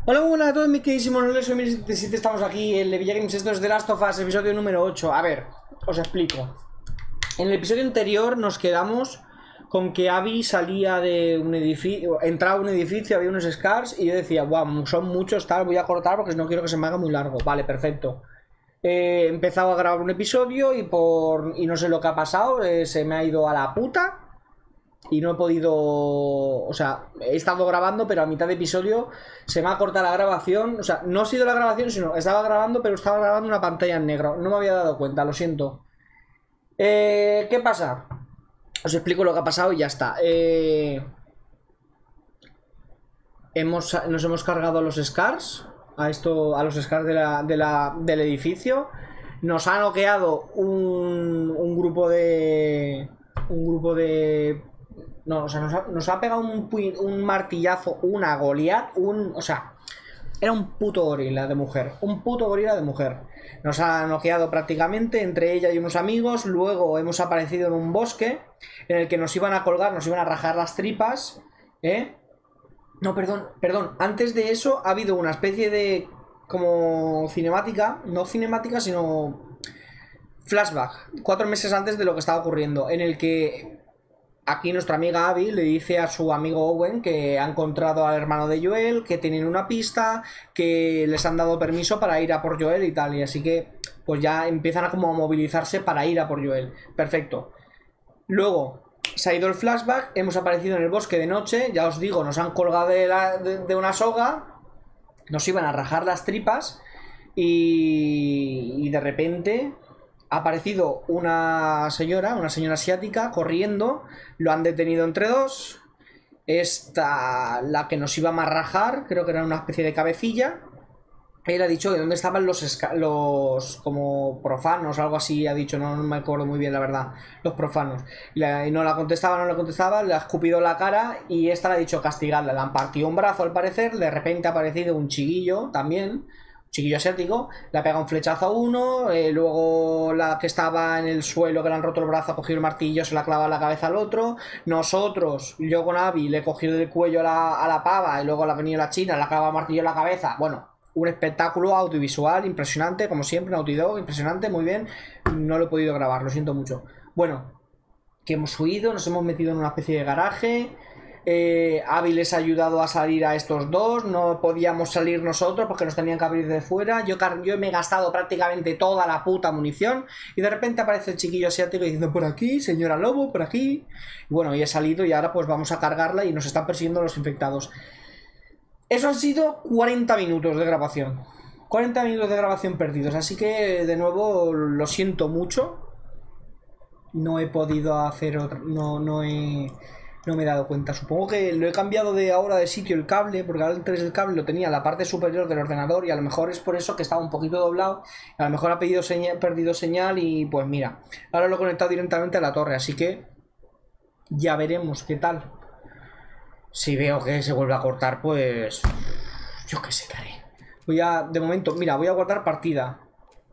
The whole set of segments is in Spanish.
Hola, muy buenas a todos mis queridísimos nobles, soy Mir77, estamos aquí en Levilla Games, esto es The Last of Us, episodio número 8. A ver, os explico. En el episodio anterior nos quedamos con que Abby salía de un edificio, entraba a un edificio, había unos scars y yo decía, wow, son muchos, tal, voy a cortar porque no quiero que se me haga muy largo. Vale, perfecto. He empezado a grabar un episodio y no sé lo que ha pasado, se me ha ido a la puta. Y no he podido... O sea, he estado grabando, pero a mitad de episodio se me ha cortado la grabación. O sea, no ha sido la grabación, sino estaba grabando, pero estaba grabando una pantalla en negro. No me había dado cuenta, lo siento. ¿Qué pasa? Os explico lo que ha pasado y ya está. Nos hemos cargado los scars. A los scars del edificio. Nos ha noqueado un grupo de... No, o sea, nos ha pegado un martillazo, una Goliath, o sea, era un puto gorila de mujer, un puto gorila de mujer. Nos ha noqueado prácticamente entre ella y unos amigos. Luego hemos aparecido en un bosque en el que nos iban a colgar, nos iban a rajar las tripas, No, perdón, antes de eso ha habido una especie de como cinemática, no cinemática, sino flashback, 4 meses antes de lo que estaba ocurriendo, en el que aquí nuestra amiga Abby le dice a su amigo Owen que ha encontrado al hermano de Joel, que tienen una pista, que les han dado permiso para ir a por Joel y tal, y así que pues ya empiezan a como movilizarse para ir a por Joel. Perfecto. Luego se ha ido el flashback, hemos aparecido en el bosque de noche, ya os digo, nos han colgado de una soga, nos iban a rajar las tripas y de repente ha aparecido una señora asiática corriendo, lo han detenido entre dos. Esta, la que nos iba a marrajar, creo que era una especie de cabecilla. Él ha dicho que dónde estaban los como profanos, algo así ha dicho, no me acuerdo muy bien la verdad, los profanos. Y no la contestaba, le ha escupido la cara y esta le ha dicho castigarla. Le han partido un brazo al parecer, de repente ha aparecido un chiquillo también, chiquillo asiático, le ha pegado un flechazo a uno, luego la que estaba en el suelo, que le han roto el brazo, ha cogido el martillo, se la ha clavado en la cabeza al otro. Nosotros, yo con Abby, le he cogido del cuello a la pava y luego le ha venido la china, le ha clavado el martillo en la cabeza. Bueno, un espectáculo audiovisual impresionante, como siempre, Naughty Dog, impresionante, muy bien. No lo he podido grabar, lo siento mucho. Bueno, que hemos huido, nos hemos metido en una especie de garaje. Abby les ha ayudado a salir a estos dos. No podíamos salir nosotros porque nos tenían que abrir de fuera. Yo me he gastado prácticamente toda la puta munición y de repente aparece el chiquillo asiático diciendo por aquí, señora Lobo, por aquí. Y bueno, y he salido y ahora pues vamos a cargarla y nos están persiguiendo los infectados. Eso han sido 40 minutos de grabación. 40 minutos de grabación perdidos. Así que de nuevo lo siento mucho. No he podido hacer otra. No me he dado cuenta. Supongo que lo he cambiado ahora de sitio el cable, porque antes el cable lo tenía en la parte superior del ordenador y a lo mejor es por eso que estaba un poquito doblado. A lo mejor ha perdido señal y pues mira, ahora lo he conectado directamente a la torre, así que ya veremos qué tal. Si veo que se vuelve a cortar, pues yo qué sé qué haré. De momento, mira, voy a guardar partida.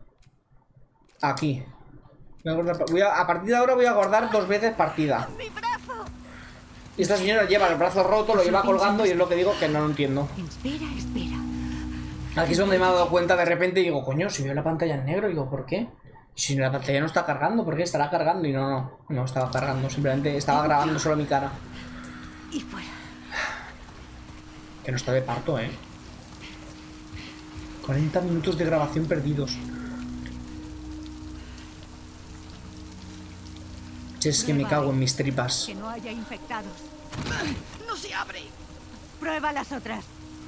Aquí. A partir de ahora voy a guardar 2 veces partida. Y esta señora lleva el brazo roto, lo lleva colgando y es lo que digo que no lo entiendo. Espera. Aquí es donde me he dado cuenta de repente y digo, coño, si veo la pantalla en negro, digo, ¿por qué? Si la pantalla no está cargando, ¿por qué estará cargando? Y no estaba cargando, simplemente estaba grabando solo mi cara. Y fuera. Que no está de parto, 40 minutos de grabación perdidos. Es que me cago en mis tripas. Que no haya infectados. ¡No se abre! Prueba las otras.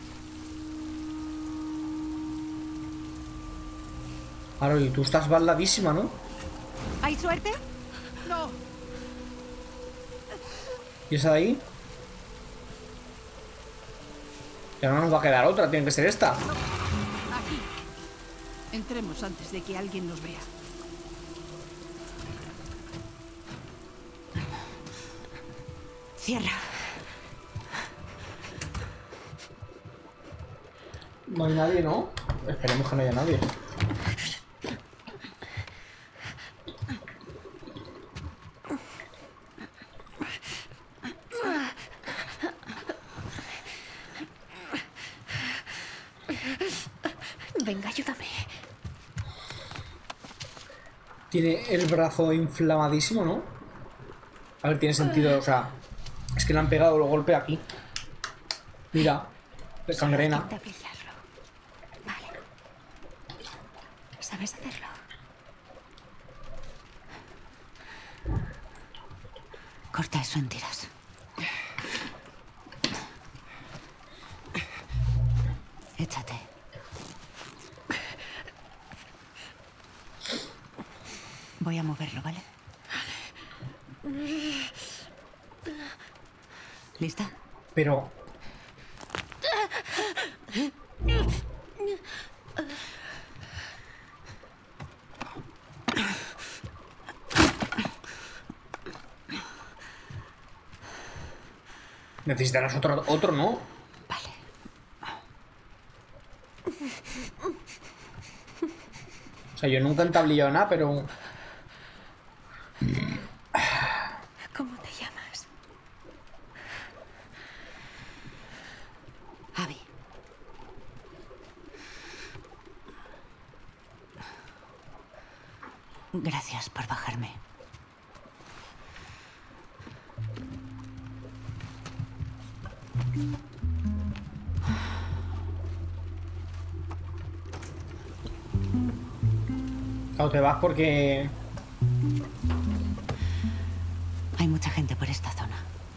Claro, y tú estás baldadísima, ¿no? ¿Hay suerte? ¡No! ¿Y esa de ahí? Ya no nos va a quedar otra, tiene que ser esta. Aquí. Entremos antes de que alguien nos vea. Cierra. No hay nadie, ¿no? Esperemos que no haya nadie. Venga, ayúdame. Tiene el brazo inflamadísimo, ¿no? A ver, tiene sentido, o sea... Es que le han pegado el golpe aquí. Mira, de gangrena. Tablillarlo. Vale. ¿Sabes hacerlo? Corta eso en tiras. Échate. Voy a moverlo, ¿vale? ¿Lista? Pero... Necesitarás otro, ¿no? Vale. O sea, yo nunca he entablillado nada, pero... ¿Cómo te llamas? Abby. Gracias por bajarme. Claro, te vas porque... Hay mucha gente por esta zona.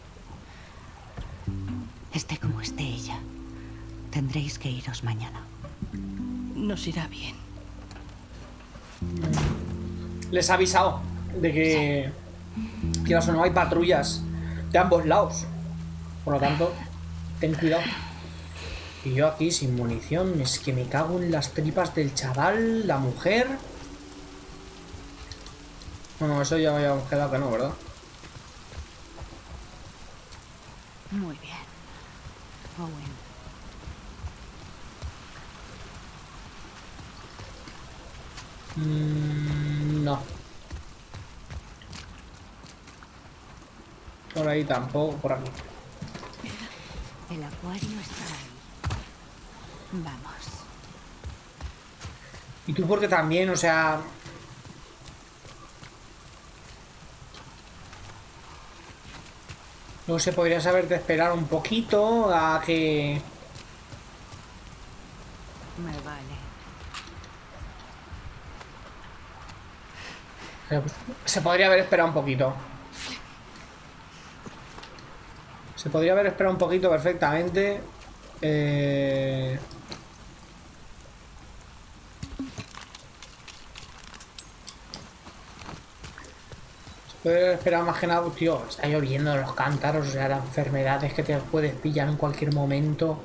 Esté como esté ella, tendréis que iros mañana. Nos irá bien. Les ha avisado de que... Quieras o no, hay patrullas de ambos lados. Por lo tanto, ten cuidado. Y yo aquí sin munición, es que me cago en las tripas del chaval, la mujer. Bueno, eso ya habíamos quedado que no, ¿verdad? Muy bien. Owen. No. Por ahí tampoco, por aquí. El acuario está ahí. Vamos. Y tú porque también, o sea... No sé, podrías haberte esperado un poquito a que... Me vale. Se podría haber esperado un poquito. Se podría haber esperado un poquito perfectamente. Se podría haber esperado más que nada, tío. Está lloviendo los cántaros, o sea, las enfermedades que te puedes pillar en cualquier momento.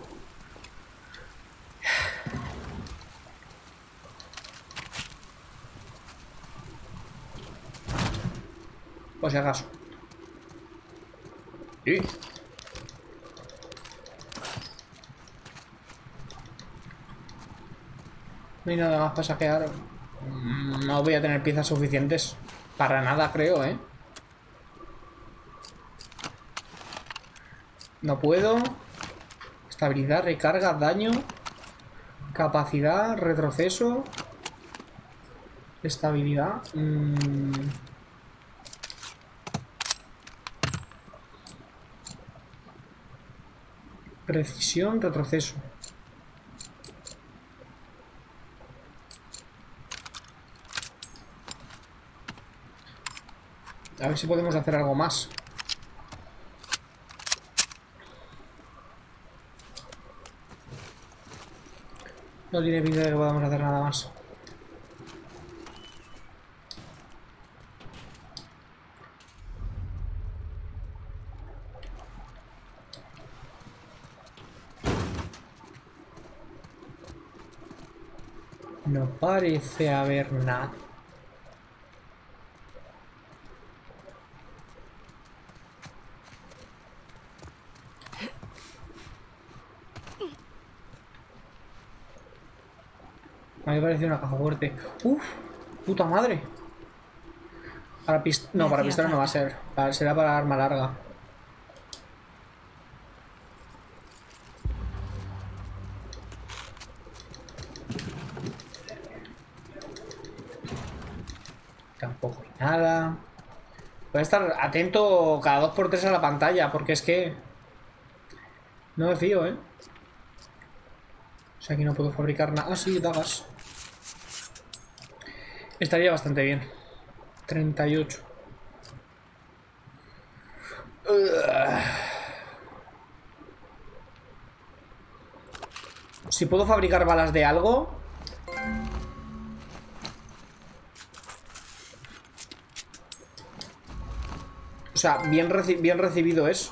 Por si acaso. Sí. No hay nada más para saquear. No voy a tener piezas suficientes. Para nada, creo, ¿eh? No puedo. Estabilidad, recarga, daño. Capacidad, retroceso. Estabilidad. Precisión, retroceso. A ver si podemos hacer algo más. No tiene pinta de que podamos hacer nada más. No parece haber nada. A mí me parece una caja fuerte. Uf, puta madre. Para no, para pistola no va a ser. Será para arma larga. Nada. Voy a estar atento cada 2 por 3 a la pantalla, porque es que... No me fío, ¿eh? O sea, aquí no puedo fabricar nada. Ah, sí, dagas. Estaría bastante bien. 38. Si puedo fabricar balas de algo... O sea, bien recibido es.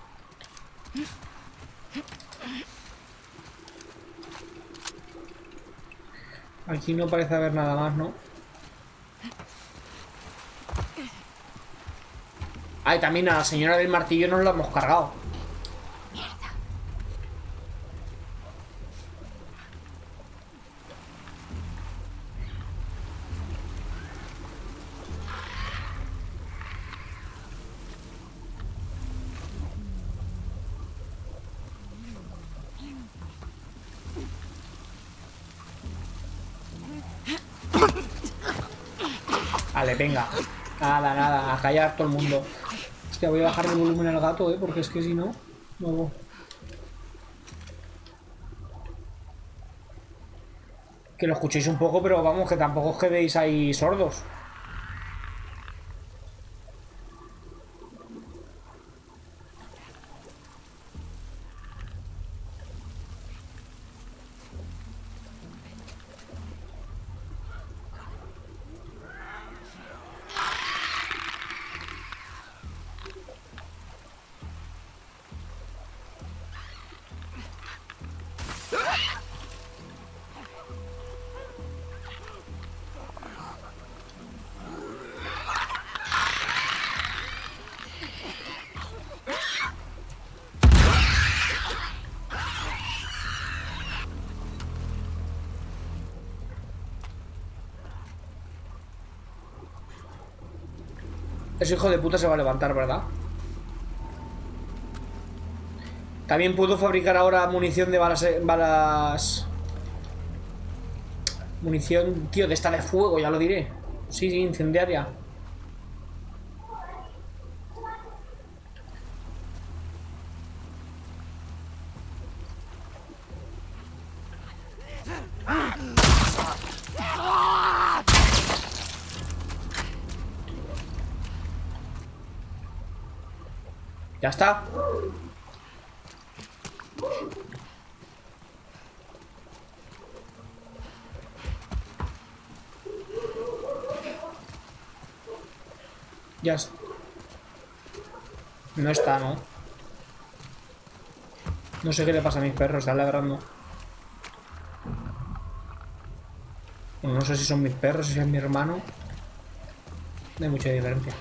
Aquí no parece haber nada más, ¿no? Ah, y también a la señora del martillo nos la hemos cargado. Vale, venga. Nada, nada, a callar todo el mundo. Hostia, voy a bajar el volumen al gato, porque es que si no... No. Que lo escuchéis un poco, pero vamos, que tampoco os quedéis ahí sordos. Ese hijo de puta se va a levantar, ¿verdad? También puedo fabricar ahora munición de balas... Munición, tío, de esta de fuego, ya lo diré. Sí, sí, incendiaria. Ya está. Ya está. No está, ¿no? No sé qué le pasa a mis perros, están ladrando. Bueno, no sé si son mis perros, si es mi hermano. No hay mucha diferencia.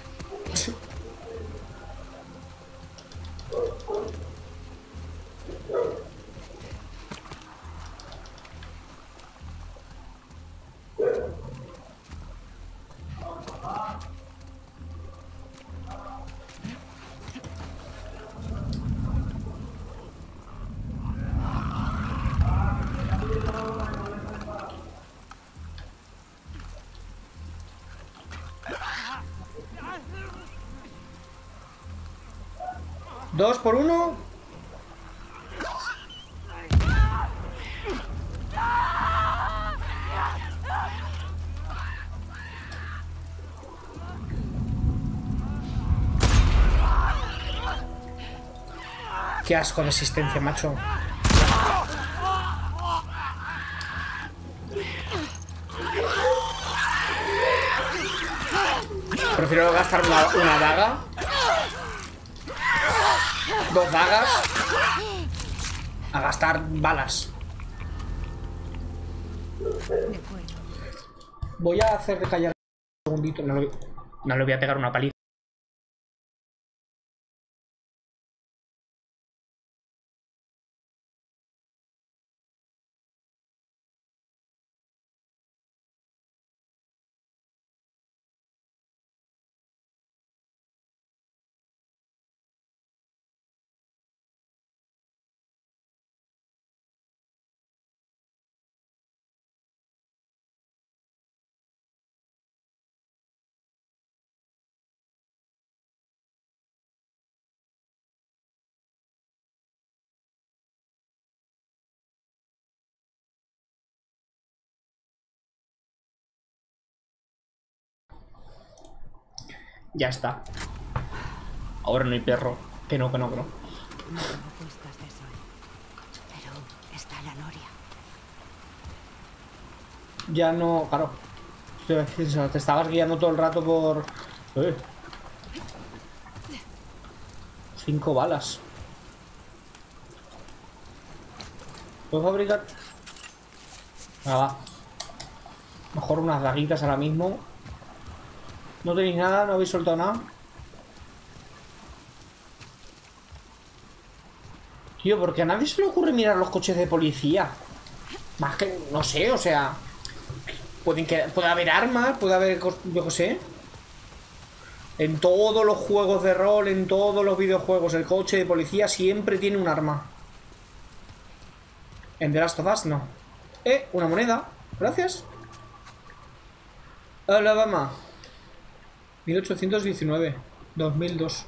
¿2 por 1? Qué asco de existencia, macho. Prefiero gastar una daga. 2 dagas. A gastar balas. Voy a hacer callar un segundito. No le voy a pegar una paliza. Ya está. Ahora no hay perro. Que no. No tengo puestas de sol. Pero está la noria. Ya no... Claro. Te estabas guiando todo el rato por... 5 balas. ¿Puedo fabricar? Nada. Mejor unas daguitas ahora mismo. ¿No tenéis nada? ¿No habéis soltado nada? Tío, porque a nadie se le ocurre mirar los coches de policía. Más que... No sé, o sea... Puede haber armas, puede haber... Yo qué sé. En todos los juegos de rol, en todos los videojuegos, el coche de policía siempre tiene un arma. En The Last of Us no. Una moneda. Gracias. Alabama. 1819. 2002.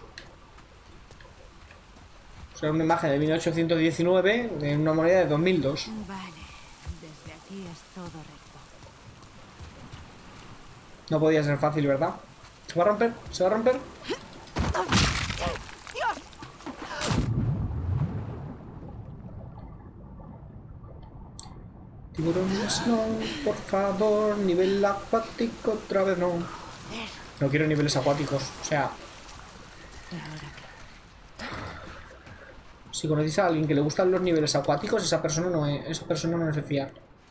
O sea, una imagen de 1819 de una moneda de 2002. Vale. Desde aquí es todo recto. No podía ser fácil, ¿verdad? ¿Se va a romper? ¿Se va a romper? Tiburones no, por favor. Nivel acuático otra vez no. No quiero niveles acuáticos. O sea, si conocéis a alguien que le gustan los niveles acuáticos, esa persona no es de fiar.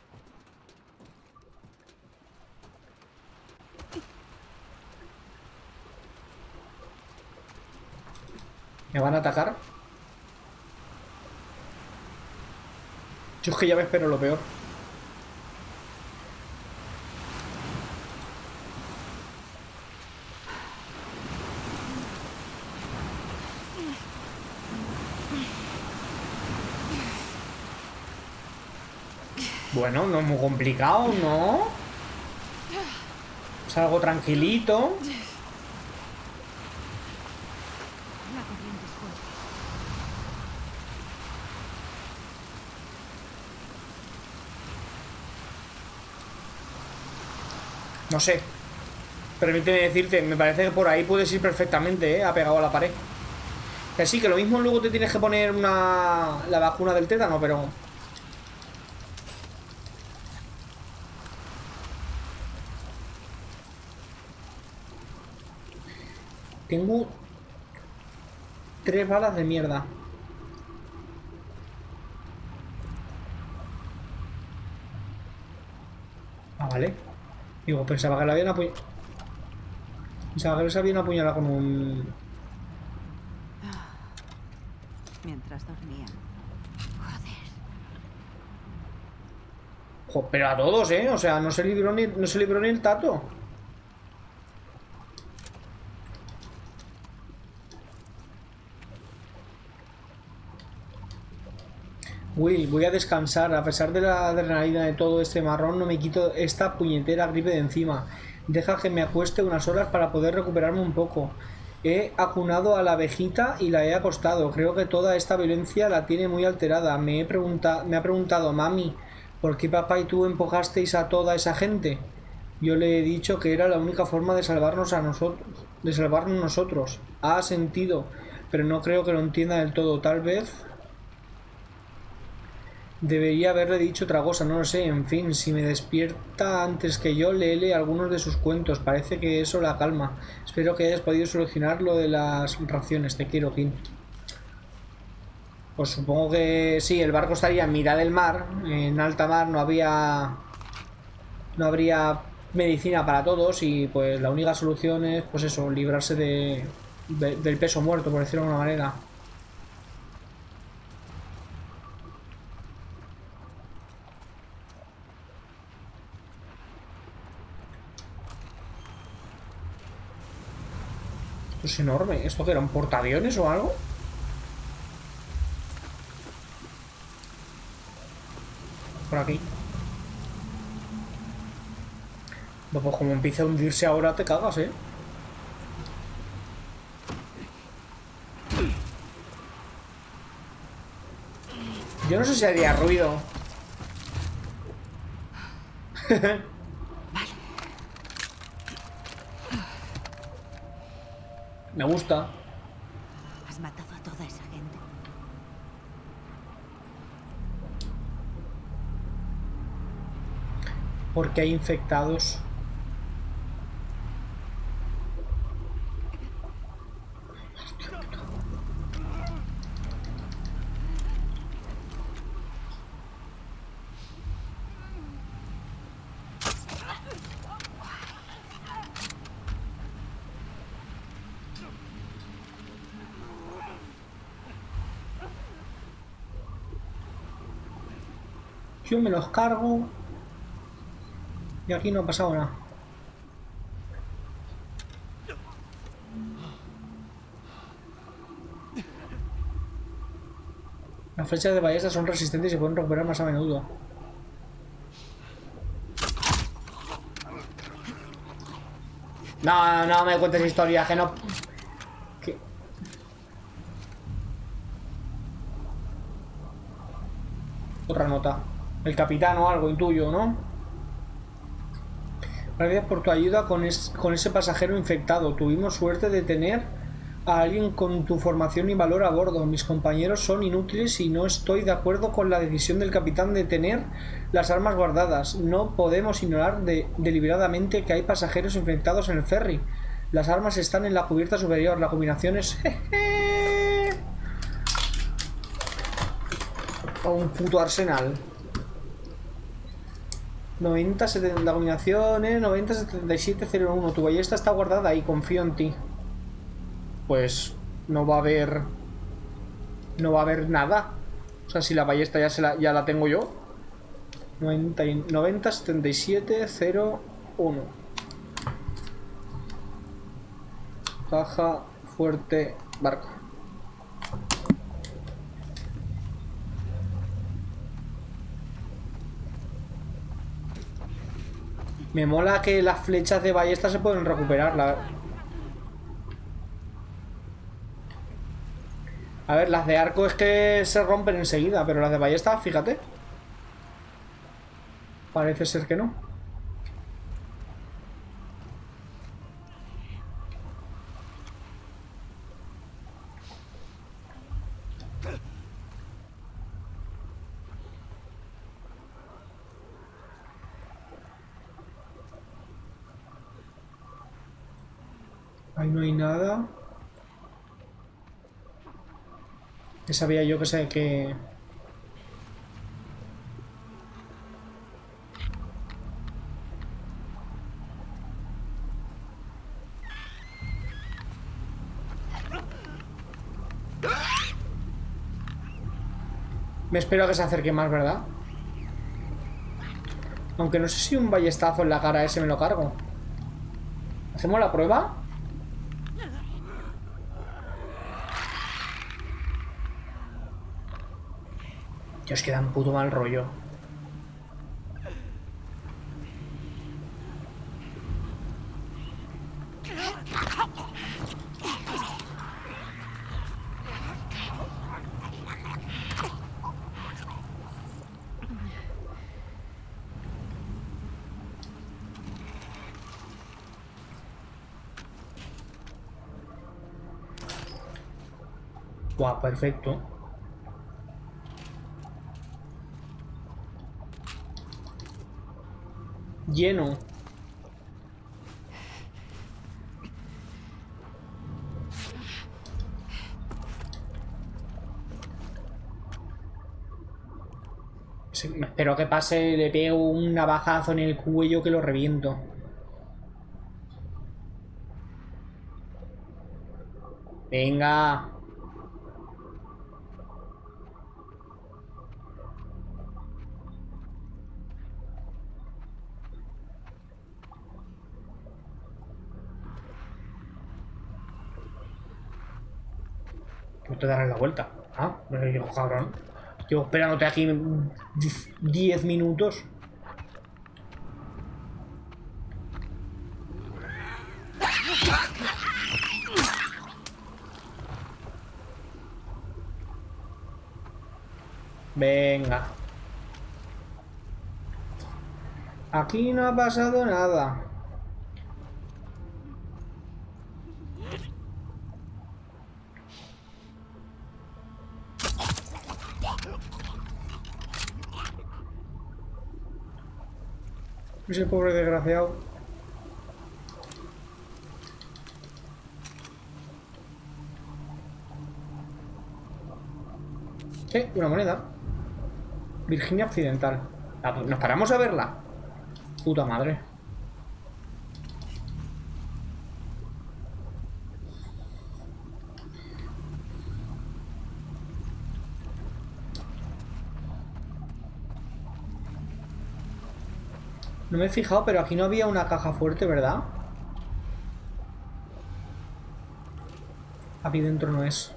¿Me van a atacar? Yo es que ya me espero lo peor. Bueno, no es muy complicado, ¿no? Es algo tranquilito. La corriente es fuerte. No sé. Permíteme decirte, me parece que por ahí puedes ir perfectamente, ¿eh? Ha pegado a la pared. Que sí, que lo mismo luego te tienes que poner la vacuna del tétano, pero... Tengo 3 balas de mierda. Ah, vale. Digo, pensaba que la habían apuñalado. Pensaba que les habían apuñalado con un... Mientras dormían. Joder. Jo, pero a todos, ¿eh? O sea, no se libró ni el tato. Will, voy a descansar. A pesar de la adrenalina de todo este marrón, no me quito esta puñetera gripe de encima. Deja que me acueste unas horas para poder recuperarme un poco. He acunado a la abejita y la he acostado. Creo que toda esta violencia la tiene muy alterada. Me ha preguntado, mami, ¿por qué papá y tú empujasteis a toda esa gente? Yo le he dicho que era la única forma de salvarnos a nosotros. De salvarnos nosotros. Ha sentido, pero no creo que lo entienda del todo. Tal vez... Debería haberle dicho otra cosa, no lo sé. En fin, si me despierta antes que yo, léele algunos de sus cuentos. Parece que eso la calma. Espero que hayas podido solucionar lo de las raciones. Te quiero, Kim. Pues supongo que sí, el barco estaría en mitad del mar. En alta mar no habría medicina para todos. Y pues la única solución es, pues eso, librarse del peso muerto, por decirlo de alguna manera. Es enorme. ¿Esto qué era? ¿Un portaaviones o algo? Por aquí. Pues como empieza a hundirse ahora te cagas, ¿eh? Yo no sé si haría ruido. Me gusta. Has matado a toda esa gente. Porque hay infectados. Yo me los cargo. Y aquí no ha pasado nada. Las flechas de ballesta son resistentes y se pueden recuperar más a menudo. No, no me cuentes historias, que no... ¿Qué? Otra nota. El capitán o algo, intuyo, ¿no? Gracias por tu ayuda con ese pasajero infectado. Tuvimos suerte de tener a alguien con tu formación y valor a bordo. Mis compañeros son inútiles y no estoy de acuerdo con la decisión del capitán de tener las armas guardadas. No podemos ignorar deliberadamente que hay pasajeros infectados en el ferry. Las armas están en la cubierta superior. La combinación es... un puto arsenal. 90, 70, la combinación es 90, 77, 01. Tu ballesta está guardada ahí, confío en ti. Pues no va a haber... No va a haber nada. O sea, si la ballesta ya la tengo yo. 90, 77, 01. Baja, fuerte, barco. Me mola que las flechas de ballesta se pueden recuperar. A ver, las de arco es que se rompen enseguida, pero las de ballesta, fíjate. Parece ser que no. Ahí no hay nada. Que sabía yo que sé que... Me espero a que se acerque más, ¿verdad? Aunque no sé si un ballestazo en la cara ese me lo cargo. ¿Hacemos la prueba? Dios, que da un puto mal rollo. Guau, perfecto. Lleno. Me espero que pase, le pego un navajazo en el cuello que lo reviento. Venga. No te darás la vuelta. Ah, yo, cabrón. Llevo esperándote aquí 10 minutos. Venga. Aquí no ha pasado nada. Ese pobre desgraciado. Una moneda. Virginia Occidental. ¿Nos paramos a verla? Puta madre. No me he fijado, pero aquí no había una caja fuerte, ¿verdad? Aquí dentro no es.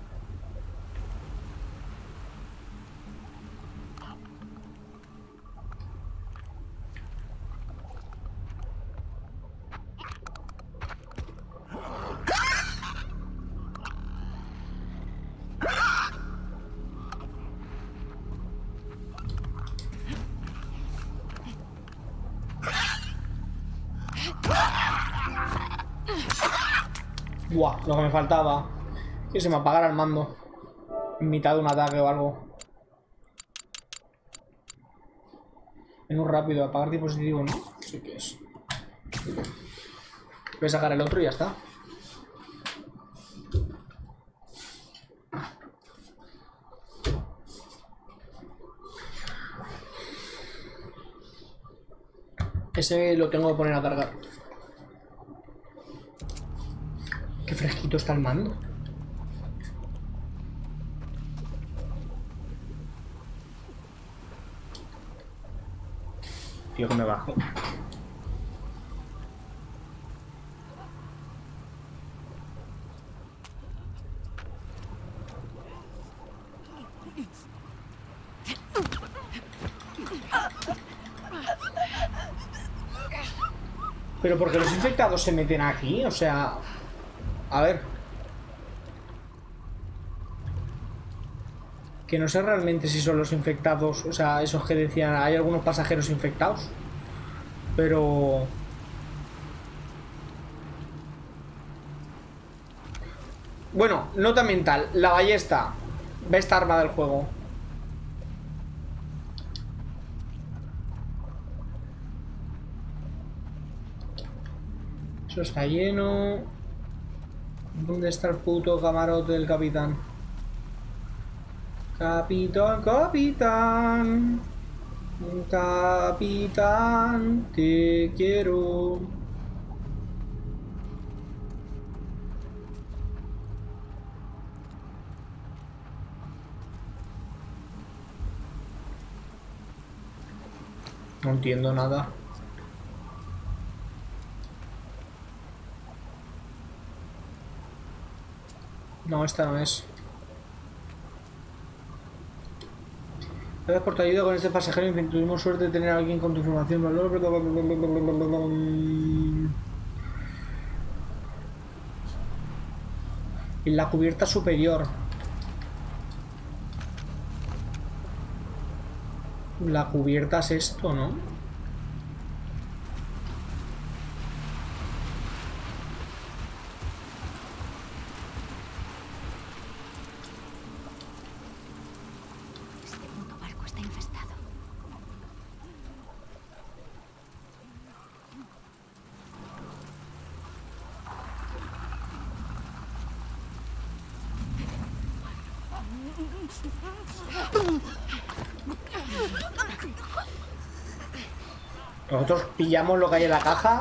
Buah, lo que me faltaba. Que se me apagara el mando en mitad de un ataque o algo. Menú rápido, apagar dispositivo, ¿no? Sí que es. Voy a sacar el otro y ya está. Ese lo tengo que poner a cargar. Qué fresquito está el mando. Tío, que me bajo. Pero porque los infectados se meten aquí, o sea... A ver. Que no sé realmente si son los infectados, o sea, esos que decían, hay algunos pasajeros infectados. Pero... Bueno, nota mental, la ballesta. Ve esta arma del juego. Eso está lleno. ¿Dónde está el puto camarote del capitán? Capitán, capitán. Capitán, te quiero. No entiendo nada. No, esta no es. Gracias por tu ayuda con este pasajero. Tuvimos suerte de tener a alguien con tu información. En la cubierta superior. La cubierta es esto, ¿no? Este puto barco está infestado. Nosotros pillamos lo que hay en la caja.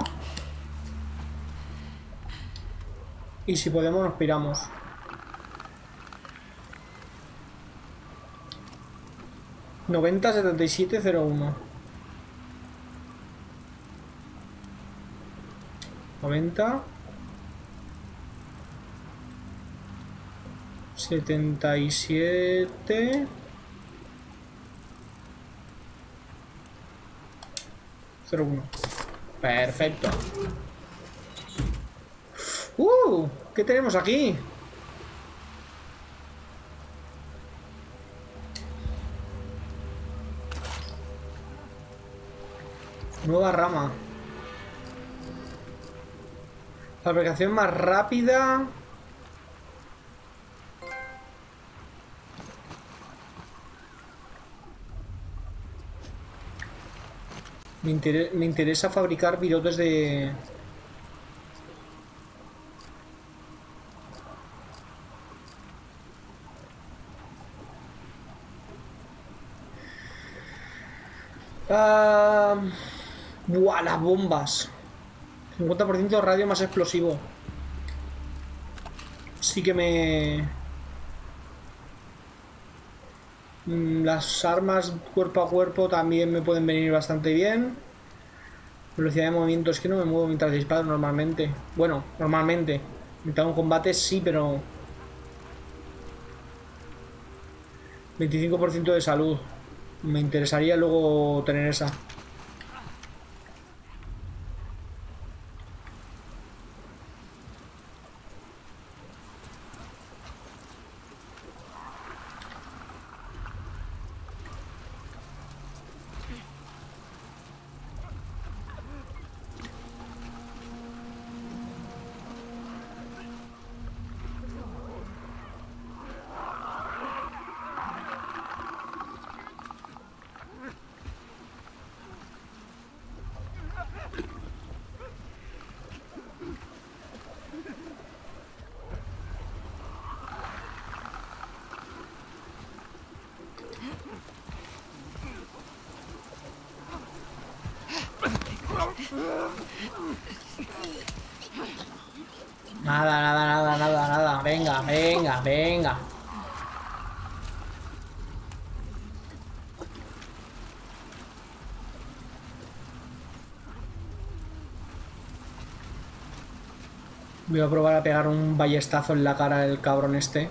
Y si podemos nos piramos. Noventa 7701. 90 77 01. Perfecto. ¿Qué tenemos aquí? Nueva rama. Fabricación más rápida. Me interesa fabricar virotes de... Buah, las bombas. 50% de radio más explosivo. Sí que me... Las armas cuerpo a cuerpo también me pueden venir bastante bien. Velocidad de movimiento, es que no me muevo mientras disparo normalmente. Bueno, normalmente. Mientras un combate sí, pero... 25% de salud. Me interesaría luego tener esa. Nada, nada, nada, nada, nada. Venga, venga, venga. Voy a probar a pegar un ballestazo en la cara del cabrón este.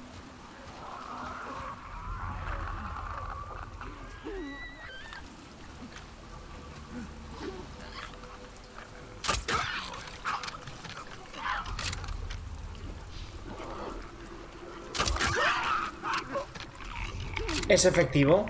¿Es efectivo?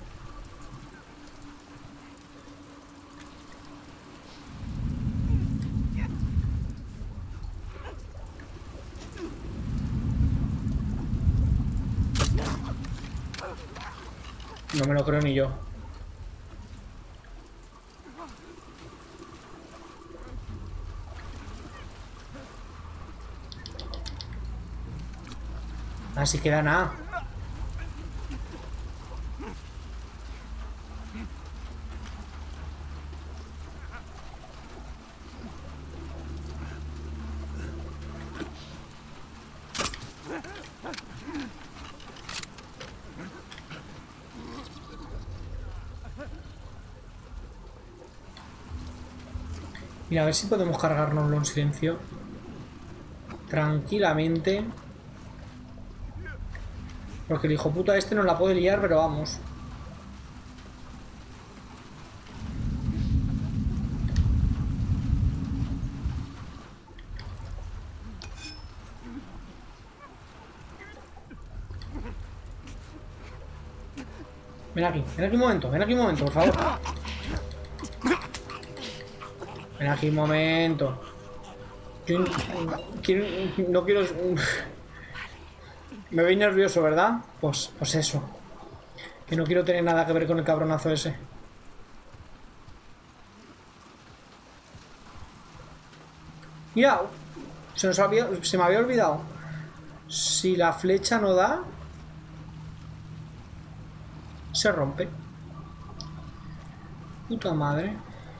No me lo creo ni yo. Así queda nada. Mira, a ver si podemos cargárnoslo en silencio. Tranquilamente. Porque el hijo puta este nos la puede liar, pero vamos. ven aquí un momento, por favor. Ven aquí un momento. Yo no quiero... Me veis nervioso, ¿verdad? Pues eso. Que no quiero tener nada que ver con el cabronazo ese. Mira, se me había olvidado. Si la flecha no da, se rompe. Puta madre.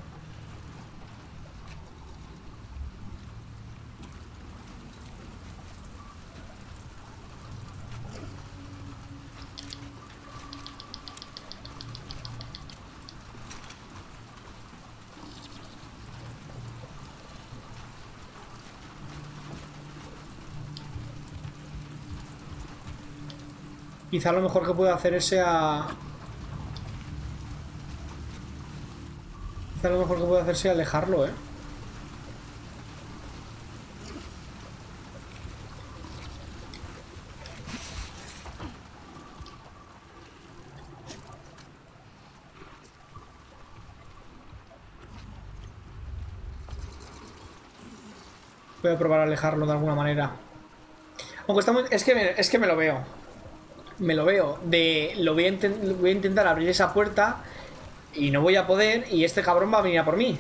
Quizá lo mejor que puedo hacer es Quizá lo mejor que puedo hacer sea alejarlo, ¿eh? Voy a probar a alejarlo de alguna manera. Aunque está muy... Es que me lo veo. Me lo veo. Voy a intentar abrir esa puerta Y no voy a poder, y este cabrón va a venir a por mí.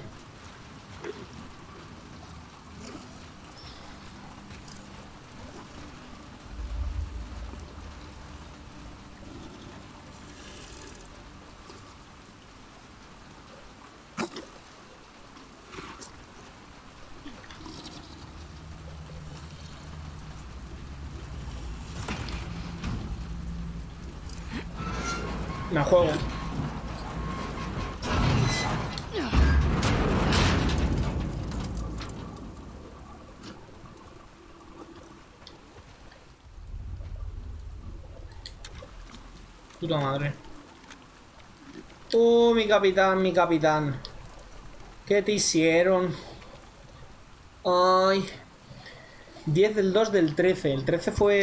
Me juego. Puta madre. Oh, mi capitán, mi capitán. ¿Qué te hicieron? Ay. 10 del 2 del 13. El 13 fue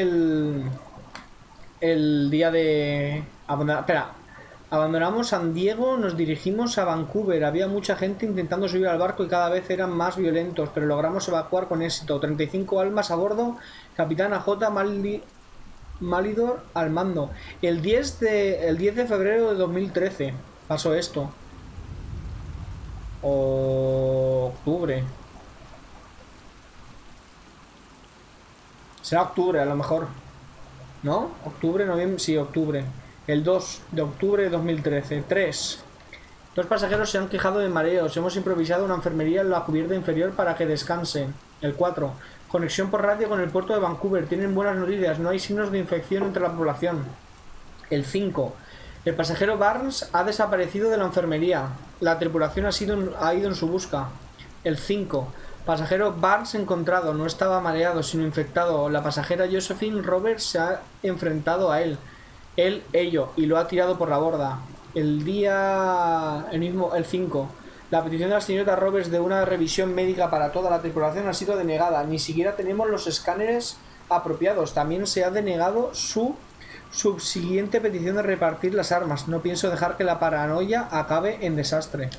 el día de... Espera. Abandonamos San Diego, nos dirigimos a Vancouver. Había mucha gente intentando subir al barco y cada vez eran más violentos, pero logramos evacuar con éxito. 35 almas a bordo. Capitán AJ Malidor al mando. El 10 de febrero de 2013 pasó esto. O octubre. Será octubre a lo mejor. ¿No? Octubre, noviembre. Sí, octubre. El 2 de octubre de 2013. 3. Dos pasajeros se han quejado de mareos. Hemos improvisado una enfermería en la cubierta inferior para que descansen. El 4. Conexión por radio con el puerto de Vancouver. Tienen buenas noticias. No hay signos de infección entre la población. El 5. El pasajero Barnes ha desaparecido de la enfermería. La tripulación ha ido en su busca. El 5. Pasajero Barnes encontrado. No estaba mareado, sino infectado. La pasajera Josephine Roberts se ha enfrentado a él. Ello, y lo ha tirado por la borda. El 5. La petición de la señorita Roberts de una revisión médica para toda la tripulación ha sido denegada. Ni siquiera tenemos los escáneres apropiados. También se ha denegado su subsiguiente petición de repartir las armas. No pienso dejar que la paranoia acabe en desastre.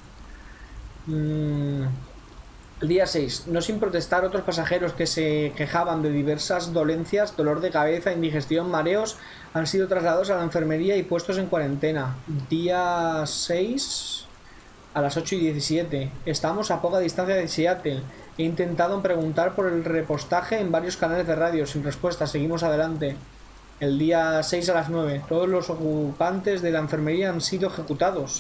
El día 6. No sin protestar, otros pasajeros que se quejaban de diversas dolencias, dolor de cabeza, indigestión, mareos, han sido trasladados a la enfermería y puestos en cuarentena. Día 6 a las 8:17. Estamos a poca distancia de Seattle. He intentado preguntar por el repostaje en varios canales de radio, sin respuesta. Seguimos adelante. El día 6 a las 9. Todos los ocupantes de la enfermería han sido ejecutados.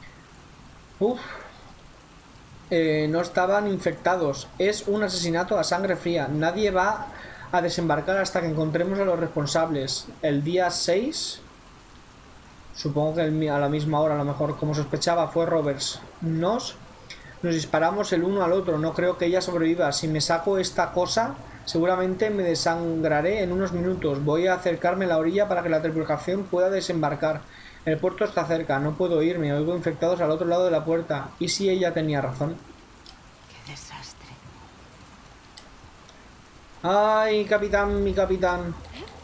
No estaban infectados. Es un asesinato a sangre fría. Nadie va a desembarcar hasta que encontremos a los responsables. El día 6, supongo que a la misma hora, a lo mejor, como sospechaba, fue Roberts. Nos disparamos el uno al otro. No creo que ella sobreviva. Si me saco esta cosa, seguramente me desangraré en unos minutos. Voy a acercarme a la orilla para que la tripulación pueda desembarcar. El puerto está cerca, no puedo irme. Oigo infectados al otro lado de la puerta. ¿Y si ella tenía razón? ¡Qué desastre! ¡Ay, capitán, mi capitán!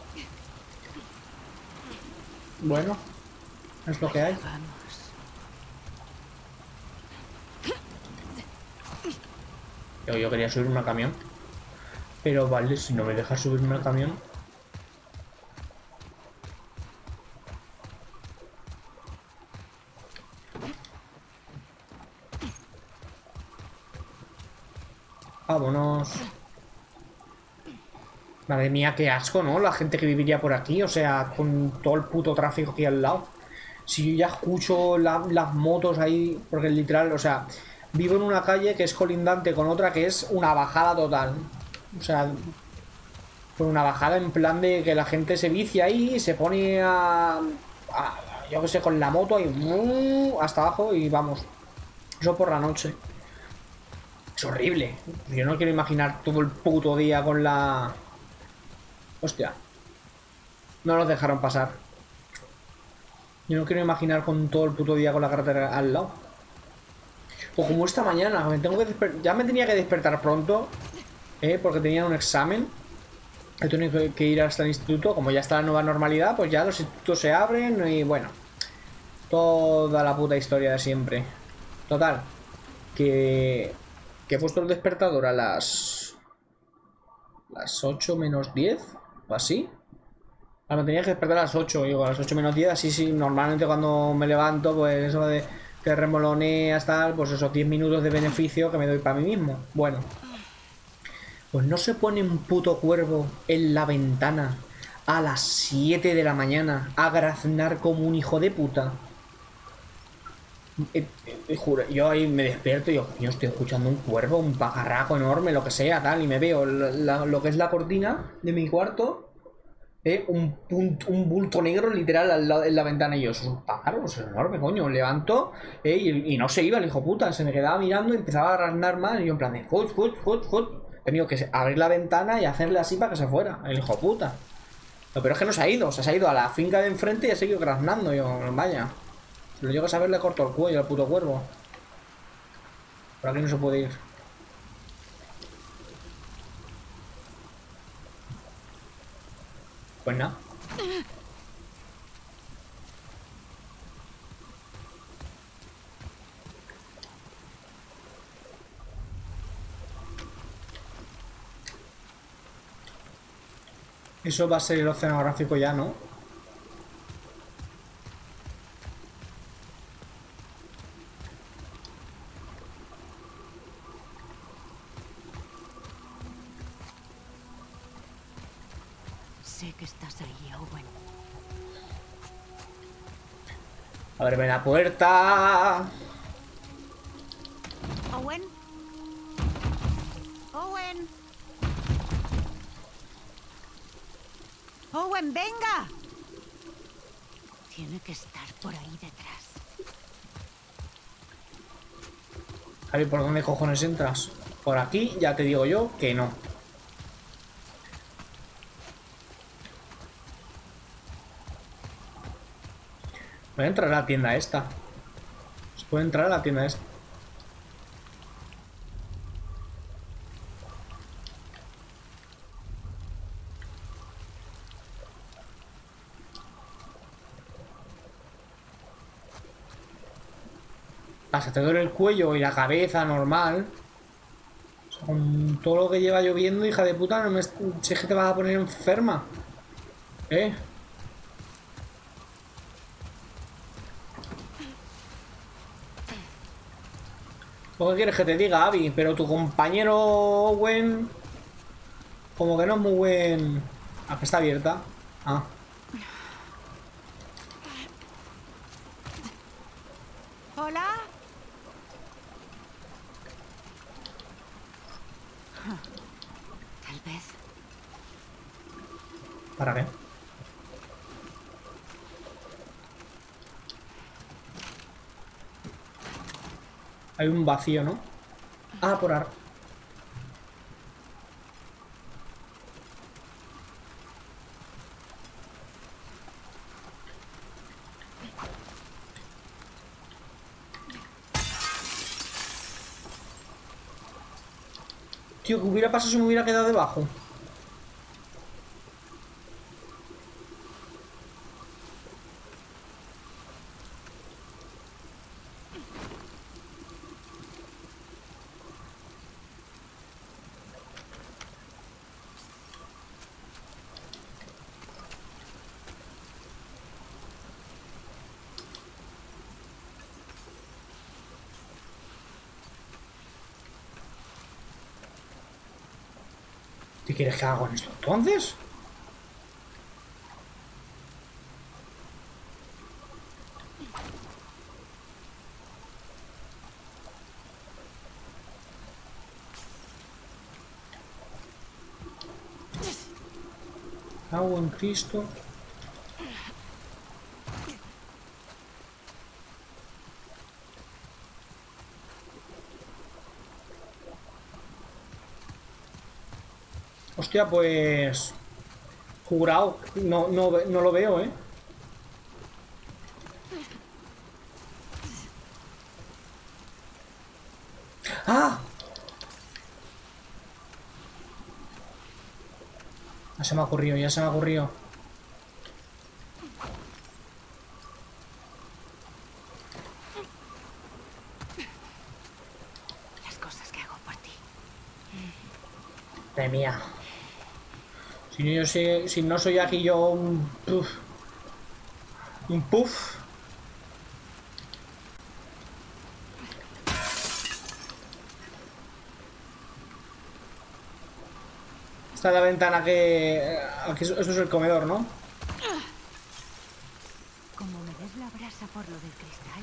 Bueno, es lo que hay. Vamos. Yo quería subirme al camión. Pero vale, si no me dejas subirme al camión. Vámonos. Madre mía, qué asco, ¿no? La gente que viviría por aquí, o sea, con todo el puto tráfico aquí al lado. Si yo ya escucho las motos ahí, porque literal, o sea, vivo en una calle que es colindante con otra que es una bajada total. O sea, pues una bajada en plan de que la gente se vicia ahí y se pone yo que sé, con la moto ahí hasta abajo y vamos. Eso por la noche. Es horrible. Yo no quiero imaginar todo el puto día con la... Hostia. No nos dejaron pasar. Yo no quiero imaginar con todo el puto día con la carretera al lado. O como esta mañana. Ya me tenía que despertar pronto. Porque tenía un examen. He tenido que ir hasta el instituto. Como ya está la nueva normalidad, pues ya los institutos se abren y bueno. Toda la puta historia de siempre. Total. Que he puesto el despertador a las 8 menos 10 o así. Me tenía que despertar a las 8, digo, a las 8 menos 10, así sí, normalmente cuando me levanto, pues eso de que remoloneas tal, pues esos 10 minutos de beneficio que me doy para mí mismo. Bueno, pues no se pone un puto cuervo en la ventana a las 7 de la mañana a graznar como un hijo de puta. Juro, yo ahí me despierto y yo, coño, estoy escuchando un cuervo, un pajarraco enorme, lo que sea, tal, y me veo lo que es la cortina de mi cuarto. Un bulto negro literal en la ventana y yo, eso es un pájaro, pues es enorme, coño. Levanto y no se iba el hijo puta, se me quedaba mirando y empezaba a rasnar más y yo en plan de fut. He tenido que abrir la ventana y hacerle así para que se fuera, el hijo puta. No, pero es que no se ha ido, se ha ido a la finca de enfrente y ha seguido graznando. Yo, vaya, si lo llego a saber le corto el cuello al puto cuervo. Por aquí no se puede ir. Pues nada. Eso va a ser el oceanográfico ya, ¿no? Sé que estás ahí, Owen. Ábreme la puerta. Owen. Owen. Owen, venga. Tiene que estar por ahí detrás. A ver, ¿por dónde cojones entras? Por aquí ya te digo yo que no. Voy a entrar a la tienda esta. ¿Se puede entrar a la tienda esta? Ah, se te duele el cuello y la cabeza, normal. O sea, con todo lo que lleva lloviendo, hija de puta, no me... si es que te vas a poner enferma. ¿Eh? ¿Qué quieres que te diga, Abby? Pero tu compañero Owen... como que no es muy buen... Ah, que está abierta. Ah. Hola. Tal vez. ¿Para qué? Hay un vacío, ¿no? Ah, por ahora. Tío, ¿qué hubiera pasado si me hubiera quedado debajo? ¿Qué quieres que haga con esto entonces? Agua en Cristo. Hostia, pues... jurado. No lo veo, ¿eh? ¡Ah! Ya se me ha ocurrido, ya se me ha ocurrido. Las cosas que hago por ti. Madre mía. Si no soy aquí yo un puff. Un puff. Esta es la ventana que... Aquí, esto es el comedor, ¿no? Como me des la brasa por lo del cristal.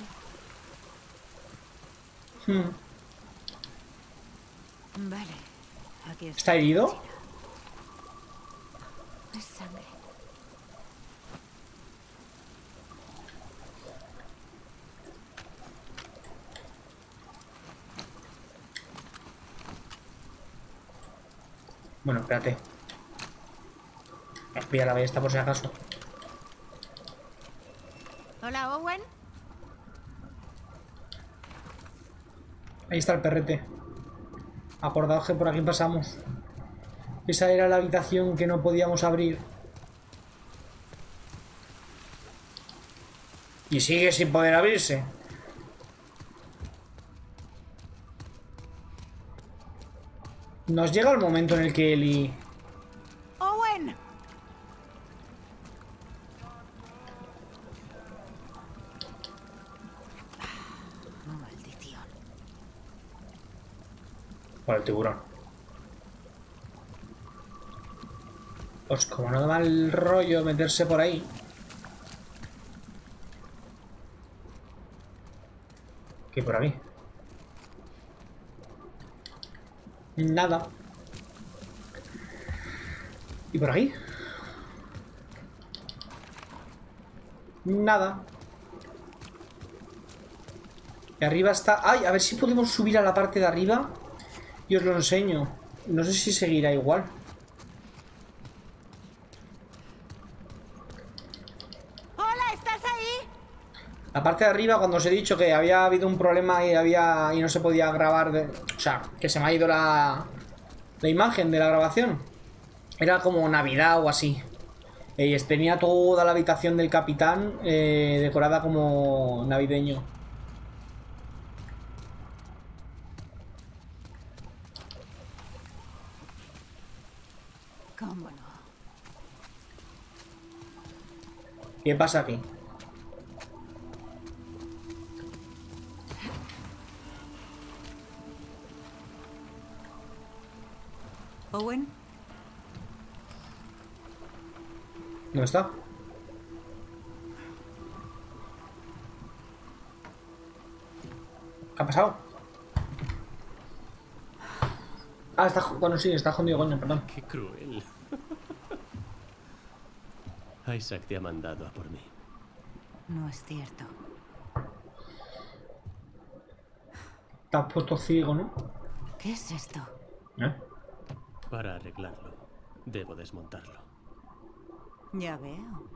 Vale. Aquí ¿Está herido? Es sangre. Bueno, espérate. Voy a la ballesta por si acaso. Hola, Owen. Ahí está el perrete. Acordaos que por aquí pasamos. Esa era la habitación que no podíamos abrir. Y sigue sin poder abrirse. Nos llega el momento en el que Ellie... Owen. Maldición. Por el tiburón. Pues como no da mal rollo meterse por ahí. ¿Qué por aquí? Nada. ¿Y por aquí? Nada. Y arriba está... ¡Ay! A ver si podemos subir a la parte de arriba. Y os lo enseño. No sé si seguirá igual. Hola, ¿estás ahí? La parte de arriba, cuando os he dicho que había habido un problema y no se podía grabar, o sea, que se me ha ido la imagen de la grabación. Era como Navidad o así. Y tenía toda la habitación del capitán decorada como navideño. ¿Cómo no? ¿Qué pasa aquí? Owen. ¿Dónde está? ¿Qué ha pasado? Ah, está... Bueno, sí, está jodido, coño, perdón. Qué cruel. Isaac te ha mandado a por mí. No es cierto. Te has puesto ciego, ¿no? ¿Qué es esto? ¿Eh? Para arreglarlo, debo desmontarlo. Ya veo.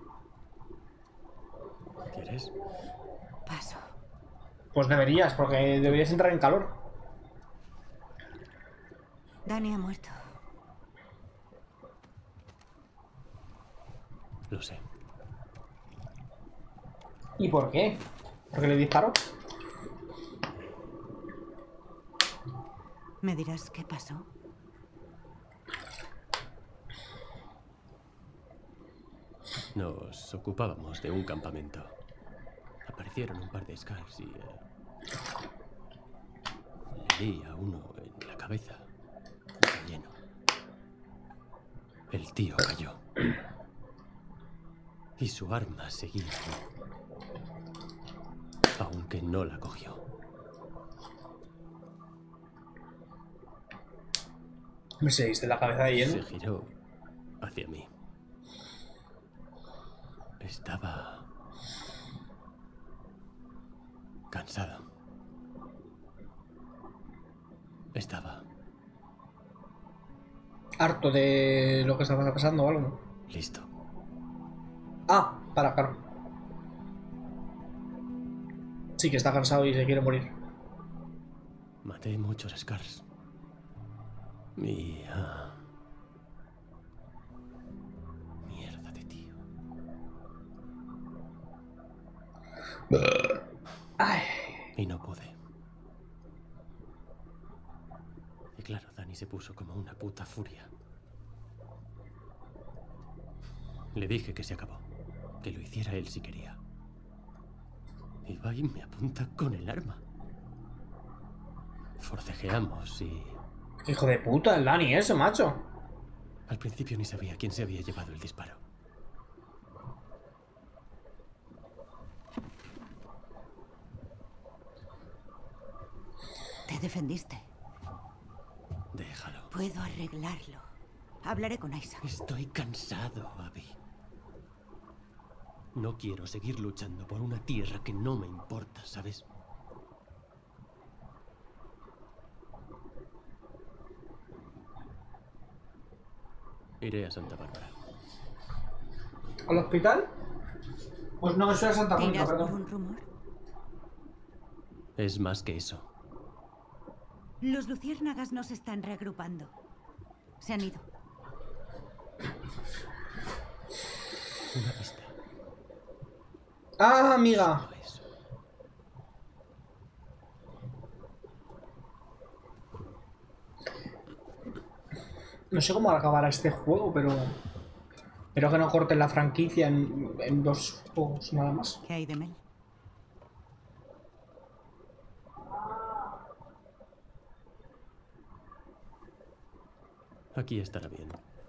¿Quieres? Paso. Pues deberías, porque deberías entrar en calor. Dani ha muerto. Lo sé. ¿Y por qué? ¿Porque le disparó? ¿Me dirás qué pasó? Nos ocupábamos de un campamento. Aparecieron un par de Scars y... le di a uno en la cabeza. Lleno. El tío cayó. Y su arma seguía ahí. Aunque no la cogió. Me seguiste la cabeza de hielo. Se giró hacia mí. Estaba cansado. Estaba Harto de lo que estaba pasando o algo. listo. Ah, claro. Sí que está cansado y se quiere morir. Maté muchos Scars. Y... mierda de tío. Ay. Y no pude. Y claro, Dani se puso como una puta furia. Le dije que se acabó. Que lo hiciera él si quería. Y va y me apunta con el arma. Forcejeamos y... Hijo de puta, el Dani ese, macho. Al principio ni sabía quién se había llevado el disparo. Te defendiste. Déjalo. Puedo arreglarlo. Hablaré con Isaac. Estoy cansado, Abby. No quiero seguir luchando por una tierra que no me importa, ¿sabes? Iré a Santa Bárbara. ¿Al hospital? Pues no, eso era Santa ¿Te Mónica, irás por perdón. un rumor? Es más que eso. Los luciérnagas no se están reagrupando. Se han ido. Una pista. Ah, amiga. Solo eso. No sé cómo acabará este juego, pero... Espero que no corten la franquicia en 2 juegos nada más. ¿Qué hay de Mel? Aquí estará bien.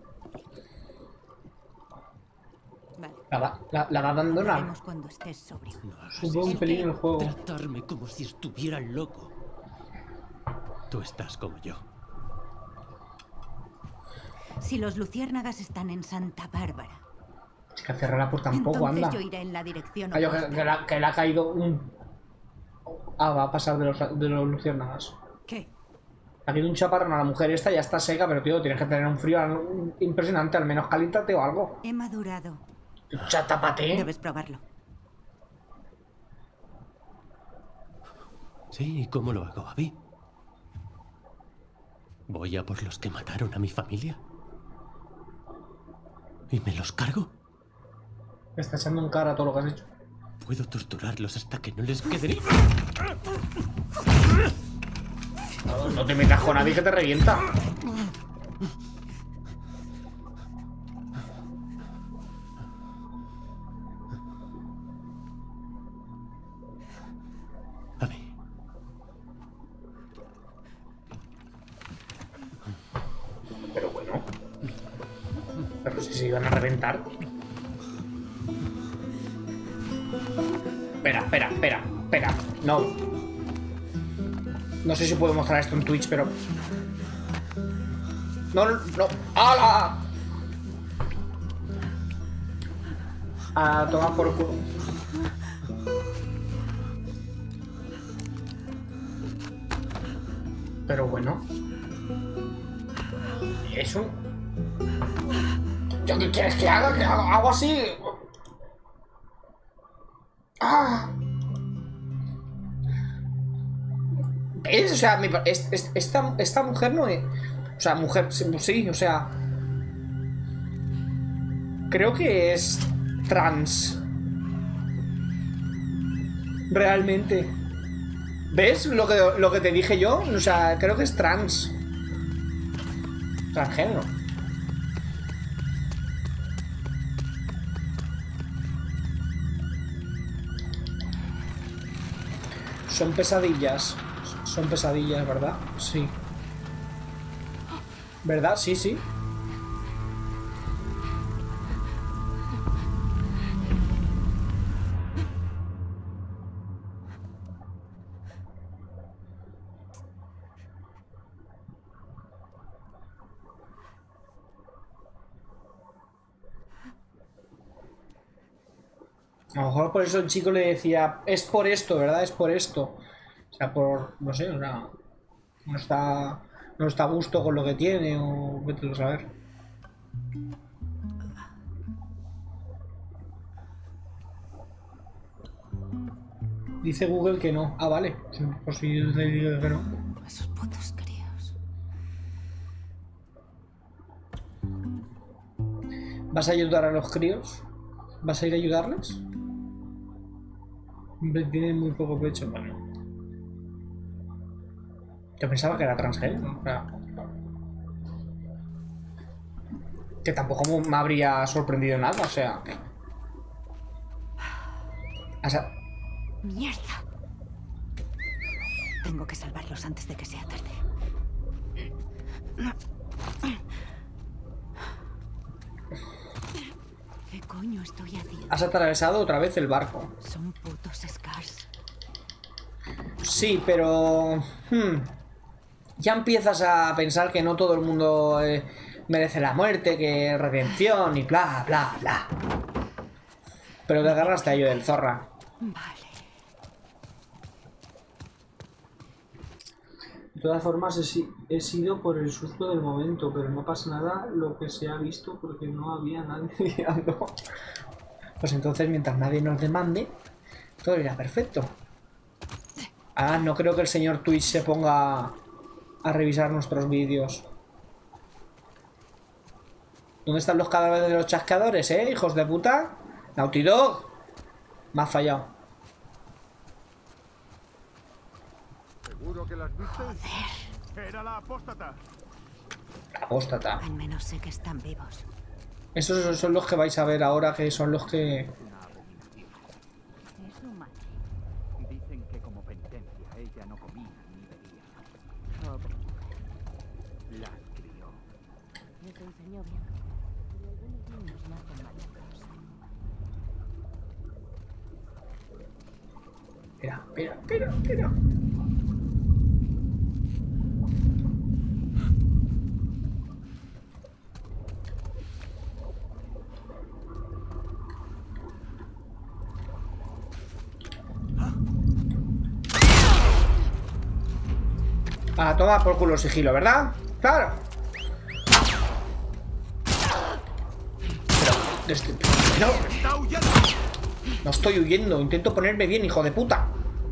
Vale. La va a abandonar. Hablaremos cuando estés sobrio. No hagas Subo un eso. pelín el juego. Tratarme como si estuviera loco. Tú estás como yo. Si los luciérnagas están en Santa Bárbara, Es que cerrar la puerta un poco, entonces anda. yo iré en la dirección Ah, yo opuesta. que le ha caído un... Ah, va a pasar de los luciérnagas. ¿Qué? Ha habido un chaparrón a la mujer esta, ya está seca, pero tío, tienes que tener un frío impresionante, al menos calíntate o algo. He madurado. Ya tápate. Debes probarlo. Sí, ¿y cómo lo hago, Abby? ¿Voy a por los que mataron a mi familia? ¿Y me los cargo? Me está echando en cara todo lo que has hecho. Puedo torturarlos hasta que no les quede ni... No te metas con nadie que te revienta. Abby, Pero bueno. Pero si se iban a reventar. Espera. No. No sé si puedo mostrar esto en Twitch, pero... No. ¡Hala! A tomar por culo. Pero bueno. Eso. ¿Yo qué quieres que haga? ¿Que hago así? ¡Ah! ¿Ves? O sea, esta mujer no es... O sea, mujer... Sí, o sea... Creo que es... trans. Realmente. ¿Ves lo que te dije yo? O sea, creo que es trans. Transgénero. Son pesadillas. Son pesadillas, ¿verdad? Sí. ¿Verdad? Sí, sí. A lo mejor por eso el chico le decía, es por esto, ¿verdad? Es por esto. O sea, por, no sé, o sea, no está a gusto con lo que tiene o vete a saber. Dice Google que no. Ah, vale. Pues si le digo que no. Esos putos críos. ¿Vas a ayudar a los críos? ¿Vas a ir a ayudarles? Hombre, tienen muy poco pecho, bueno. Yo pensaba que era transgénero. O sea, Que tampoco me habría sorprendido nada, o sea... ¡Mierda! Tengo que salvarlos antes de que sea tarde. ¿Qué coño estoy haciendo? Has atravesado otra vez el barco. Son putos Scars. Sí, pero... ya empiezas a pensar que no todo el mundo merece la muerte, que redención y bla, bla, bla. Pero te agarraste a ello del zorra. Vale. De todas formas, he sido por el susto del momento, pero no pasa nada lo que se ha visto porque no había nadie mirando. Pues entonces, mientras nadie nos demande, todo irá perfecto. Ah, no creo que el señor Twitch se ponga a revisar nuestros vídeos. ¿Dónde están los cadáveres de los chasqueadores, hijos de puta? Naughty Dog. Me has fallado. ¿Seguro que las viste? Era la apóstata. Apóstata. Al menos sé que están vivos. Esos son los que vais a ver ahora, que son los que... Es humano. Dicen que como penitencia ella no comía ni bebía. Pobre mujer. Las crió. Les enseñó bien. Pero algunos niños nacen malditos. Espera. A tomar por culo sigilo, ¿verdad? ¡Claro! Pero... No estoy huyendo, intento ponerme bien, hijo de puta.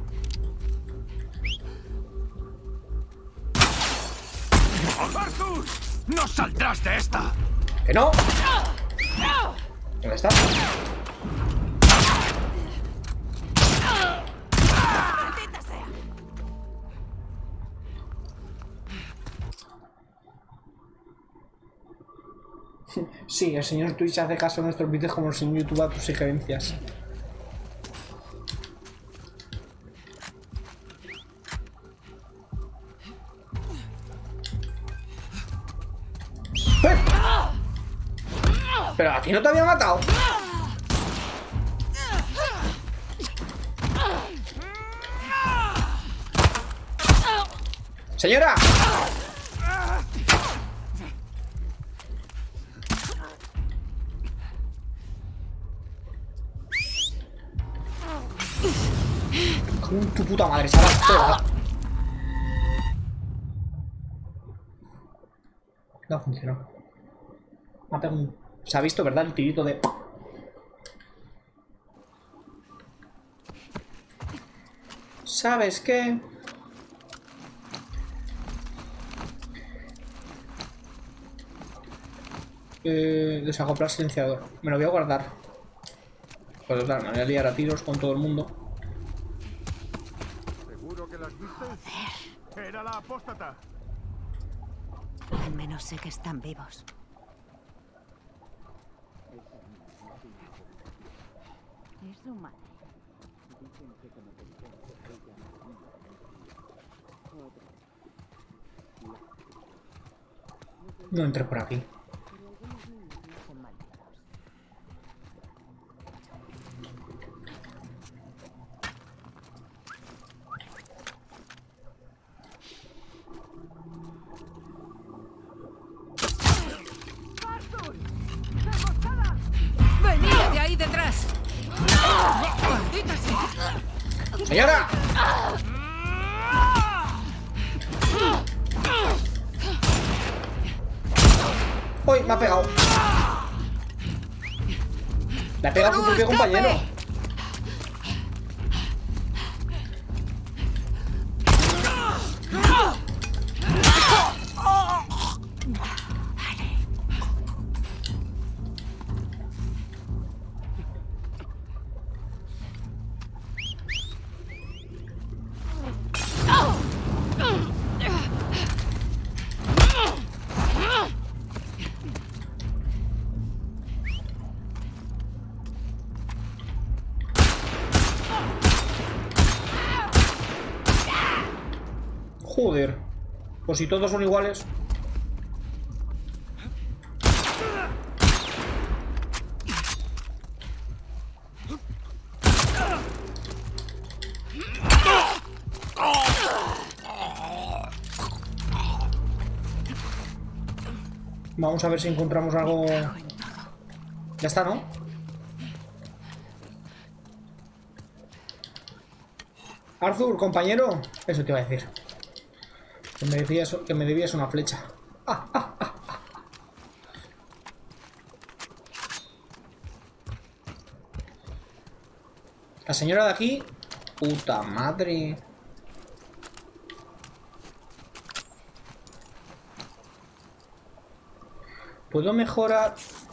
¡Arthur! ¡No saldrás de esta! ¡Que no! ¿Dónde estás? Sí, el señor Twitch hace caso a nuestros vídeos como si en YouTube a tus sugerencias. Pero a ti no te había matado. Señora. Con tu puta madre, ¿sabes? No funcionó. Se ha visto, ¿verdad? El tirito de... ¿Sabes qué? Desacoplar silenciador. Me lo voy a guardar. Pues claro, me voy a liar a tiros con todo el mundo. ¿Seguro que las viste? Era la apóstata. Al menos sé que están vivos. Es su madre. No entré por aquí. ¡Venid de ahí detrás! ¡Maldita sea! ¡Señora! ¡Uy! Me ha pegado. Le ha pegado a su propio compañero. Joder. Pues si todos son iguales. Vamos a ver si encontramos algo. Ya está, ¿no? Arthur, compañero. Eso te iba a decir. Que me debías una flecha. La señora de aquí. Puta madre. ¿Puedo mejorar?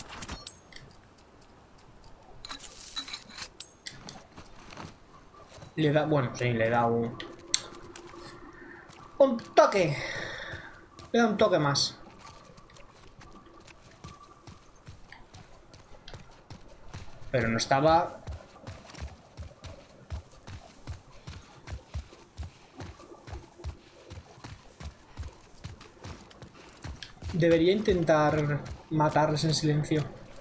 Le da... Bueno, sí, le da un toque. Le da un toque más. Pero no estaba... Debería intentar matarles en silencio.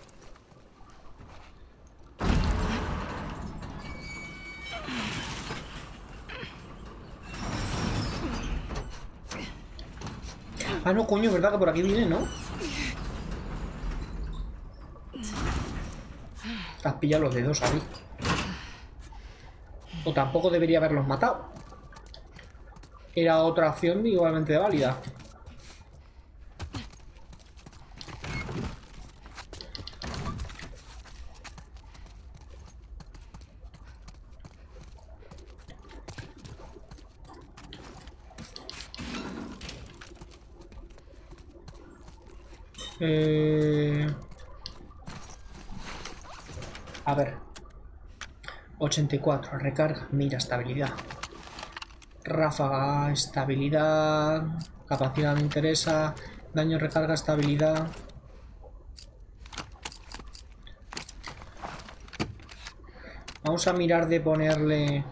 Ah, no, coño, ¿verdad que por aquí viene, no? Te has pillado los dedos ahí. O tampoco debería haberlos matado. Era otra opción igualmente válida. A ver. 84, recarga, mira, estabilidad. Ráfaga, estabilidad. Capacidad me interesa. Daño, recarga, estabilidad. Vamos a mirar de ponerle...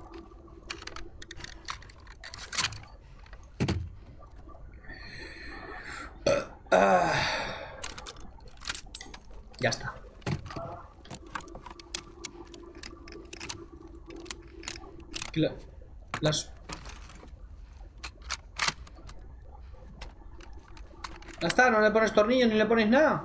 Ya está. Las... Ya está, no le pones tornillos ni le pones nada.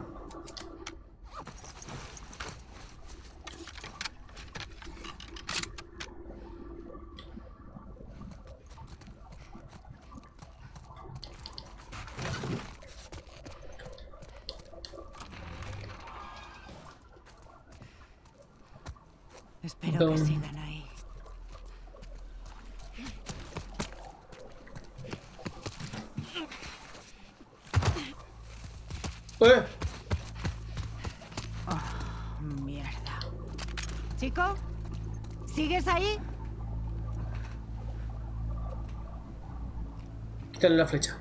Espero que sigan ahí. Oh, mierda. ¿Chico? ¿Sigues ahí? Quítale la flecha.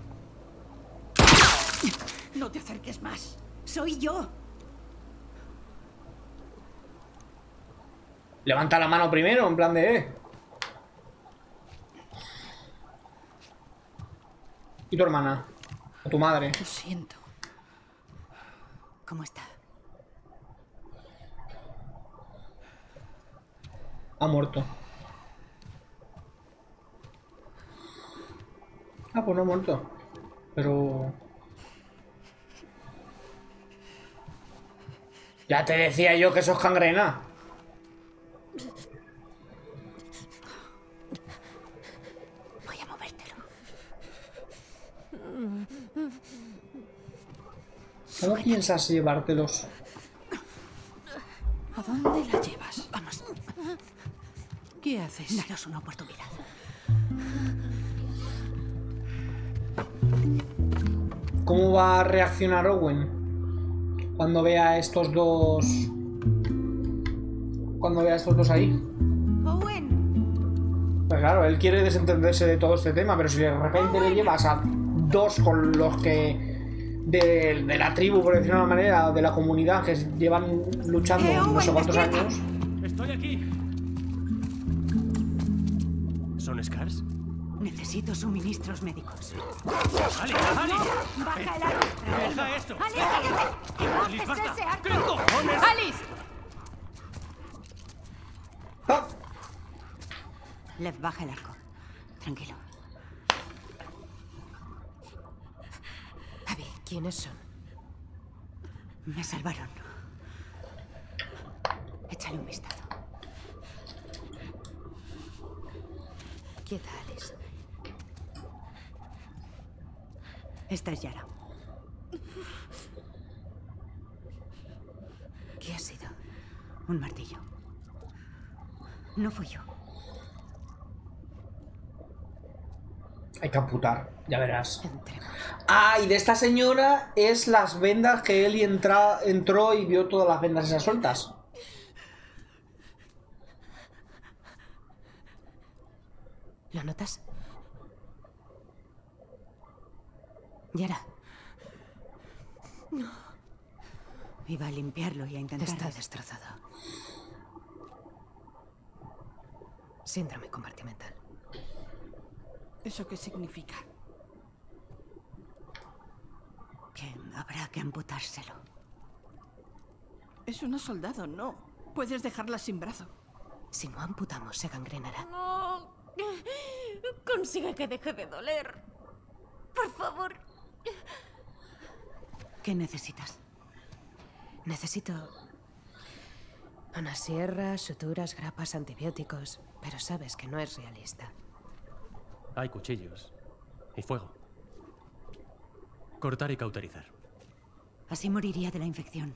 No te acerques más. Soy yo. Levanta la mano primero, en plan de... ¿Y tu hermana? ¿O tu madre? Lo siento. ¿Cómo está? Ha muerto. Ah, pues no ha muerto. Pero... Ya te decía yo que eso es gangrena. Voy a movértelo. ¿Cómo piensas llevártelos? ¿A dónde la llevas? Vamos, ¿Qué haces? daros una oportunidad. ¿Cómo va a reaccionar Owen cuando vea a estos dos? Cuando vea a estos dos ahí. Owen. Pues claro, él quiere desentenderse de todo este tema, pero si de repente le llevas a dos con los que... De la tribu, por decirlo de una manera, de la comunidad, que llevan luchando no sé cuántos años. ¡Estoy aquí! ¿Son Scars? Necesito suministros médicos. ¡Ali! ¡Ali! ¡Baja el arma! ¡Deja esto! ¡Alice, cállate! ¡Que ¡Alice, bajes basta! ese arma! ¿Qué cojones? ¡Alice! ¡Ah! Lev, baja el arco. Tranquilo. Abby, ¿quiénes son? Me salvaron. Échale un vistazo. Quieta, Alice. Esta es Yara. ¿Qué ha sido? Un martillo. No fui yo. Hay que amputar, ya verás. Entremos. Ah, y de esta señora es las vendas que él entró y vio todas las vendas esas sueltas. ¿Lo notas? Yara, Iba a limpiarlo y a intentar... está destrozado. Síndrome compartimental. ¿Eso qué significa? Que habrá que amputárselo. Es una soldado, no. Puedes dejarla sin brazo. Si no amputamos, se gangrenará. No. Consigue que deje de doler. Por favor. ¿Qué necesitas? Necesito una sierra, suturas, grapas, antibióticos. Pero sabes que no es realista. Hay cuchillos. Y fuego. Cortar y cauterizar. Así moriría de la infección.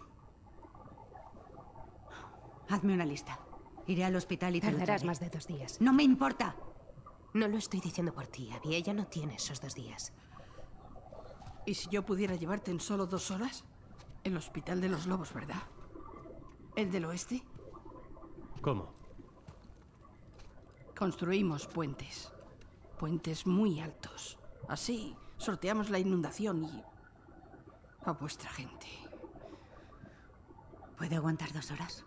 Hazme una lista. Iré al hospital y te lo Tardarás traeré. más de 2 días. ¡No me importa! No lo estoy diciendo por ti, Abby. Ella no tiene esos 2 días. ¿Y si yo pudiera llevarte en solo 2 horas? El Hospital de los Lobos, ¿verdad? ¿El del oeste? ¿Cómo? Construimos puentes. Puentes muy altos. Así sorteamos la inundación y... a vuestra gente. ¿Puede aguantar 2 horas?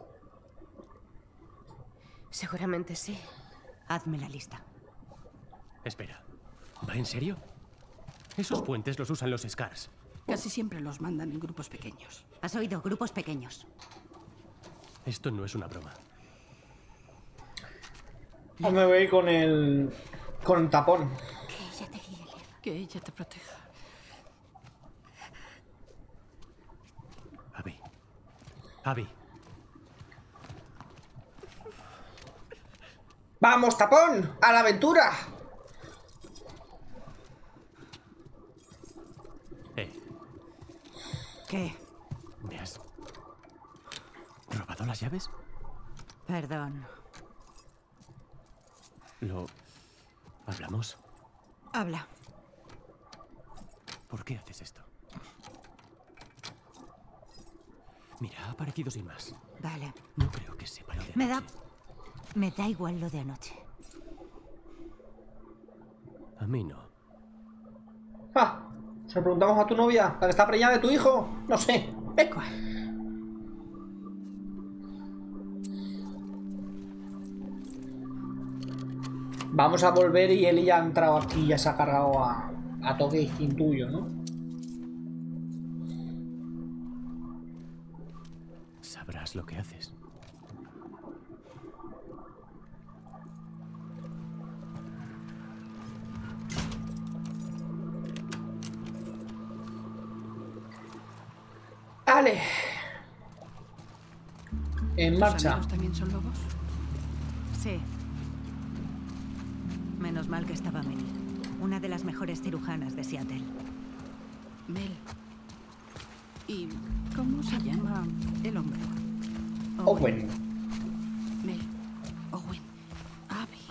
Seguramente sí. Hazme la lista. Espera. ¿Va en serio? Esos puentes los usan los Scars. Casi siempre los mandan en grupos pequeños. ¿Has oído? Grupos pequeños. Esto no es una broma. O me voy con el... con el tapón. Que ella te guíe, Lev. Que ella te proteja. Abby. Abby. ¡Vamos, tapón! ¡A la aventura! ¿Qué? ¿Me has robado las llaves? Perdón. ¿Lo hablamos? Habla. ¿Por qué haces esto? Mira, ha aparecido sin más. Vale. No creo que sepa lo de Me da... anoche. Me da igual lo de anoche. A mí no. Ah, se lo preguntamos a tu novia, la que está preñada de tu hijo. No sé. Vamos a volver y él ya ha entrado aquí y ya se ha cargado a toque sin tuyo, ¿no? Sabrás lo que haces. ¡Ale! En ¿Tus marcha. amigos también son lobos? Sí. Menos mal que estaba Mel, una de las mejores cirujanas de Seattle. Mel. ¿Y cómo se llama el hombre? Owen. Mel. Owen. Abby.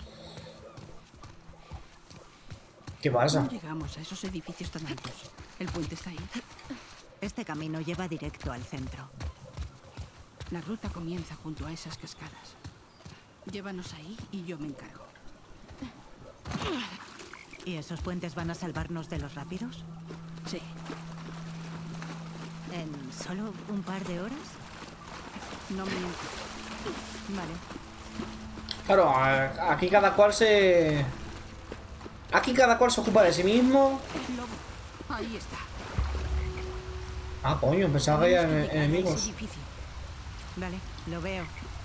¿Qué pasa? ¿Cómo llegamos a esos edificios tan altos? ¿El puente está ahí? Este camino lleva directo al centro. La ruta comienza junto a esas cascadas. Llévanos ahí y yo me encargo. ¿Y esos puentes van a salvarnos de los rápidos? Sí. ¿En solo un par de horas? No me... Vale. Claro, aquí cada cual se Aquí cada cual se ocupa de sí mismo. Lobo, ahí está. Ah, coño, pensaba que había Tenemos que llegar a enemigos. ese edificio. Vale, lo veo.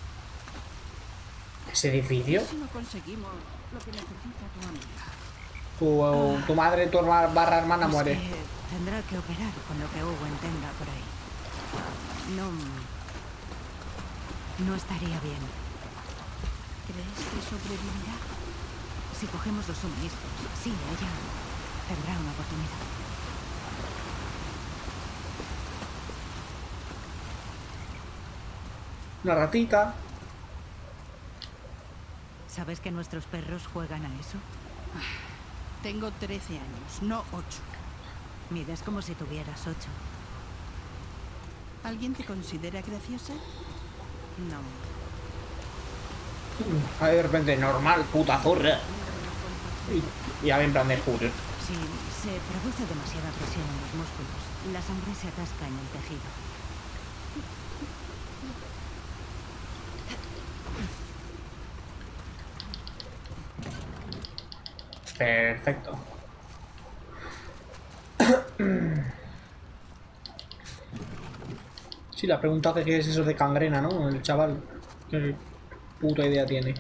¿Ese edificio? Si no conseguimos lo que necesita tu amiga. Tu madre, tu barra hermana Pues muere. que tendrá que operar con lo que Owen tenga por ahí. No... No estaría bien. ¿Crees que sobrevivirá? Si cogemos los suministros, sí, ella tendrá una oportunidad. Una ratita. ¿Sabes que nuestros perros juegan a eso? Tengo 13 años, no 8. Mides como si tuvieras 8. ¿Alguien te considera graciosa? No. Ahí de repente, normal, puta zorra. Y ya en plan de joder. Si se produce demasiada presión en los músculos, la sangre se atasca en el tejido. Perfecto. Sí, la pregunta que qué es eso de cangrena, ¿no? El chaval. ¿Qué puta idea tiene?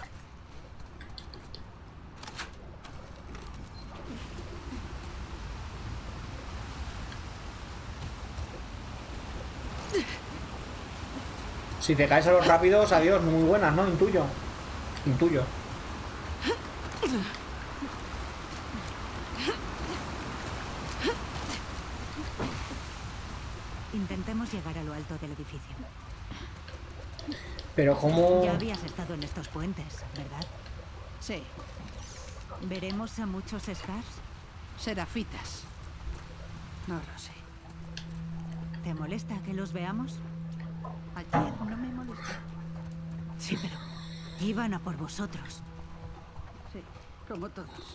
Si te caes a los rápidos, adiós, muy buenas, ¿no? Intuyo. Intuyo. Intentemos llegar a lo alto del edificio. Pero ¿cómo...? Ya habías estado en estos puentes, ¿verdad? Sí, ¿Veremos a muchos Scars? serafitas. No lo sé. ¿Te molesta que los veamos? Ayer no me molestó. Sí, pero iban a por vosotros. Sí, como todos.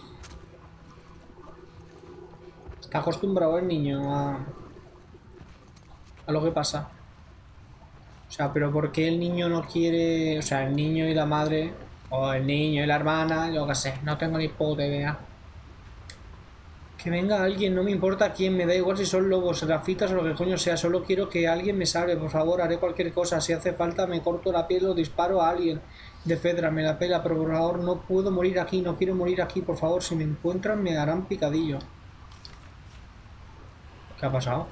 Está acostumbrado el niño a lo que pasa. O sea, pero ¿por qué el niño no quiere...? O sea, el niño y la madre, o el niño y la hermana, yo qué sé, no tengo ni puta idea. Que venga alguien, no me importa quién, me da igual si son lobos, serafitas o lo que coño sea, solo quiero que alguien me salve, por favor, haré cualquier cosa, si hace falta me corto la piel o disparo a alguien de Fedra, me la pela, pero por favor, no puedo morir aquí, no quiero morir aquí, por favor, si me encuentran me darán picadillo. ¿Qué ha pasado?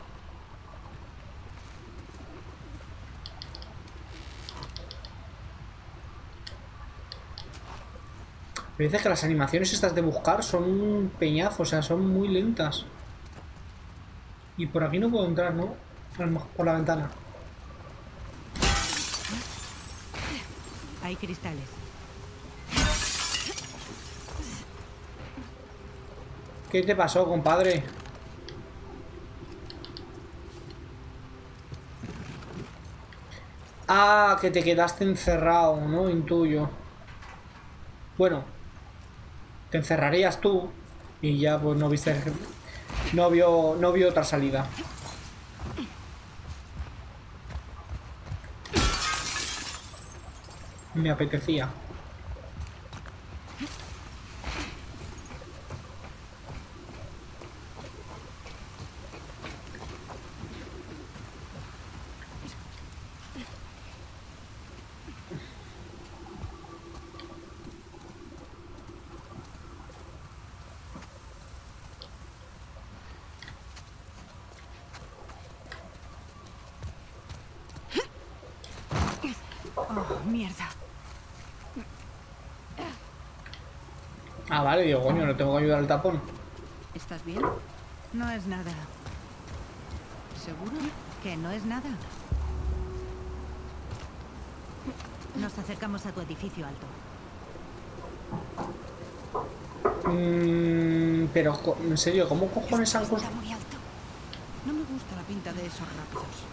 Me dice que las animaciones estas de buscar son un peñazo, o sea, son muy lentas. Y por aquí no puedo entrar, ¿no? A lo mejor por la ventana. Hay cristales. ¿Qué te pasó, compadre? Ah, que te quedaste encerrado, ¿no? Intuyo. Bueno, te encerrarías tú y ya pues no viste... No vio otra salida. Me apetecía. Oh, mierda. Ah, vale, digo, coño, no tengo que ayudar al tapón. ¿Estás bien? No es nada. ¿Seguro? ¿Que no es nada? Nos acercamos a tu edificio alto. Pero, en serio, ¿cómo cojones han Está construido? muy alto. No me gusta la pinta de esos rápidos.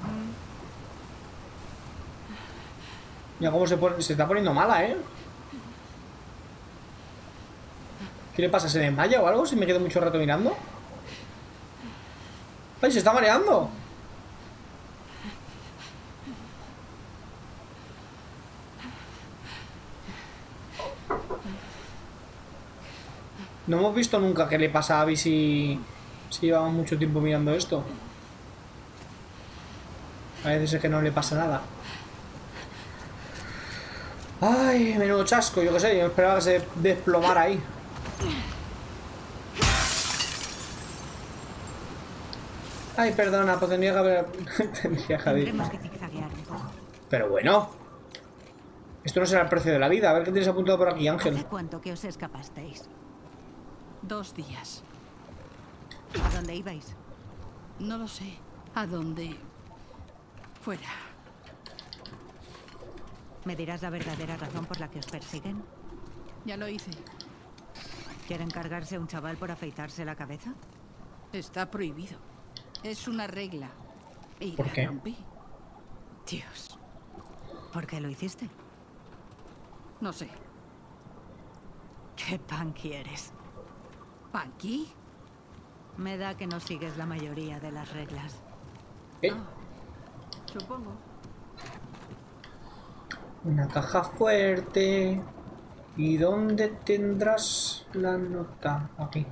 Mira cómo se está poniendo mala, ¿eh? ¿Qué le pasa? ¿Se desmaya o algo? ¿Si me quedo mucho rato mirando? ¡Ay, se está mareando! No hemos visto nunca qué le pasa a Abby si llevamos mucho tiempo mirando esto. A veces es que no le pasa nada. Ay, menudo chasco, yo qué sé, yo esperaba que se desplomara ahí. Ay, perdona, pues tendría que haber... tendría que haber... Tendremos que zigzaguear un poco. Pero bueno. Esto no será el precio de la vida. A ver qué tienes apuntado por aquí, Ángel. ¿Hace cuánto que os escapasteis? 2 días. ¿A dónde ibais? No lo sé. ¿A dónde? Fuera. ¿Me dirás la verdadera razón por la que os persiguen? Ya lo hice. ¿Quieren cargarse a un chaval por afeitarse la cabeza? Está prohibido. Es una regla. Y ¿Por la qué? rompí. Dios. ¿Por qué lo hiciste? No sé. ¿Qué punky eres? ¿Punky? Me da que no sigues la mayoría de las reglas. Supongo. Una caja fuerte. ¿Y dónde tendrás la nota? Aquí.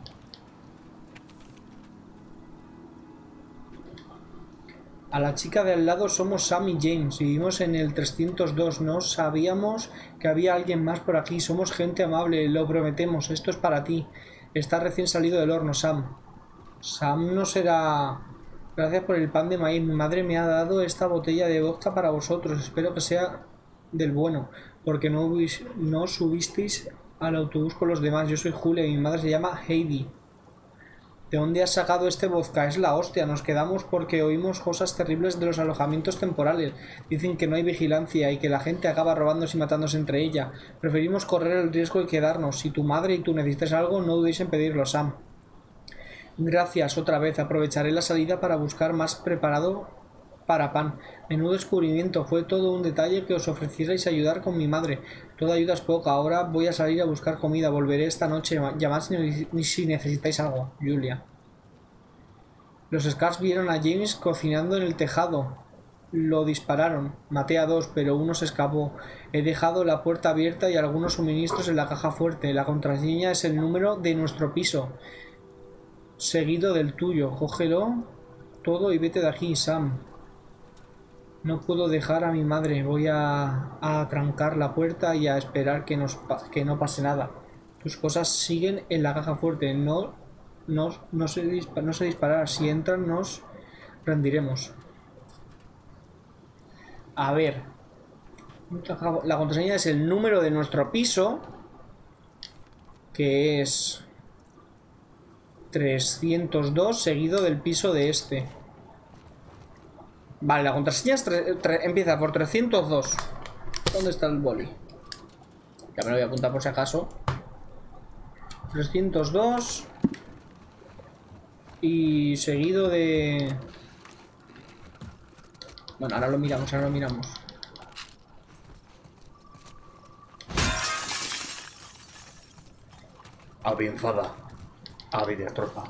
A la chica de al lado somos Sam y James. Vivimos en el 302. No sabíamos que había alguien más por aquí. Somos gente amable, lo prometemos. Esto es para ti. Está recién salido del horno, Sam. Sam no será... Gracias por el pan de maíz. Mi madre me ha dado esta botella de vodka para vosotros. Espero que sea del bueno, porque no subisteis al autobús con los demás. Yo soy Julia y mi madre se llama Heidi. ¿De dónde has sacado este vodka? Es la hostia. Nos quedamos porque oímos cosas terribles de los alojamientos temporales. Dicen que no hay vigilancia y que la gente acaba robándose y matándose entre ella. Preferimos correr el riesgo de quedarnos. Si tu madre y tú necesitas algo, no dudéis en pedirlo, Sam. Gracias otra vez. Aprovecharé la salida para buscar más preparado para pan. Menudo descubrimiento. Fue todo un detalle que os ofrecierais ayudar con mi madre. Toda ayuda es poca. Ahora voy a salir a buscar comida. Volveré esta noche. Llamad si necesitáis algo. Julia. Los Scars vieron a James cocinando en el tejado. Lo dispararon. Maté a 2, pero uno se escapó. He dejado la puerta abierta y algunos suministros en la caja fuerte. La contraseña es el número de nuestro piso, seguido del tuyo. Cógelo todo y vete de aquí, Sam. No puedo dejar a mi madre. Voy a trancar la puerta y a esperar que no pase nada. Tus cosas siguen en la caja fuerte. No se disparar. Si entran nos rendiremos. A ver. La contraseña es el número de nuestro piso, que es 302 seguido del piso de este. Vale, la contraseña empieza por 302. ¿Dónde está el boli? Ya me lo voy a apuntar por si acaso. 302 y seguido de... Bueno, ahora lo miramos, Abby enfada. Abby destroza.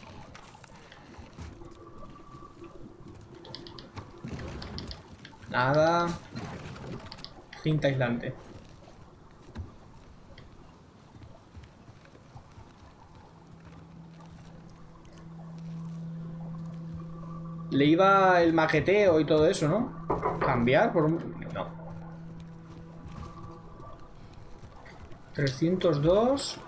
Nada. Cinta aislante. Le iba el maqueteo y todo eso, ¿no? Cambiar por un... No. 302.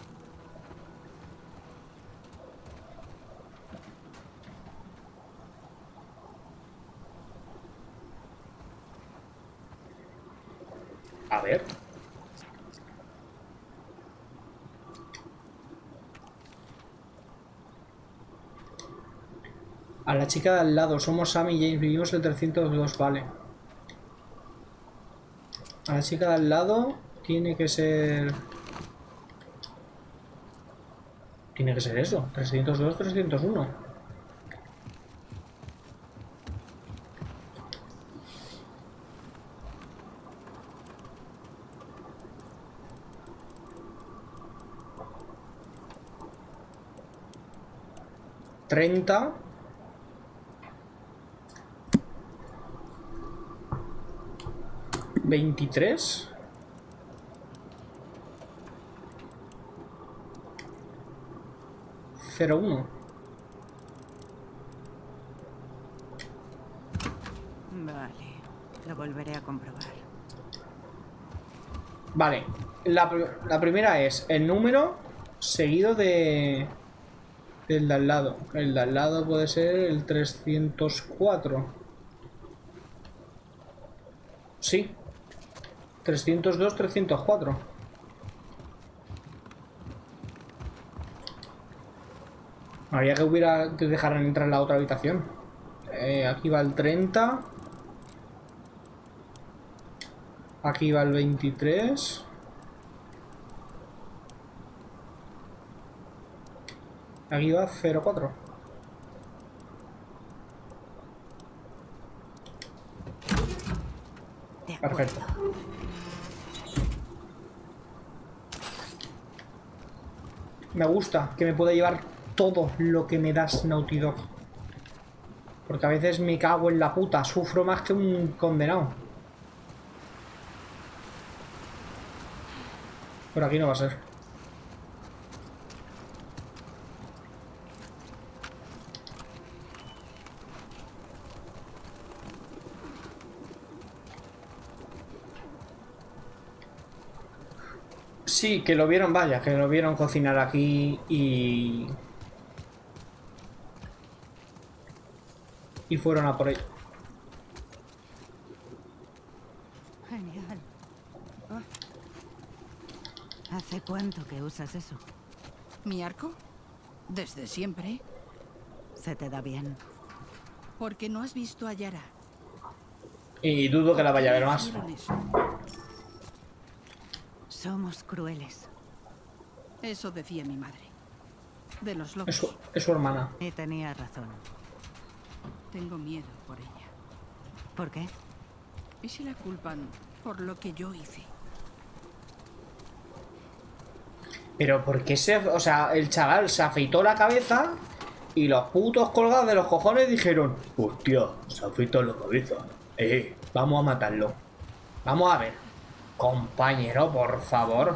A ver. A la chica de al lado. Somos Sam y James. Vivimos el 302. Vale. A la chica de al lado tiene que ser... Tiene que ser eso. 302, 301. ¿30? ¿23? 01. Vale, lo volveré a comprobar. Vale, la primera es el número seguido del de al lado. El de al lado puede ser el 304. Sí. 302, 304. Habría que dejaran entrar en la otra habitación. Aquí va el 30. Aquí va el 23. Aquí va 04. Perfecto. Me gusta que me pueda llevar todo lo que me das, Naughty Dog. Porque a veces me cago en la puta. Sufro más que un condenado. Por aquí no va a ser. Sí, que lo vieron, vaya, que lo vieron cocinar aquí y fueron a por ello. Genial. ¿Hace cuánto que usas eso? ¿Mi arco? Desde siempre. ¿Se te da bien? Porque no has visto a Yara. Y dudo que la vaya a ver más. Hicieron eso. Somos crueles. Eso decía mi madre. De los lobos. Es su hermana. Y tenía razón. Tengo miedo por ella. ¿Por qué? ¿Y si la culpan por lo que yo hice? Pero ¿por qué o sea, el chaval se afeitó la cabeza y los putos colgados de los cojones dijeron: hostia, se afeitó la cabeza. Vamos a matarlo. Vamos a ver. Compañero, por favor.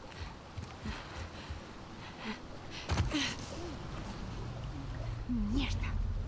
Mierda.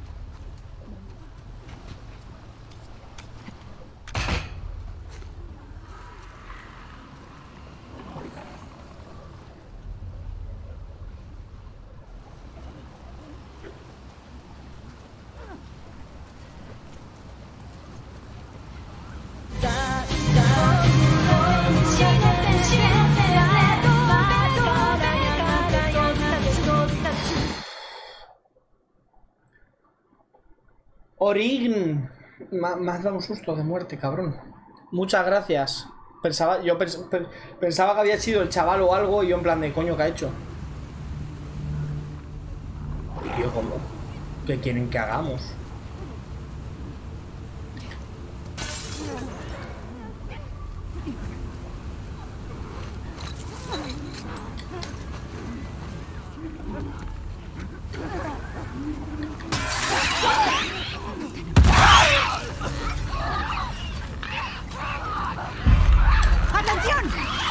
Orign. Me has dado un susto de muerte, cabrón. Muchas gracias. Pensaba que había sido el chaval o algo y yo en plan de coño, ¿qué ha hecho? Tío, ¿cómo? ¿Qué quieren que hagamos? ¡Atención!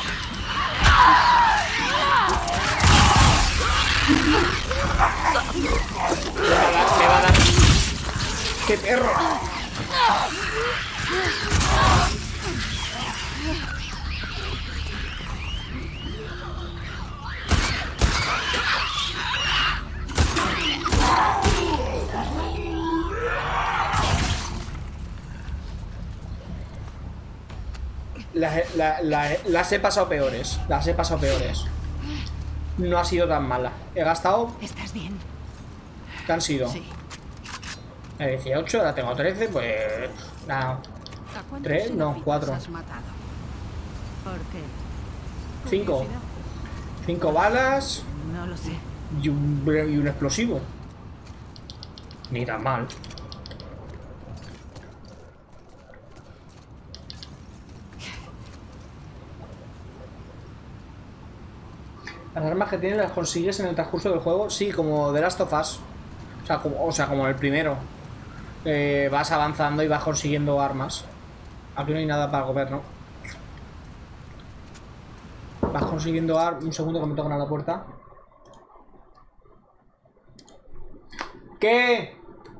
Me va a dar. ¡Qué perro! Las he pasado peores. Las he pasado peores. No ha sido tan mala. He gastado. ¿Estás bien? ¿Qué han sido? Sí. 18, ahora tengo 13, pues. Nada. ¿A cuántos 3, no, xenofitas 4. has matado? ¿Por qué? 5. Curiosidad. 5 balas No lo sé. y un explosivo. Ni tan mal. Las armas que tienes las consigues en el transcurso del juego. Sí, como The Last of Us. O sea, como el primero. Vas avanzando y vas consiguiendo armas. Aquí no hay nada para comer, ¿no? Vas consiguiendo armas. Un segundo que me tocan a la puerta. ¿Qué?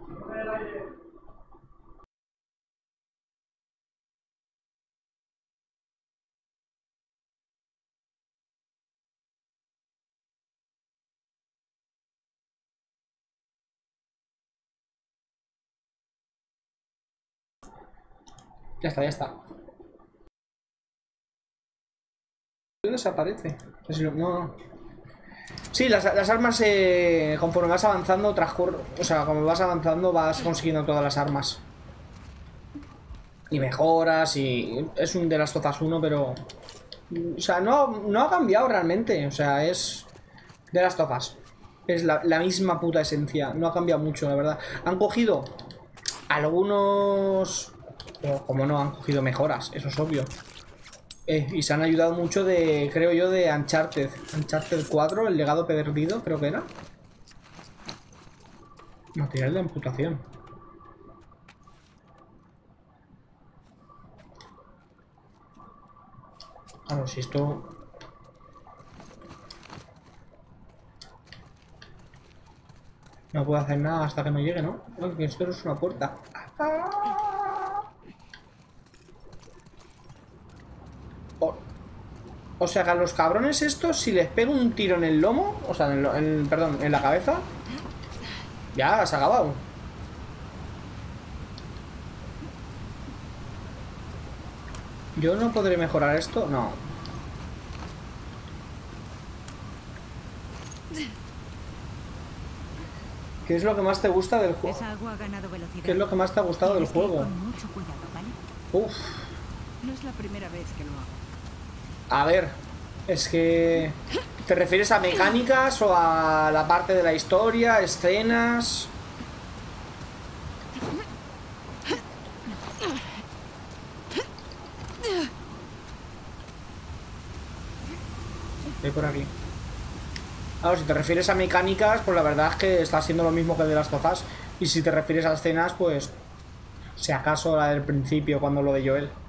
Ya está, ya está. Desaparece. No. Sí, las armas, conforme vas avanzando, o sea, como vas avanzando, vas consiguiendo todas las armas. Y mejoras, y es un de las Last of Us 1, pero... O sea, no ha cambiado realmente. O sea, es de las Last of Us. Es la misma puta esencia. No ha cambiado mucho, la verdad. Han cogido algunos... Pero como no, han cogido mejoras, eso es obvio. Y se han ayudado mucho de, creo yo, de Uncharted. Uncharted 4, el legado perdido, creo que era. Material de amputación. A ver si esto... No puedo hacer nada hasta que no llegue, ¿no? No, que esto no es una puerta. O sea que a los cabrones estos, si les pego un tiro en el lomo, o sea, perdón, en la cabeza, ya se ha acabado. ¿Yo no podré mejorar esto? No. ¿Qué es lo que más te gusta del juego? Esa agua ha ganado velocidad. ¿Qué es lo que más te ha gustado del Tienes que ir juego? con mucho cuidado, ¿vale? Uf. No es la primera vez que lo hago. A ver, es que... ¿Te refieres a mecánicas o a la parte de la historia, escenas? Voy por aquí. Claro, si te refieres a mecánicas, pues la verdad es que está haciendo lo mismo que de las Last of Us. Y si te refieres a escenas, pues... Si acaso la del principio, cuando lo de Joel.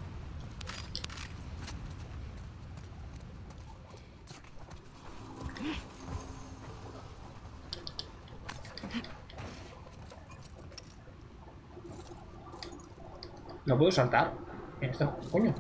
No puedo saltar. Mira esto, coño.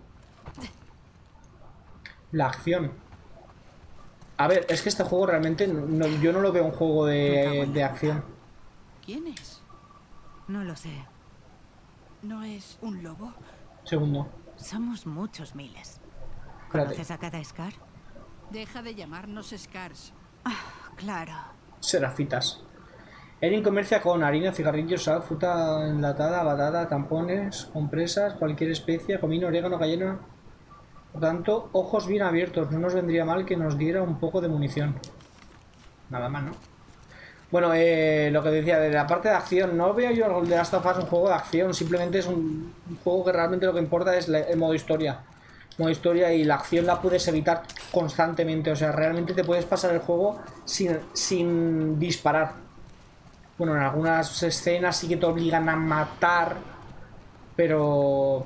La acción. A ver, es que este juego realmente yo no lo veo un juego de acción. ¿Quién es? No lo sé. ¿No es un lobo? Segundo. Somos muchos miles. Espérate. ¿Conoces a cada Scar? Deja de llamarnos Scars. Claro. Serafitas. Erin comercia con harina, cigarrillos, sal, fruta enlatada, batata, tampones, compresas, cualquier especia, comino, orégano, cayena. Por tanto, ojos bien abiertos. No nos vendría mal que nos diera un poco de munición. Nada más, ¿no? Bueno, lo que decía, de la parte de acción, no veo yo el de Last of Us un juego de acción. Simplemente es un juego que realmente lo que importa es el modo historia. Modo historia, y la acción la puedes evitar constantemente. O sea, realmente te puedes pasar el juego sin disparar. Bueno, en algunas escenas sí que te obligan a matar, pero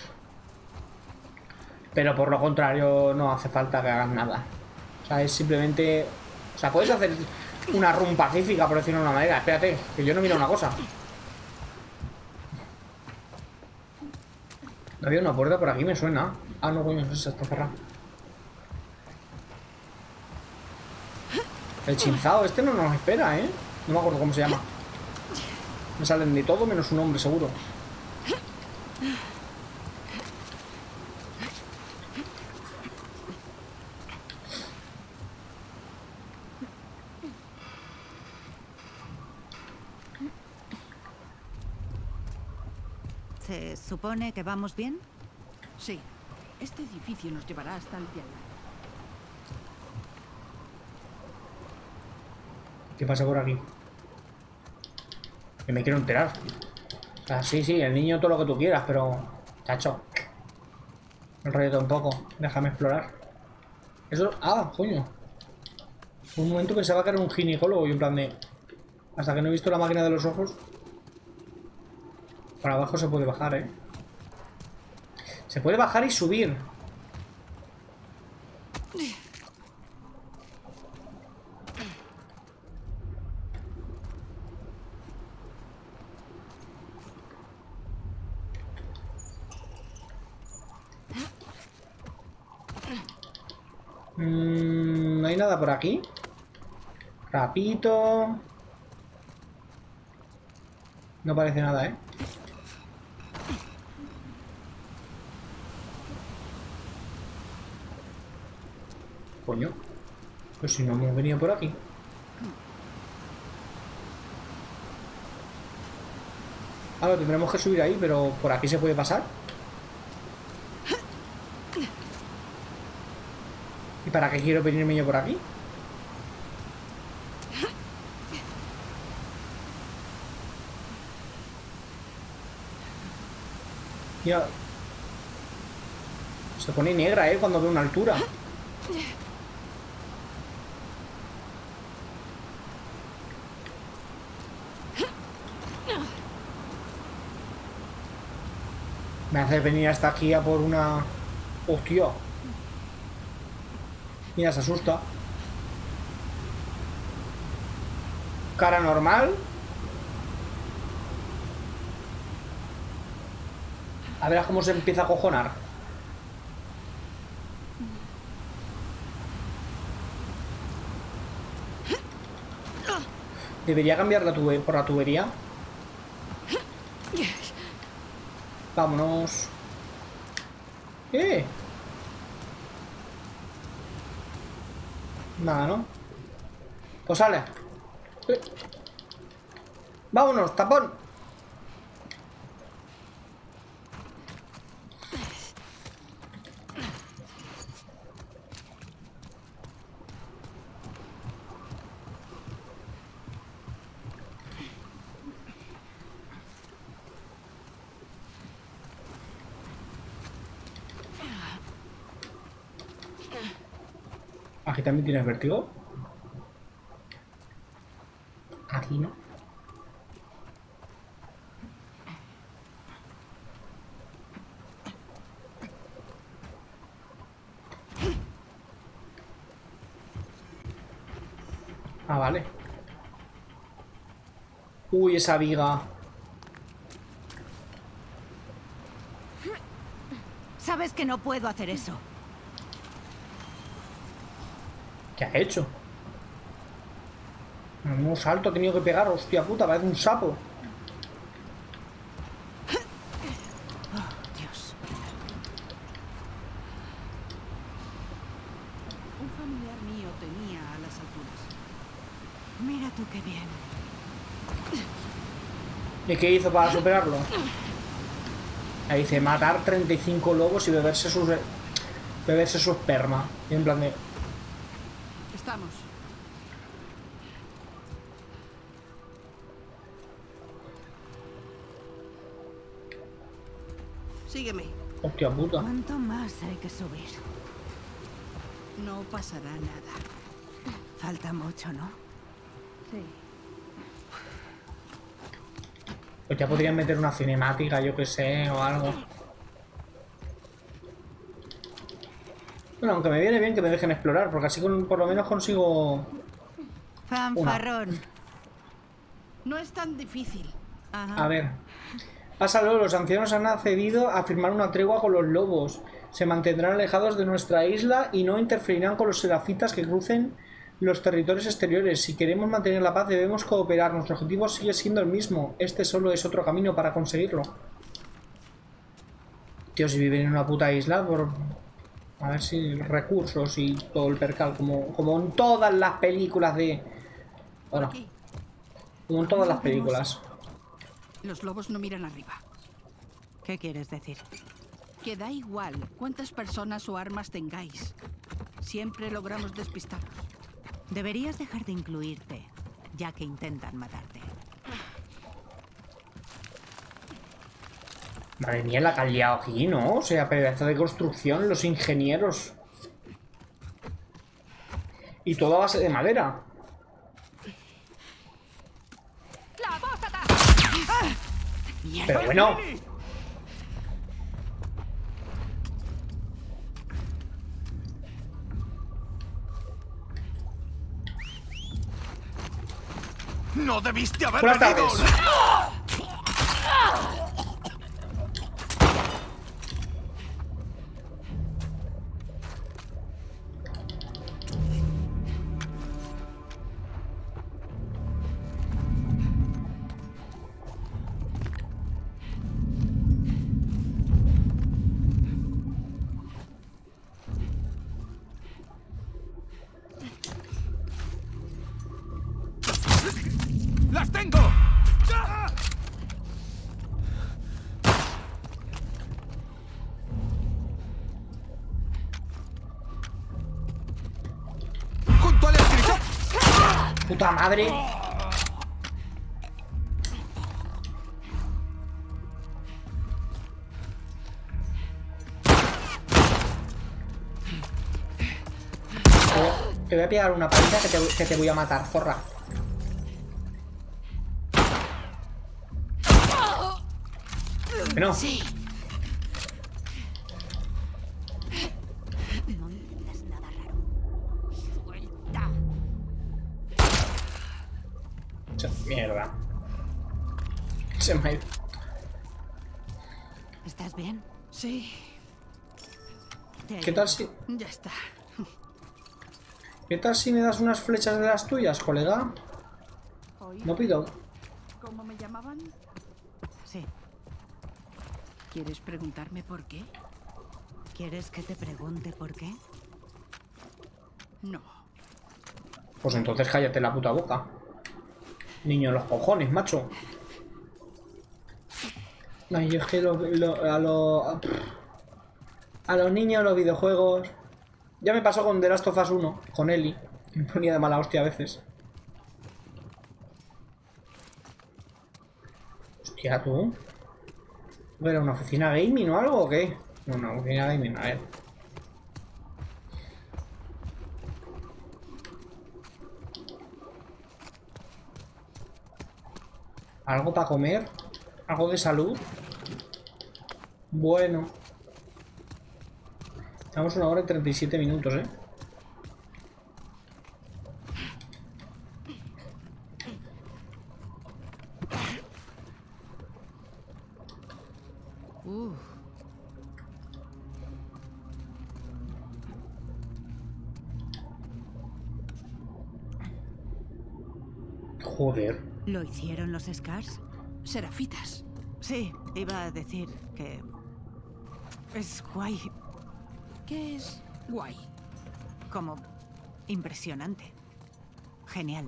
por lo contrario no hace falta que hagan nada. O sea, es simplemente... O sea, puedes hacer una run pacífica, por decirlo de una manera. Espérate, que yo no miro una cosa. No había una puerta por aquí, me suena. Ah, no, coño, esa está cerrada. El chinzao este no nos espera, ¿eh? No me acuerdo cómo se llama. Me salen de todo menos un nombre, seguro. ¿Se supone que vamos bien? Sí. Este edificio nos llevará hasta el piano. ¿Qué pasa por aquí? Que me quiero enterar. O sea, sí, el niño todo lo que tú quieras, pero... Chacho. El rollo un poco. Déjame explorar. Eso... Ah, coño. Por un momento pensaba que era un ginecólogo y en plan de... Hasta que no he visto la máquina de los ojos. Para abajo se puede bajar, ¿eh? Se puede bajar y subir. No hay nada por aquí. Rapito. No parece nada, ¿eh? Coño. Pues si no hemos venido por aquí. Ahora tendremos que subir ahí, pero ¿por aquí se puede pasar? ¿Y para qué quiero venirme yo por aquí? Ya. Se pone negra, cuando ve una altura. Me hace venir hasta aquí a por una... Hostia. Mira, se asusta. Cara normal. A ver cómo se empieza a cojonar. Debería cambiar por la tubería. Vámonos. Nada, ¿no? Pues sale. Vámonos, tapón. ¿Aquí también tienes vértigo? Aquí no. Ah, vale. Uy, esa viga. Sabes que no puedo hacer eso. ¿Qué ha hecho? Un salto ha tenido que pegar, hostia puta, parece un sapo. Oh, Dios. Un familiar mío tenía a las alturas. Mira tú qué bien. ¿Y qué hizo para superarlo? Ahí dice, matar 35 lobos y beberse su esperma. Y en plan de... Estamos. Sígueme. Hostia puta. ¿Cuánto más hay que subir? No pasará nada. Falta mucho, ¿no? Sí. Pues ya podrían meter una cinemática, yo que sé, o algo. Bueno, aunque me viene bien que me dejen explorar, porque así por lo menos consigo... Fanfarrón. No es tan difícil. A ver. Pásalo, los ancianos han accedido a firmar una tregua con los lobos. Se mantendrán alejados de nuestra isla y no interferirán con los serafitas que crucen los territorios exteriores. Si queremos mantener la paz debemos cooperar. Nuestro objetivo sigue siendo el mismo. Este solo es otro camino para conseguirlo. Tío, si viven en una puta isla, por... A ver si recursos y todo el percal, como en todas las películas de... Bueno, como en todas las películas. Los lobos no miran arriba. ¿Qué quieres decir? Que da igual cuántas personas o armas tengáis. Siempre logramos despistarlos. Deberías dejar de incluirte, ya que intentan matarte. Madre mía, la que han liado aquí, ¿no? O sea, pedazo de construcción, los ingenieros. Y todo a base de madera. Pero bueno. ¡No debiste haber Buenas venido! tardes. ¡Las tengo! ¡Junto al escritor! ¡Puta madre! Te voy a pegar una paliza que te voy a matar, zorra. No. Sí. No entiendes nada raro. Suelta. Mierda. Se me ha ido. ¿Estás bien? Sí, ¿Qué tal si... ya está. ¿Qué tal si me das unas flechas de las tuyas, colega? No pido. ¿Cómo me llamaban? Sí. ¿Quieres preguntarme por qué? ¿Quieres que te pregunte por qué? No. Pues entonces cállate la puta boca. Niño, los cojones, macho. Ay, es que a los niños los videojuegos... Ya me pasó con The Last of Us 1, con Ellie. Me ponía de mala hostia a veces. Hostia, tú. ¿Era una oficina gaming o algo o qué? No, una oficina gaming, a ver. ¿Algo para comer? ¿Algo de salud? Bueno. Estamos 1 hora y 37 minutos, ¿eh? Joder. ¿Lo hicieron los Scars? Serafitas. Sí, iba a decir que... es guay, ¿Qué es guay? como impresionante. Genial.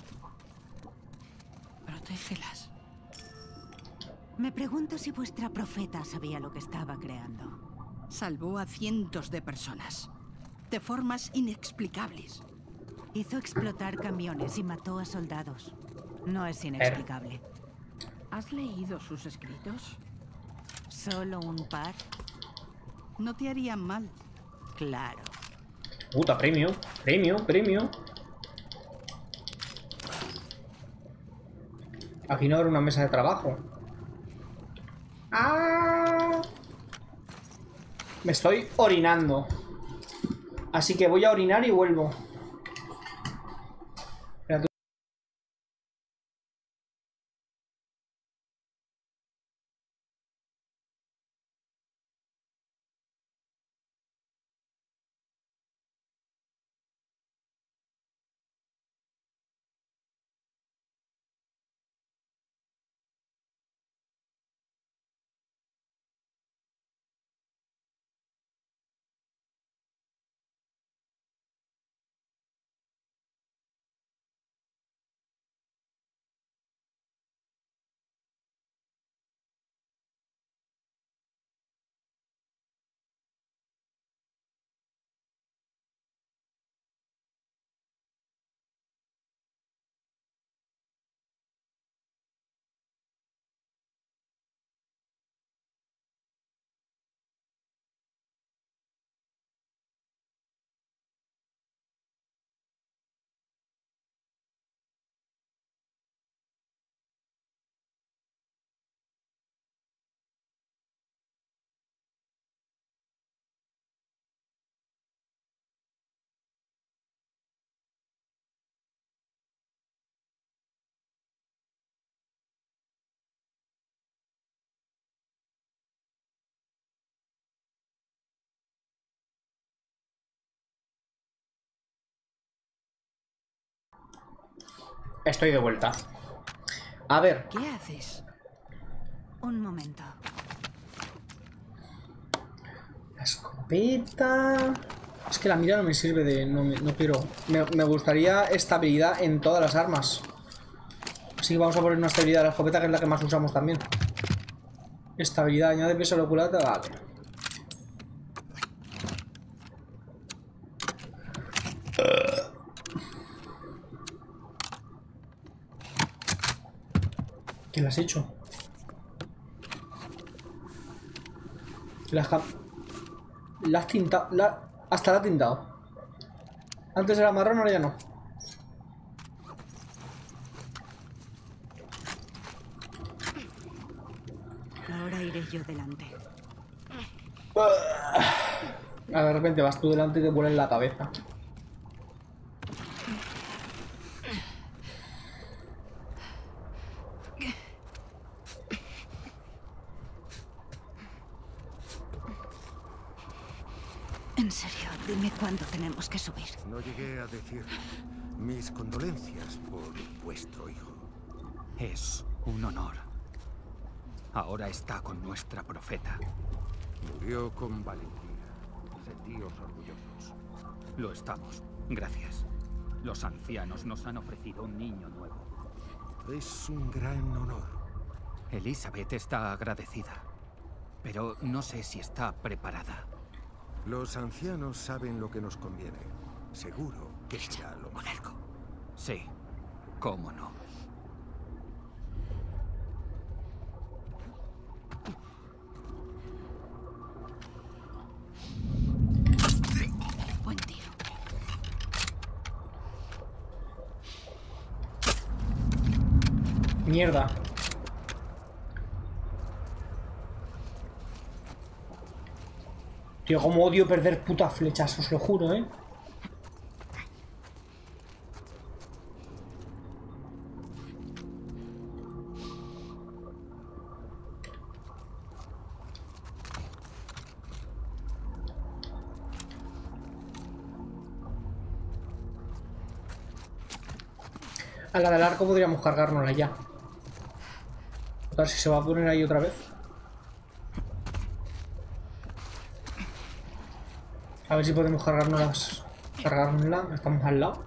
Protégelas. Me pregunto si vuestra profeta sabía lo que estaba creando. Salvó a cientos de personas. De formas inexplicables. Hizo explotar camiones y mató a soldados. No es inexplicable. ¿Has leído sus escritos? ¿Solo un par? No te harían mal. Claro. Puta, premio. Premio. Aquí no habrá una mesa de trabajo. ¡Ah! Me estoy orinando. Así que voy a orinar y vuelvo. Espérate. Estoy de vuelta. A ver. ¿Qué haces? Un momento. La escopeta... Es que la mira no me sirve de... No quiero... Me gustaría estabilidad en todas las armas. Así que vamos a poner una estabilidad de la escopeta, que es la que más usamos también. Estabilidad, añade peso a la culata. Vale. ¿Qué le has hecho? La has tintado. Hasta la has tintado. Antes era marrón, ahora ya no. Ahora iré yo delante. De repente vas tú delante y te vuela en la cabeza. En serio, dime cuándo tenemos que subir. No llegué a decir mis condolencias por vuestro hijo. Es un honor. Ahora está con nuestra profeta. Murió con valentía. Sentíos orgullosos. Lo estamos. Gracias. Los ancianos nos han ofrecido un niño nuevo. Es un gran honor. Elizabeth está agradecida, pero no sé si está preparada. Los ancianos saben lo que nos conviene. Seguro que será lo mejor. Sí, cómo no. Buen tiro. Mierda. Tío, como odio perder putas flechas, os lo juro, ¿eh? A la del arco podríamos cargárnosla ya. A ver si se va a poner ahí otra vez. A ver si podemos cargárnosla. Estamos al lado.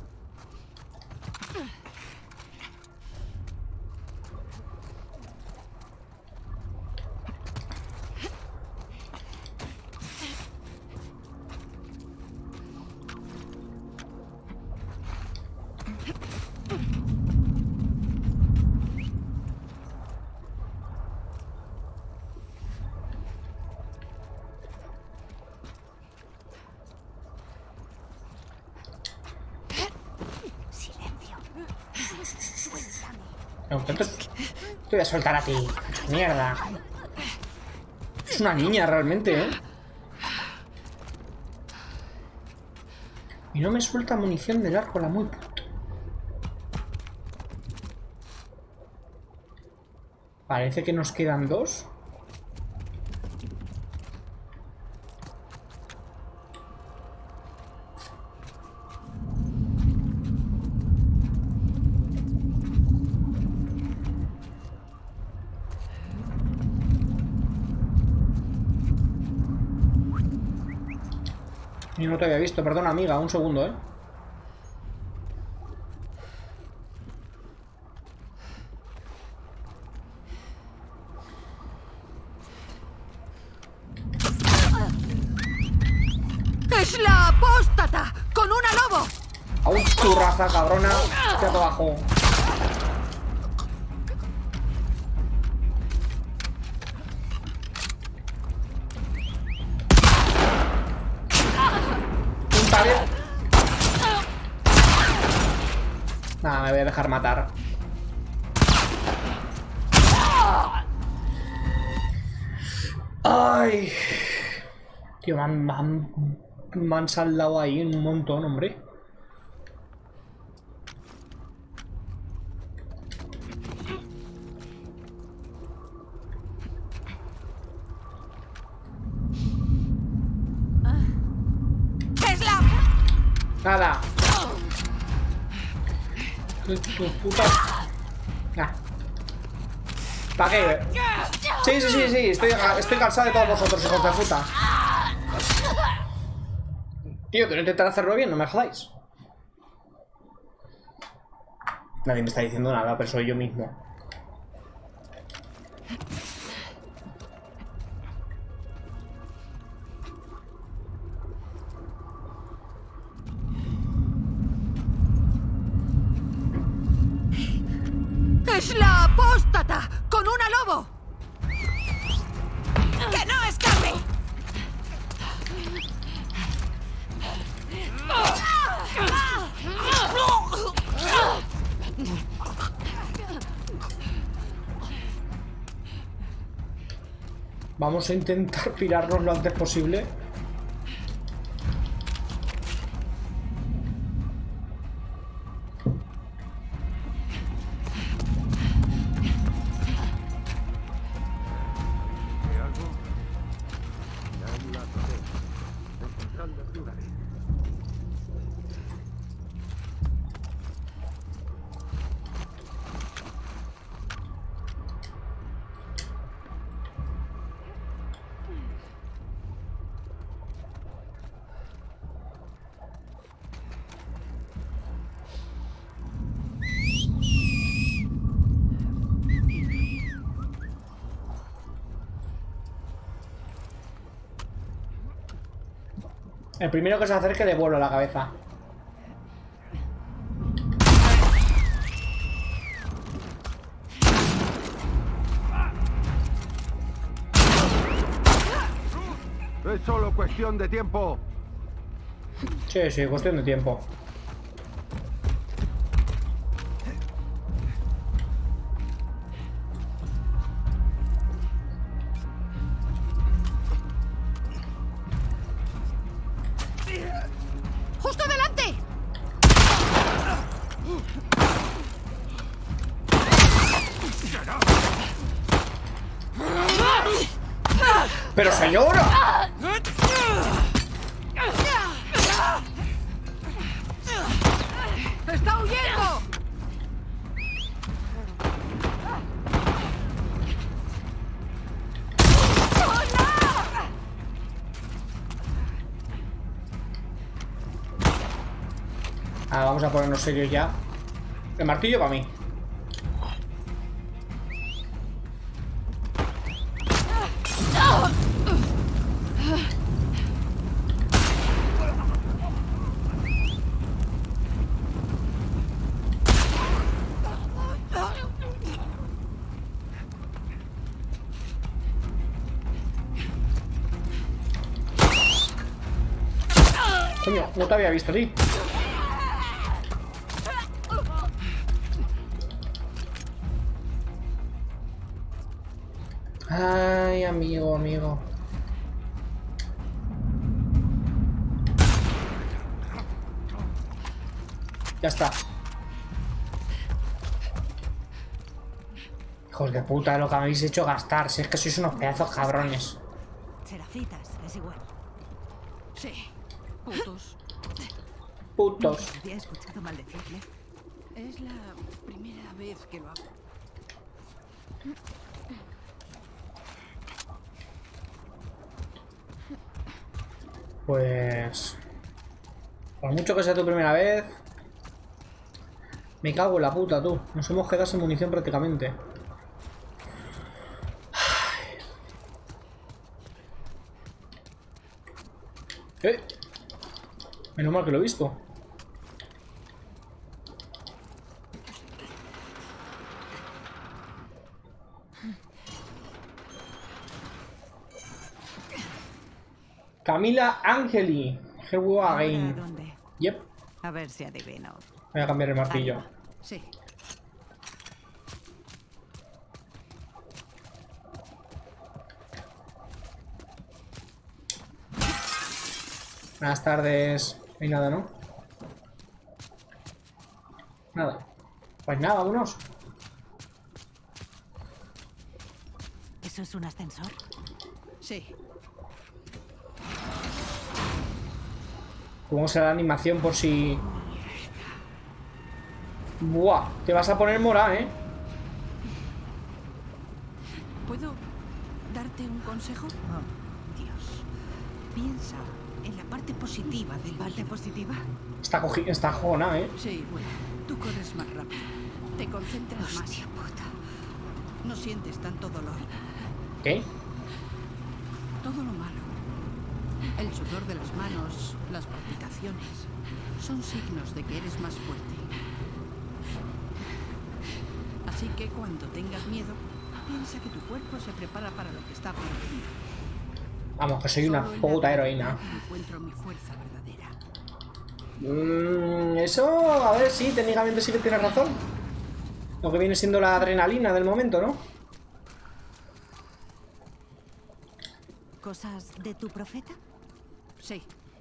No, te voy a soltar a ti. Mierda. Es una niña realmente, ¿eh? Y no me suelta munición del arco, la muy puta. Parece que nos quedan dos. Yo no te había visto, perdona amiga, un segundo, ¿eh? ¡Es la apóstata! ¡Con una lobo! ¡A un churraza, cabrona! ¡Qué abajo! Nada, me voy a dejar matar. ¡Ay! Tío, me han saldado ahí un montón, hombre. Nada. Tu puta. Nah. ¿Para qué? Sí. Estoy cansado de todos vosotros, hijos de puta. Tío, quiero intentar hacerlo bien, no me jodáis. Nadie me está diciendo nada, pero soy yo mismo. ¡Es la apóstata! ¡Con una lobo! ¡Que no escape! Vamos a intentar pirarnos lo antes posible. El primero que se acerque le vuelo la cabeza. Es solo cuestión de tiempo. Sí, sí, cuestión de tiempo. ¡Justo delante! ¡Pero señora! ¡Está huyendo! Ah, vamos a ponernos serios ya. El martillo para mí. Coño, no te había visto a ti. Ay, amigo, amigo. Ya está. Hijos de puta, lo que me habéis hecho gastar. Si es que sois unos pedazos cabrones. Serafitas, es igual. Sí, putos. Putos. Había escuchado maldecirle. Es la primera vez que lo hago. Pues... por mucho que sea tu primera vez... Me cago en la puta, tú. Nos hemos quedado sin munición prácticamente. Menos mal que lo he visto. Camila Angeli. Hello ¿Ahora again. dónde? Yep. A ver si adivino. Voy a cambiar el martillo. Sí. Buenas tardes. No hay nada, ¿no? Nada. Pues nada, vámonos. ¿Eso es un ascensor? Sí. Vamos a la animación por si... Buah, te vas a poner mora, ¿eh? ¿Puedo darte un consejo? Oh, Dios. Piensa en la parte positiva del ¿Parte vídeo. positiva? Está jona, ¿eh? Sí, bueno, tú corres más rápido. concentras más. No sientes tanto dolor. ¿Qué? Todo lo malo. El sudor de las manos, las palpitaciones, son signos de que eres más fuerte. Así que cuando tengas miedo, piensa que tu cuerpo se prepara para lo que está por venir. Vamos, que soy una Solo en puta la heroína. realidad encuentro mi fuerza verdadera. Eso, a ver, sí, técnicamente sí que tienes razón. Lo que viene siendo la adrenalina del momento, ¿no? ¿Cosas de tu profeta? Sí.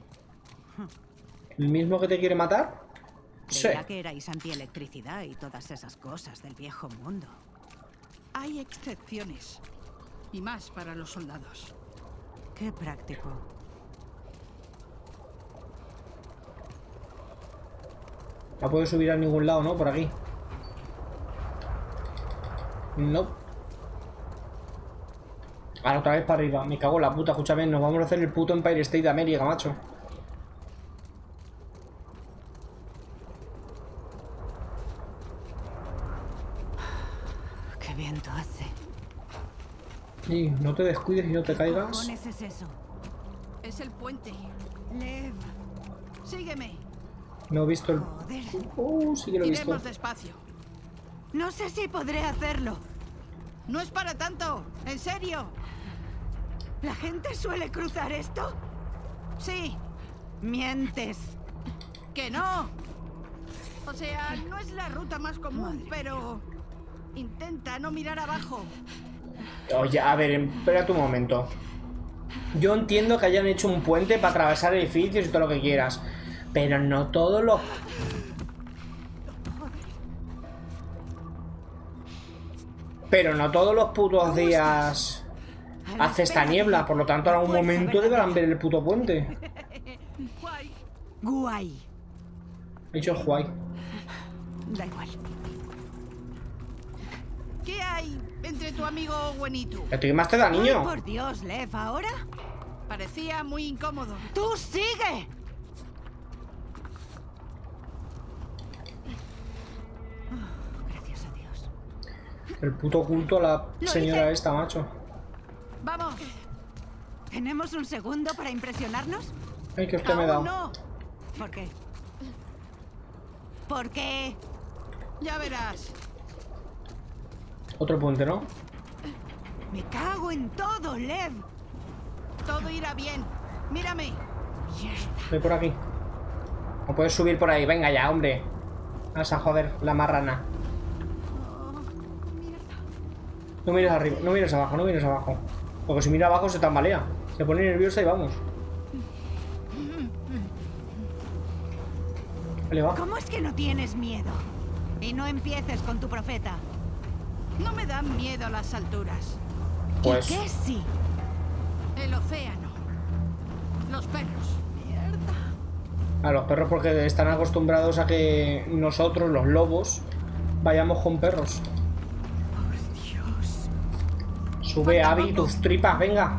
¿El mismo que te quiere matar? Sí. Creía que erais antielectricidad y todas esas cosas del viejo mundo. Hay excepciones. Y más para los soldados. Qué práctico. No puedo subir a ningún lado, ¿no? Por aquí. No. Ahora otra vez para arriba. Me cago en la puta, escúchame. Nos vamos a hacer el puto Empire State de América, macho. Qué viento hace. Sí, no te descuides y no te ¿Qué caigas. cojones es eso? Es el puente. Lev. Sígueme. No he visto el... Joder. Sí que lo he visto. Iremos despacio. No sé si podré hacerlo. No es para tanto. En serio. ¿La gente suele cruzar esto? Sí. Mientes. Que no. O sea, no es la ruta más común, Madre pero... Intenta no mirar abajo. Oye, a ver, espérate un momento. Yo entiendo que hayan hecho un puente para atravesar edificios y todo lo que quieras. Pero no todos los... Pero no todos los putos días hace esta niebla. Por lo tanto, en algún momento deberán ver el puto puente. Guay. Guay. He hecho guay. Da igual. ¿Qué hay entre tu amigo Owen y tú? ¿Qué más te da, Ay, niño? por Dios, Lev, ¿ahora? Parecía muy incómodo. ¡Tú sigue! Oh, gracias a Dios. El puto culto a la Lo señora hice. esta, macho. Vamos. ¿Tenemos un segundo para impresionarnos? Ay, que usted me ha dado. Aún no. ¿Por qué? ¿Por qué? Ya verás. Otro puente, ¿no? Me cago en todo, Lev. Todo irá bien. Mírame. Voy por aquí. No puedes subir por ahí. Venga ya, hombre. Vas a joder la marrana. No mires arriba, no mires abajo, no mires abajo. Porque si mira abajo se tambalea. Se pone nerviosa y vamos. Vale, va. ¿Cómo es que no tienes miedo? Y no empieces con tu profeta. No me dan miedo las alturas. Pues... ¿Qué sí? El océano. Los perros. A los perros porque están acostumbrados a que nosotros, los lobos, vayamos con perros. Por Dios. Sube, Abby, tus tripas, venga.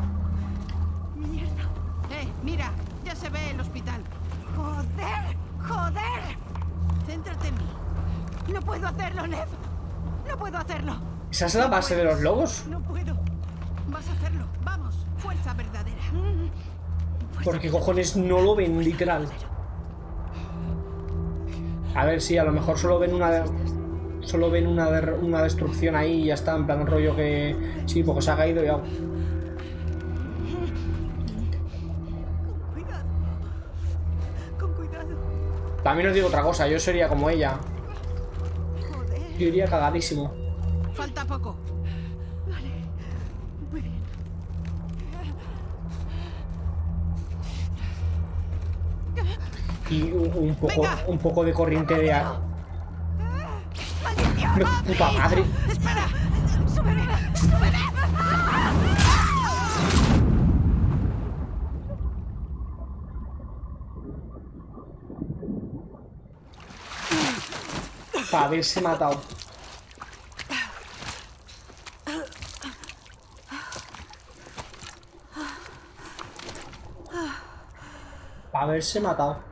Mira, ya se ve el hospital. ¡Joder! ¡Joder! Céntrate en mí. No puedo hacerlo, Lev. No puedo hacerlo. ¿Esa es la base de los lobos? No puedo. Vas a hacerlo. Vamos. Fuerza verdadera. ¿Por qué cojones no lo ven, literal? A ver, sí, a lo mejor solo ven una... Solo ven una destrucción ahí y ya está. En plan, un rollo que... Sí, porque se ha caído y ya... Cuidado. Con cuidado. También os digo otra cosa, yo sería como ella. Joder. Yo iría cagadísimo. Falta poco. Vale. Muy bien. Y un poco de corriente de... ¡Maldición! ¡Puta madre! ¡Espera! ¡Súbeme! ¡Súbeme! Para haberse matado. Para haberse matado.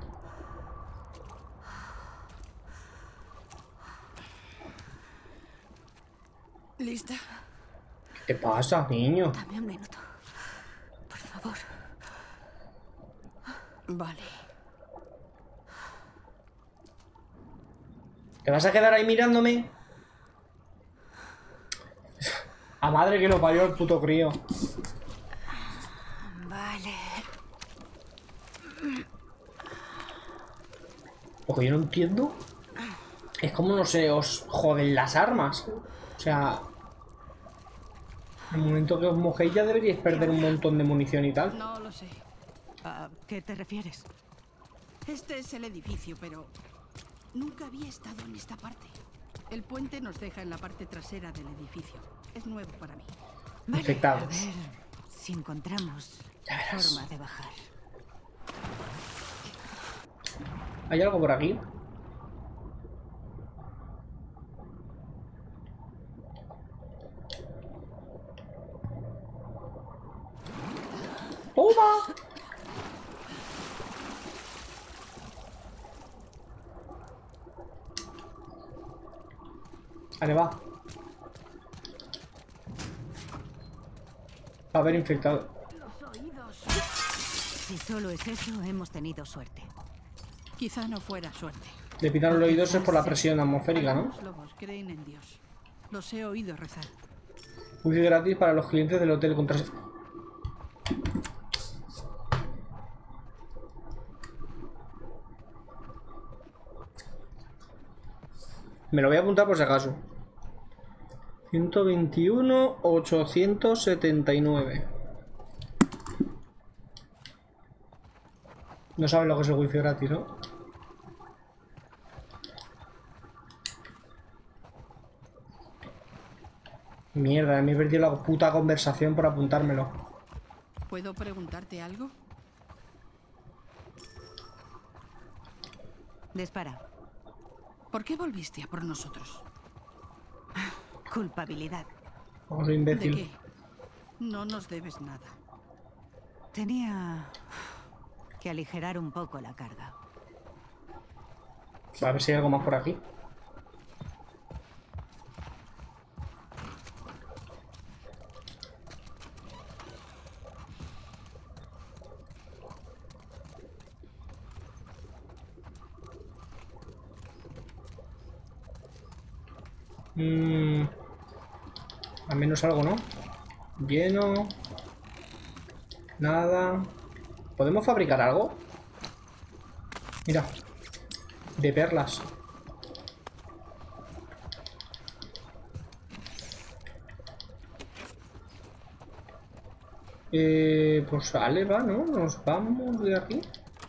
¿Lista? ¿Qué pasa, niño? Dame un minuto. Por favor. Vale. ¿Te vas a quedar ahí mirándome? A madre que lo parió el puto crío. Vale. Lo que yo no entiendo es cómo no se os joden las armas. O sea, en el momento que os mojéis ya deberíais perder un montón de munición y tal. No lo sé. ¿A qué te refieres? Este es el edificio, pero nunca había estado en esta parte. El puente nos deja en la parte trasera del edificio. Es nuevo para mí. Vale, Infectados. a ver si encontramos Ya verás. forma de bajar. ¿Hay algo por aquí? ¡Toma! Vale, va. Va a haber infectado. Si solo es eso, hemos tenido suerte. Quizá no fuera suerte. Le pitan los oídos es por la presión atmosférica, ¿no? Los lobos creen en Dios. Los he oído rezar. Wifi gratis para los clientes del hotel contra... Me lo voy a apuntar por si acaso. 121, 879. No saben lo que es el wifi gratis, ¿no? Mierda, me he perdido la puta conversación por apuntármelo. ¿Puedo preguntarte algo? Dispara. ¿Por qué volviste a por nosotros? Culpabilidad. Vamos, ¿De imbécil. qué? No nos debes nada. Tenía que aligerar un poco la carga. A ver si hay algo más por aquí. Al menos algo, ¿no? Lleno. Nada. ¿Podemos fabricar algo? Mira. De perlas. Pues sale, va, ¿no? Nos vamos de aquí.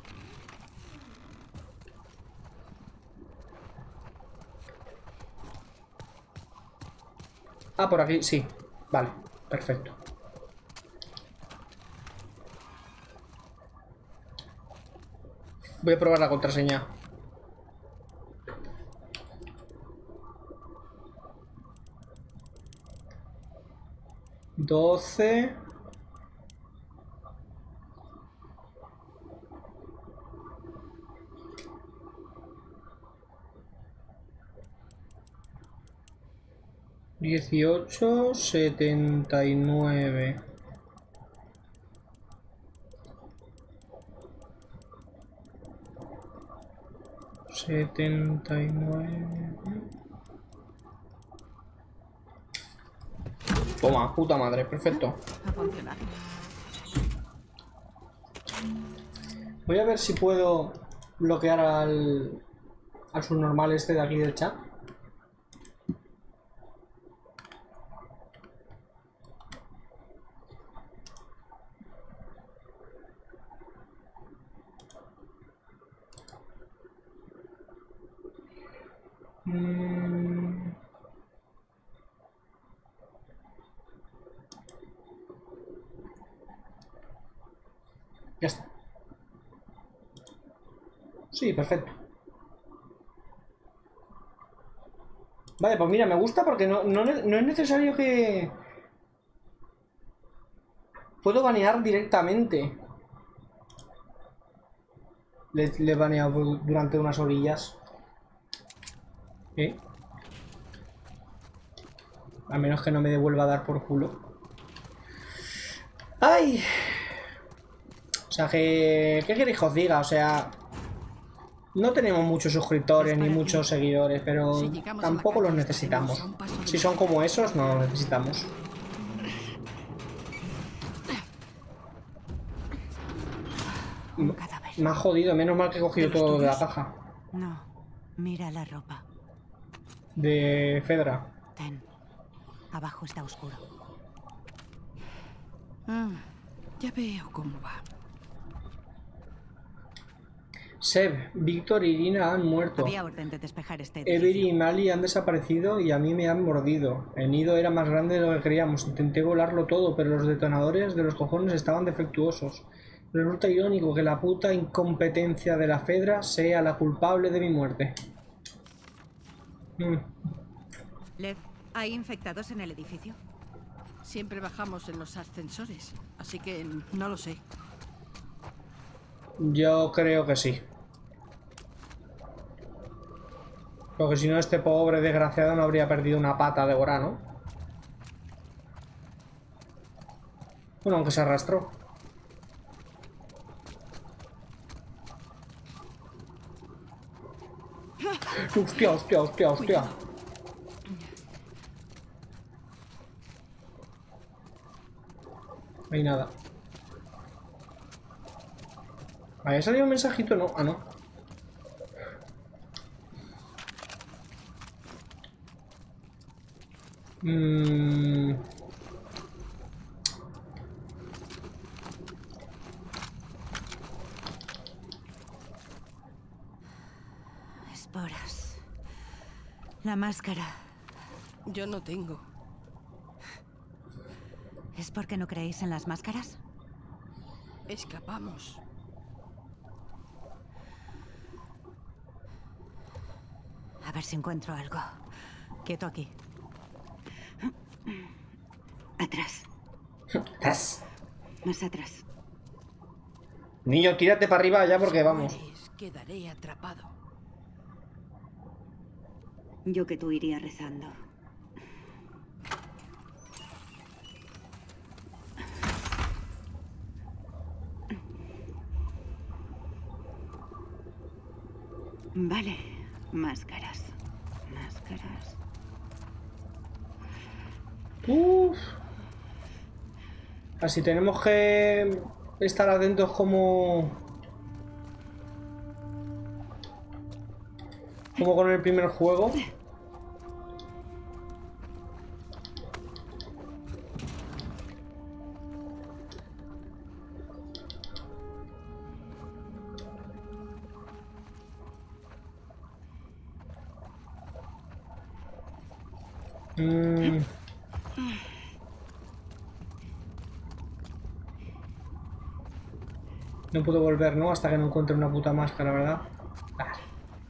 Ah, por aquí, sí. Vale, perfecto. Voy a probar la contraseña. $12. $18.79. Toma, puta madre, perfecto. Ha funcionado. Voy a ver si puedo bloquear al subnormal este de aquí del chat. Ya está. Sí, perfecto. Vale, pues mira, me gusta porque no es necesario que... Puedo banear directamente. Le he baneado durante unas orillas. ¿Eh? A menos que no me devuelva a dar por culo. ¡Ay! O sea, ¿qué queréis que os diga? O sea, no tenemos muchos suscriptores ni muchos seguidores, pero tampoco los necesitamos. Si son como esos, no los necesitamos. Me ha jodido, menos mal que he cogido todo de la caja. No, mira la ropa. De Fedra. Ten. Abajo está oscuro. Ya veo cómo va. Seb, Víctor y Irina han muerto. Había orden de despejar este Avery y Mali han desaparecido y a mí me han mordido. El nido era más grande de lo que creíamos. Intenté volarlo todo, pero los detonadores de los cojones estaban defectuosos. Resulta irónico que la puta incompetencia de la Fedra sea la culpable de mi muerte. Lev, ¿hay infectados en el edificio? Siempre bajamos en los ascensores, así que no lo sé. Yo creo que sí. Porque si no, este pobre desgraciado no habría perdido una pata de hora, ¿no? Bueno, aunque se arrastró. Hostia, hostia, hostia, hostia. No hay nada. ¿Había salido un mensajito? No, ah, no. Esporas. La máscara. Yo no tengo. ¿Es porque no creéis en las máscaras? Escapamos. A ver si encuentro algo. Quieto aquí. Atrás. Atrás. Más atrás. Niño, tírate para arriba ya porque vamos. Quedaré atrapado. Yo que tú iría rezando. Vale, máscaras. Máscaras. Así tenemos que estar atentos como con el primer juego. No puedo volver, ¿no? Hasta que no encuentre una puta máscara, ¿verdad? Vale.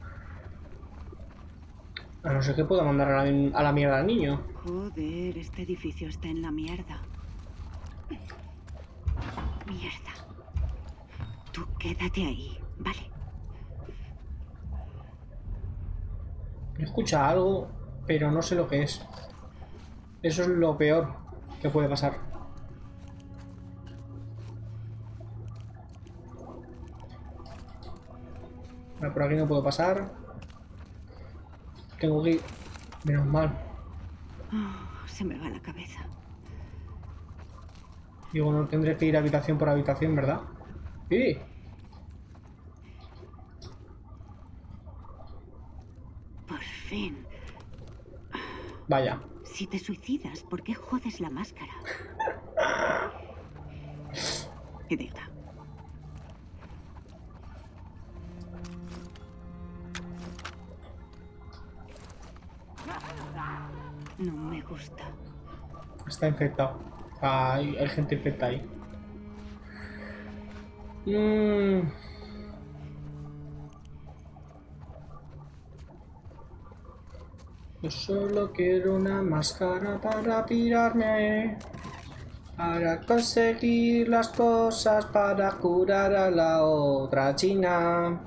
A no ser que pueda mandar a la mierda al niño. Joder, este edificio está en la mierda. Mierda. Tú quédate ahí, ¿vale? Escucha algo, pero no sé lo que es. Eso es lo peor que puede pasar. Vale, por aquí no puedo pasar. Tengo que ir. Menos mal. Se me va la cabeza. Digo, no tendré que ir habitación por habitación, ¿verdad? ¡Sí! Por fin. Vaya. Si te suicidas, ¿por qué jodes la máscara? Idiota. No me gusta. Está infectado. Hay gente infectada ahí. Yo solo quiero una máscara para pirarme. Para conseguir las cosas para curar a la otra china.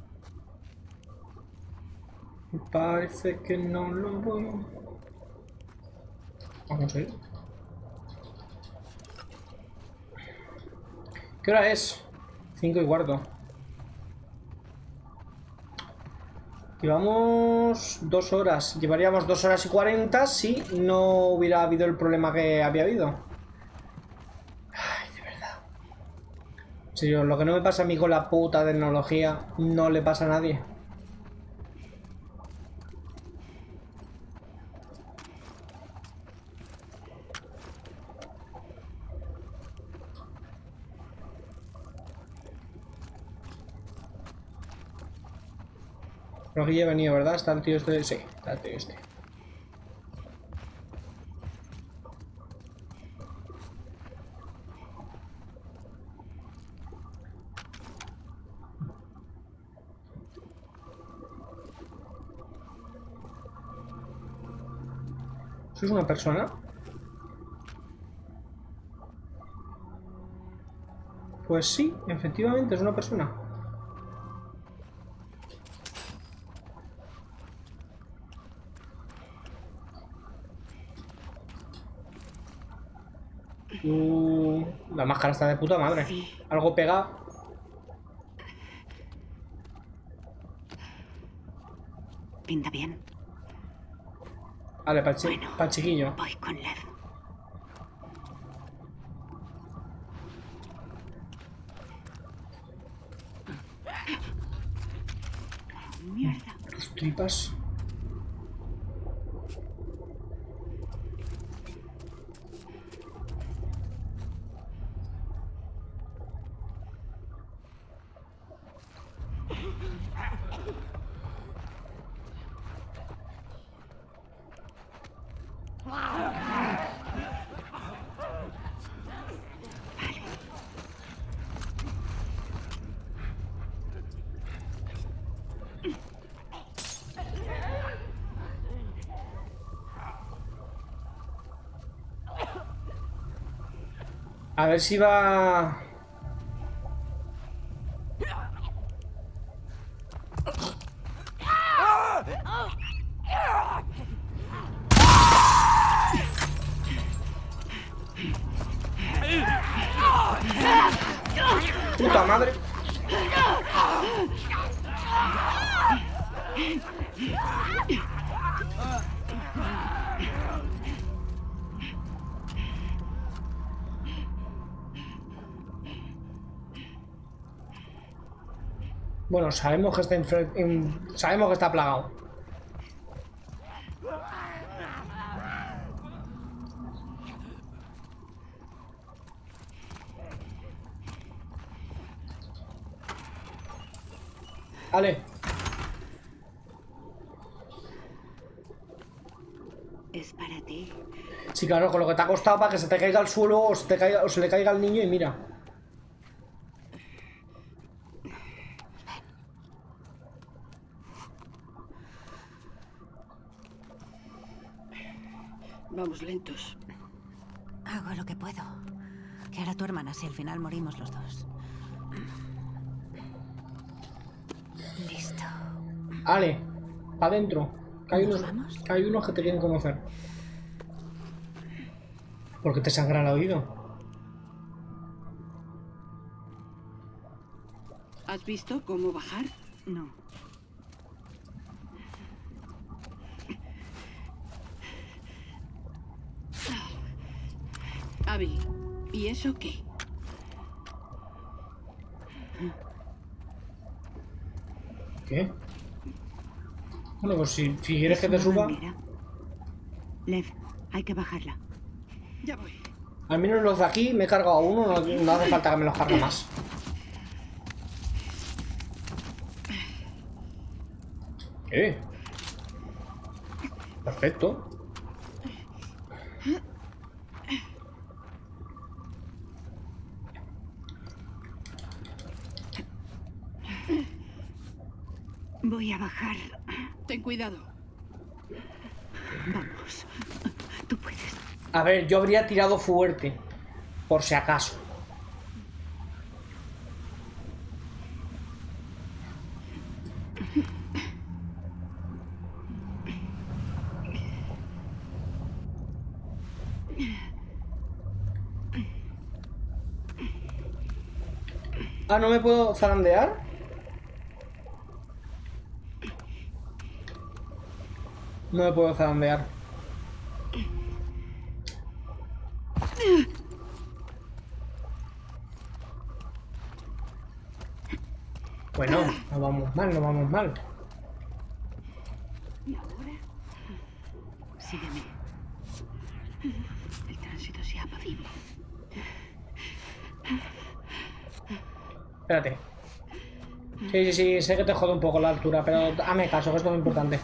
Me parece que no lo voy. Vamos a ir. ¿Qué hora es? 5:15. Llevamos 2 horas. Llevaríamos 2 horas y 40 si no hubiera habido el problema que había habido. Ay, de verdad. En serio, lo que no me pasa a mí con la puta tecnología no le pasa a nadie. Por aquí ya he venido, ¿verdad? Está el tío este. Sí, está el tío este. ¿Eso es una persona? Pues sí, efectivamente es una persona. La máscara está de puta madre. Sí. Algo pega. Pinta bien. Vale, para Bueno. el chiquillo. Voy con Lev. Mierda. Tus tripas. A ver si va... ¡Puta madre! Bueno, sabemos que está sabemos que está plagado. Vale. Es para ti. Sí, claro, con lo que te ha costado para que se te caiga al suelo o se le caiga al niño y mira. Vamos lentos. Hago lo que puedo. ¿Qué hará tu hermana si al final morimos los dos? Listo. Ale, para adentro. ¿Nos vamos? Hay unos que te quieren conocer. ¿Por qué te sangra el oído? ¿Has visto cómo bajar? No. Abby, ¿y eso qué? ¿Qué? Bueno, pues si quieres que te ¿Es suba... una manguera? Lev, hay que bajarla. Ya voy. Al menos los de aquí me he cargado a uno, no hace falta que me los cargue más. Perfecto. Voy a bajar. Ten cuidado. Vamos. Tú puedes. A ver, yo habría tirado fuerte, por si acaso. Ah, ¿no me puedo zarandear? No me puedo zarandear. Bueno, no vamos mal, no vamos mal. ¿Y ahora? Sígueme. El tránsito se apacible. Espérate. Sí, sé que te jode un poco la altura, pero hazme caso, que esto es muy importante.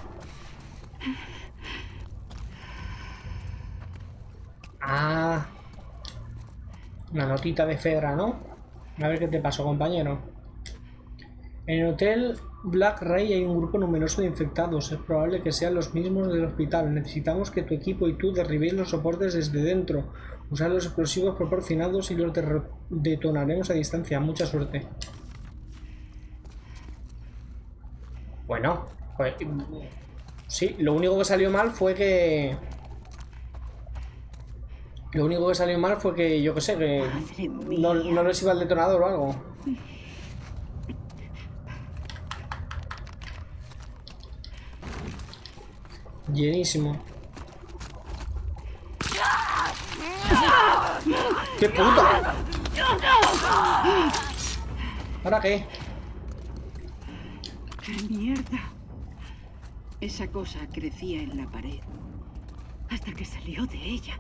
Ah. Una notita de Fedra, ¿no? A ver qué te pasó, compañero. En el hotel Black Ray hay un grupo numeroso de infectados. Es probable que sean los mismos del hospital. Necesitamos que tu equipo y tú derribéis los soportes desde dentro. Usad los explosivos proporcionados y los detonaremos a distancia. Mucha suerte. Bueno, pues, sí, lo único que salió mal fue que... Lo único que salió mal fue que, yo qué sé, que no les iba el detonador o algo. Llenísimo. ¡Qué puta! ¿Ahora qué? ¡Qué mierda! Esa cosa crecía en la pared. Hasta que salió de ella.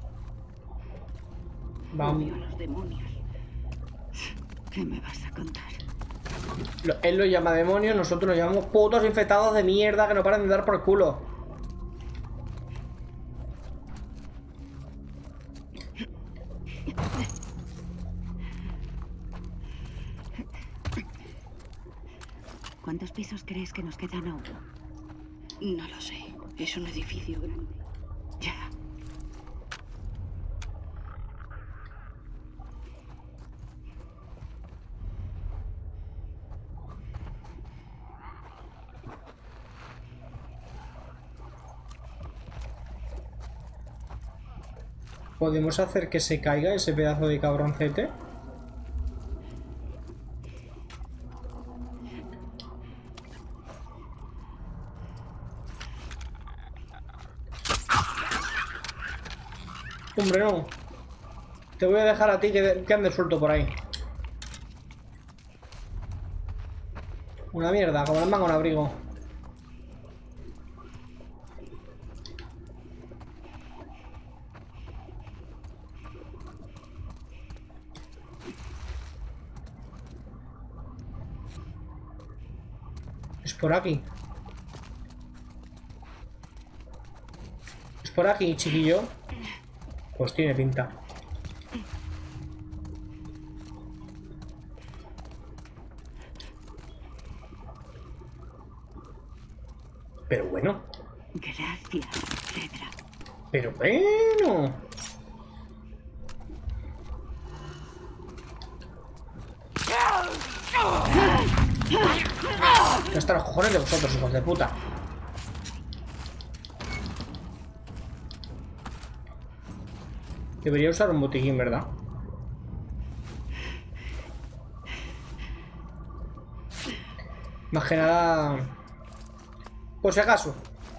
Vamos. Odio a los demonios. ¿Qué me vas a contar? Él lo llama demonios, nosotros lo llamamos putos infectados de mierda que no paran de dar por el culo. ¿Cuántos pisos crees que nos quedan aún? No lo sé. Es un edificio grande. Ya. ¿Podemos hacer que se caiga ese pedazo de cabroncete? Hombre, no. Te voy a dejar a ti que andes suelto por ahí. Una mierda, como el mango en abrigo. Es por aquí. Es por aquí, chiquillo. Pues tiene pinta. Pero bueno. Gracias, Fedra. Pero bueno. Hasta los cojones de vosotros, hijos de puta. Debería usar un botiquín, ¿verdad? Más que nada... Por si acaso.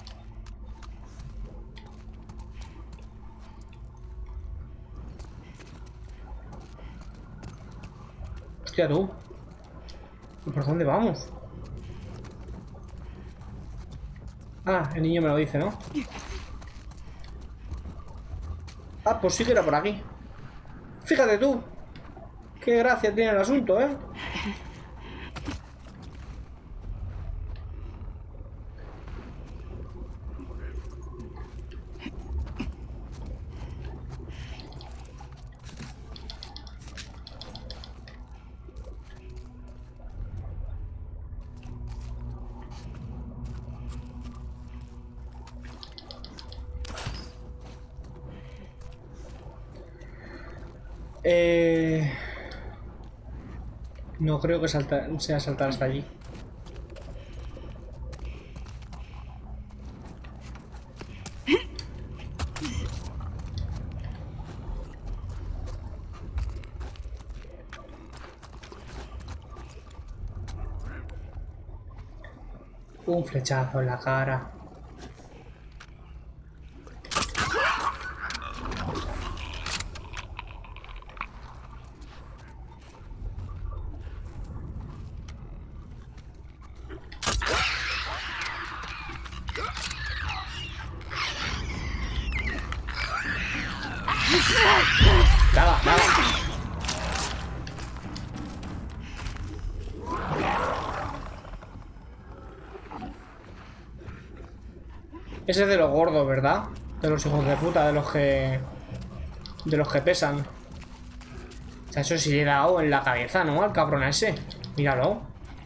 Hostia, tú. ¿Y por dónde vamos? Ah, el niño me lo dice, ¿no? Ah, pues sí que era por aquí. Fíjate tú. Qué gracia tiene el asunto, ¿eh? No creo que sea saltar hasta allí. Un flechazo en la cara. Nada, nada. Ese es de los gordos, ¿verdad? De los hijos de puta, de los que pesan. O sea, eso sí le he dado en la cabeza, ¿no? Al cabrón ese. Míralo.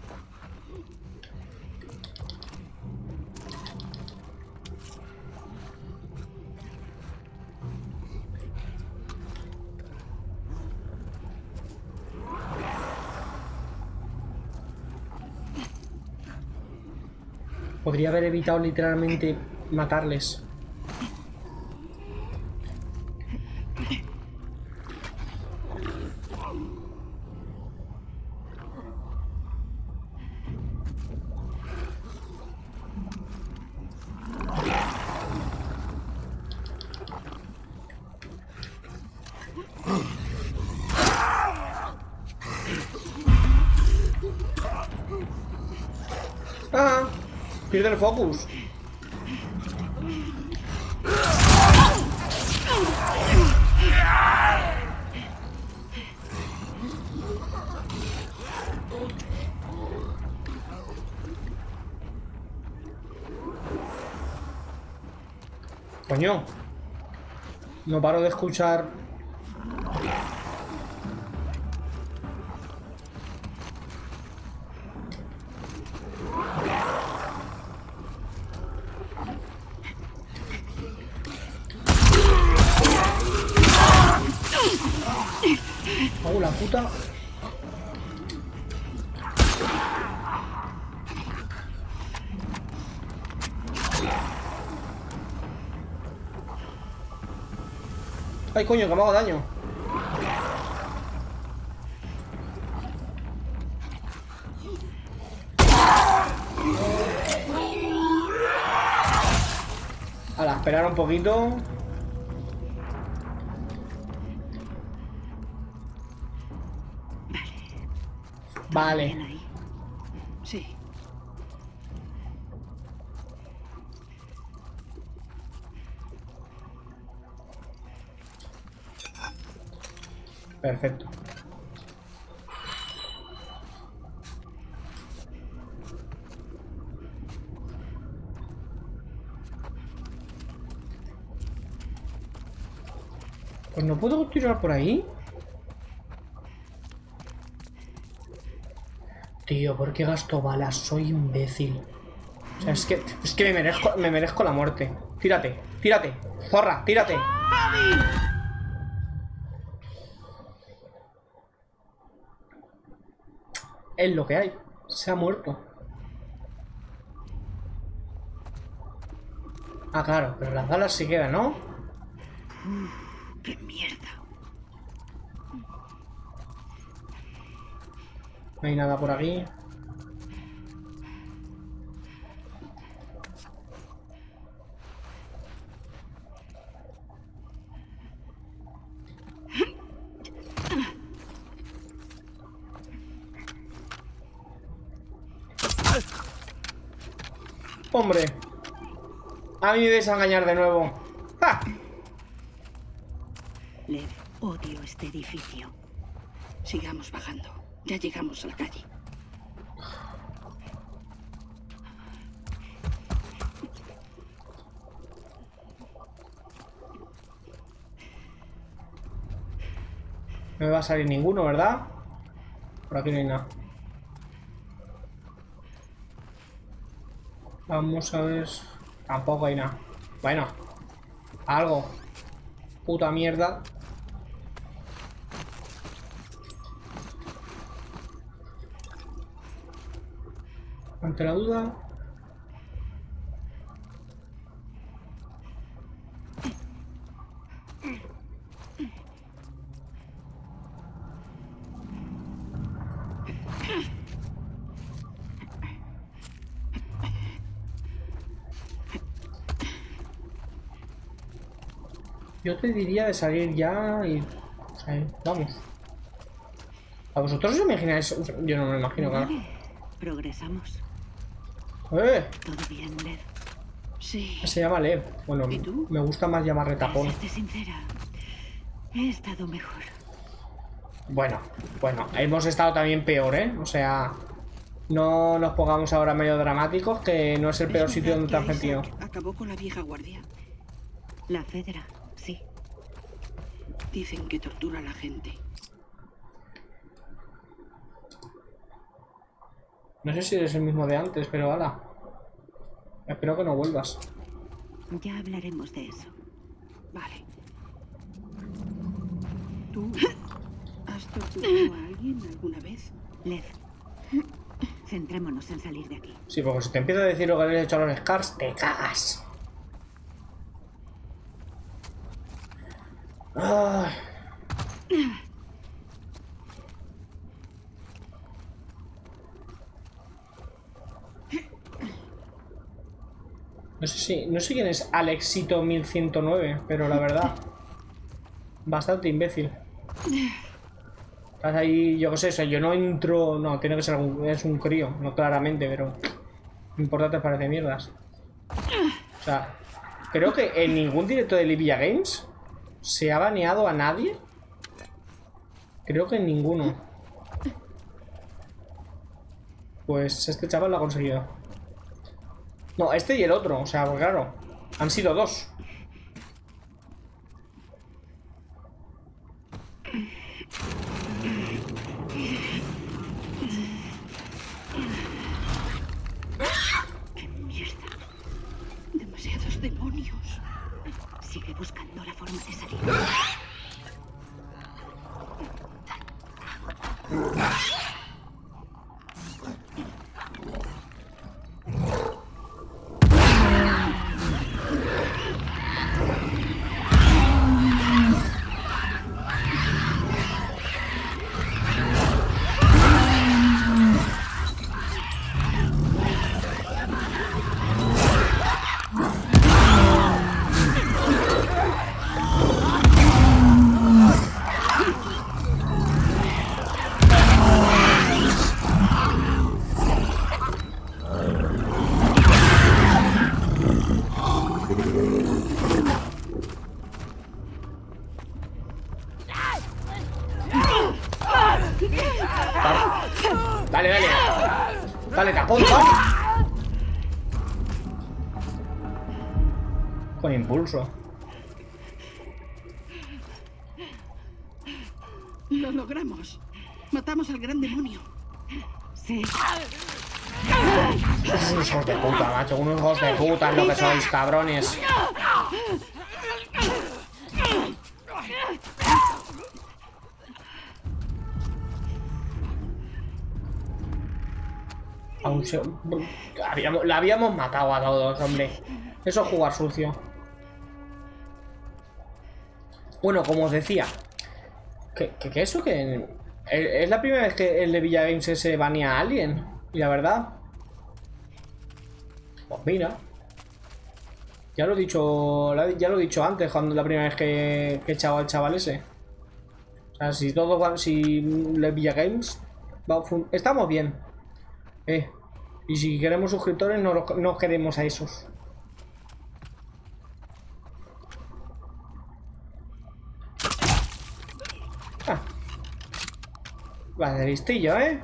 Podría haber evitado literalmente matarles. Ah, pierde el focus. Coño. No paro de escuchar. Oh, la puta. Ay, coño, que me hago daño. Ala, esperar un poquito. Vale. Bien ahí. Sí. Perfecto. Pues no puedo tirar por ahí. Tío, ¿por qué gasto balas? Soy imbécil. O sea, es que me merezco la muerte. Tírate, tírate. Zorra, tírate. Es lo que hay. Se ha muerto. Ah, claro, pero las balas sí quedan, ¿no? ¡Qué mierda! No hay nada por aquí. Hombre, a mí me vais a engañar de nuevo. ¡Ja! Lev, odio este edificio. Sigamos bajando. Ya llegamos a la calle. No me va a salir ninguno, ¿verdad? Por aquí no hay nada. Vamos a ver. Tampoco hay nada. Bueno. Algo. Puta mierda. Ante la duda. Yo te diría de salir ya y... vamos. ¿A vosotros os imagináis? Yo no me lo imagino, claro. Progresamos. Todo bien, Lev. Sí. Se llama Lev. Bueno, ¿Y tú? me gusta más llamarle tapón. Para serte sincera, he estado mejor. Bueno, hemos estado también peor, ¿eh? O sea, no nos pongamos ahora medio dramáticos, que no es el peor ¿Es sitio verdad donde te han que metido. Isaac acabó con la vieja guardia? La Fedra, sí. Dicen que tortura a la gente. No sé si eres el mismo de antes, pero ala. Espero que no vuelvas. Ya hablaremos de eso. Vale. ¿Tú has torturado a alguien alguna vez? Lev, centrémonos en salir de aquí. Sí, porque si te empiezo a decir lo que le he hecho a los Scars, te cagas. Ay. No sé quién es Alexito 1109, pero la verdad, bastante imbécil. Estás ahí, yo qué sé, o sea, yo no entro, no, tiene que ser es un crío, no claramente, pero importante parece mierdas. O sea, creo que en ningún directo de Libya Games se ha baneado a nadie. Creo que en ninguno. Pues este chaval lo ha conseguido. No, este y el otro, o sea, pues claro, han sido dos. ¡Qué mierda! Demasiados demonios. Sigue buscando la forma de salir. Dale, dale. Dale, tapón, vale. Con impulso. Lo logramos. Matamos al gran demonio. Sí. Unos hijos de puta, macho. Unos hijos de puta es lo que sois, cabrones. Aún se... La habíamos matado a todos, hombre. Eso es jugar sucio. Bueno, como os decía, que eso que... Es la primera vez que el de Villa Games se banea a alguien. Y la verdad... Pues mira. Ya lo he dicho antes, cuando la primera vez que he echado al chaval ese. O sea, si todo va... Si el Villa Games... Estamos bien. Y si queremos suscriptores, no queremos a esos. Va de listillo, ¿eh?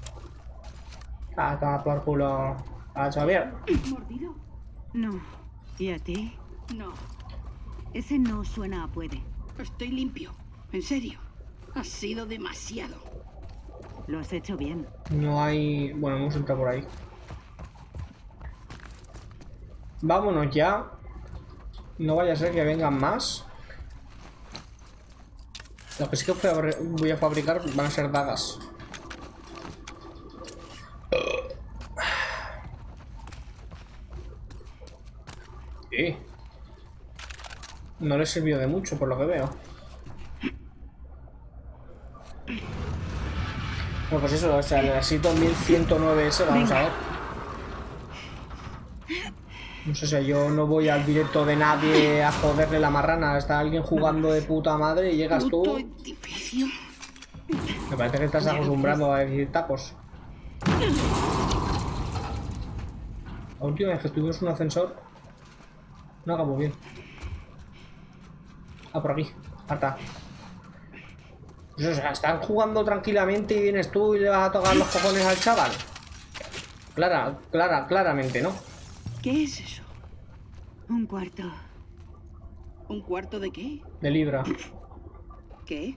Toma por culo a Xavier. ¿Mordido? No. ¿Y a ti? No. Ese no suena a puede. Estoy limpio. En serio. Ha sido demasiado. Lo has hecho bien. No hay... Bueno, hemos entrado por ahí. Vámonos ya. No vaya a ser que vengan más. Lo que sí que voy a fabricar van a ser dagas. No le sirvió de mucho, por lo que veo. Bueno, pues eso, o sea, el Asito 1109 ese, vamos a ver. No sé si yo no voy al directo de nadie a joderle la marrana. Está alguien jugando de puta madre y llegas tú. Me parece que estás acostumbrado a decir tacos. La última vez que tuvimos un ascensor no acabó bien. Ah, por aquí. Marta. Pues, o sea, están jugando tranquilamente y vienes tú y le vas a tocar los cojones al chaval. Claramente, ¿no? ¿Qué es eso? Un cuarto. ¿Un cuarto de qué? De libra. ¿Qué?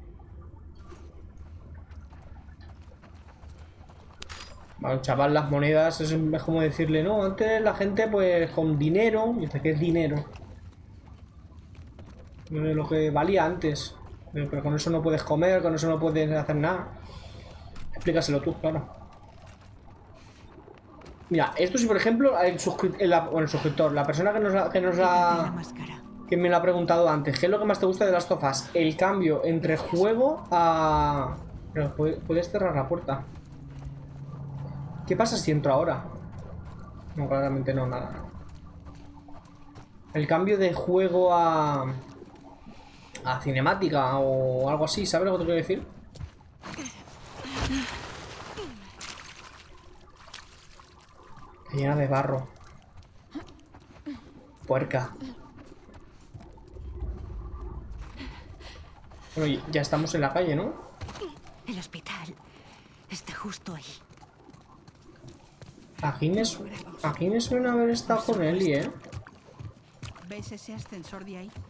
Al chaval las monedas es como decirle, no, antes la gente pues con dinero, y dice que es dinero. Lo que valía antes. Pero con eso no puedes comer, con eso no puedes hacer nada. Explícaselo tú, claro. Mira, esto si por ejemplo el suscriptor, la persona que me lo ha preguntado antes, ¿qué es lo que más te gusta de las Last of Us? El cambio entre juego a... Pero puedes cerrar la puerta. ¿Qué pasa si entro ahora? No, claramente no, nada. El cambio de juego a cinemática o algo así, ¿sabes lo que te quiero decir? Llena de barro. Puerca. Bueno, ya estamos en la calle, ¿no? El hospital está justo ahí. Aquí me suena haber estado con Ellie, ¿eh? ¿Ves ese ascensor de ahí?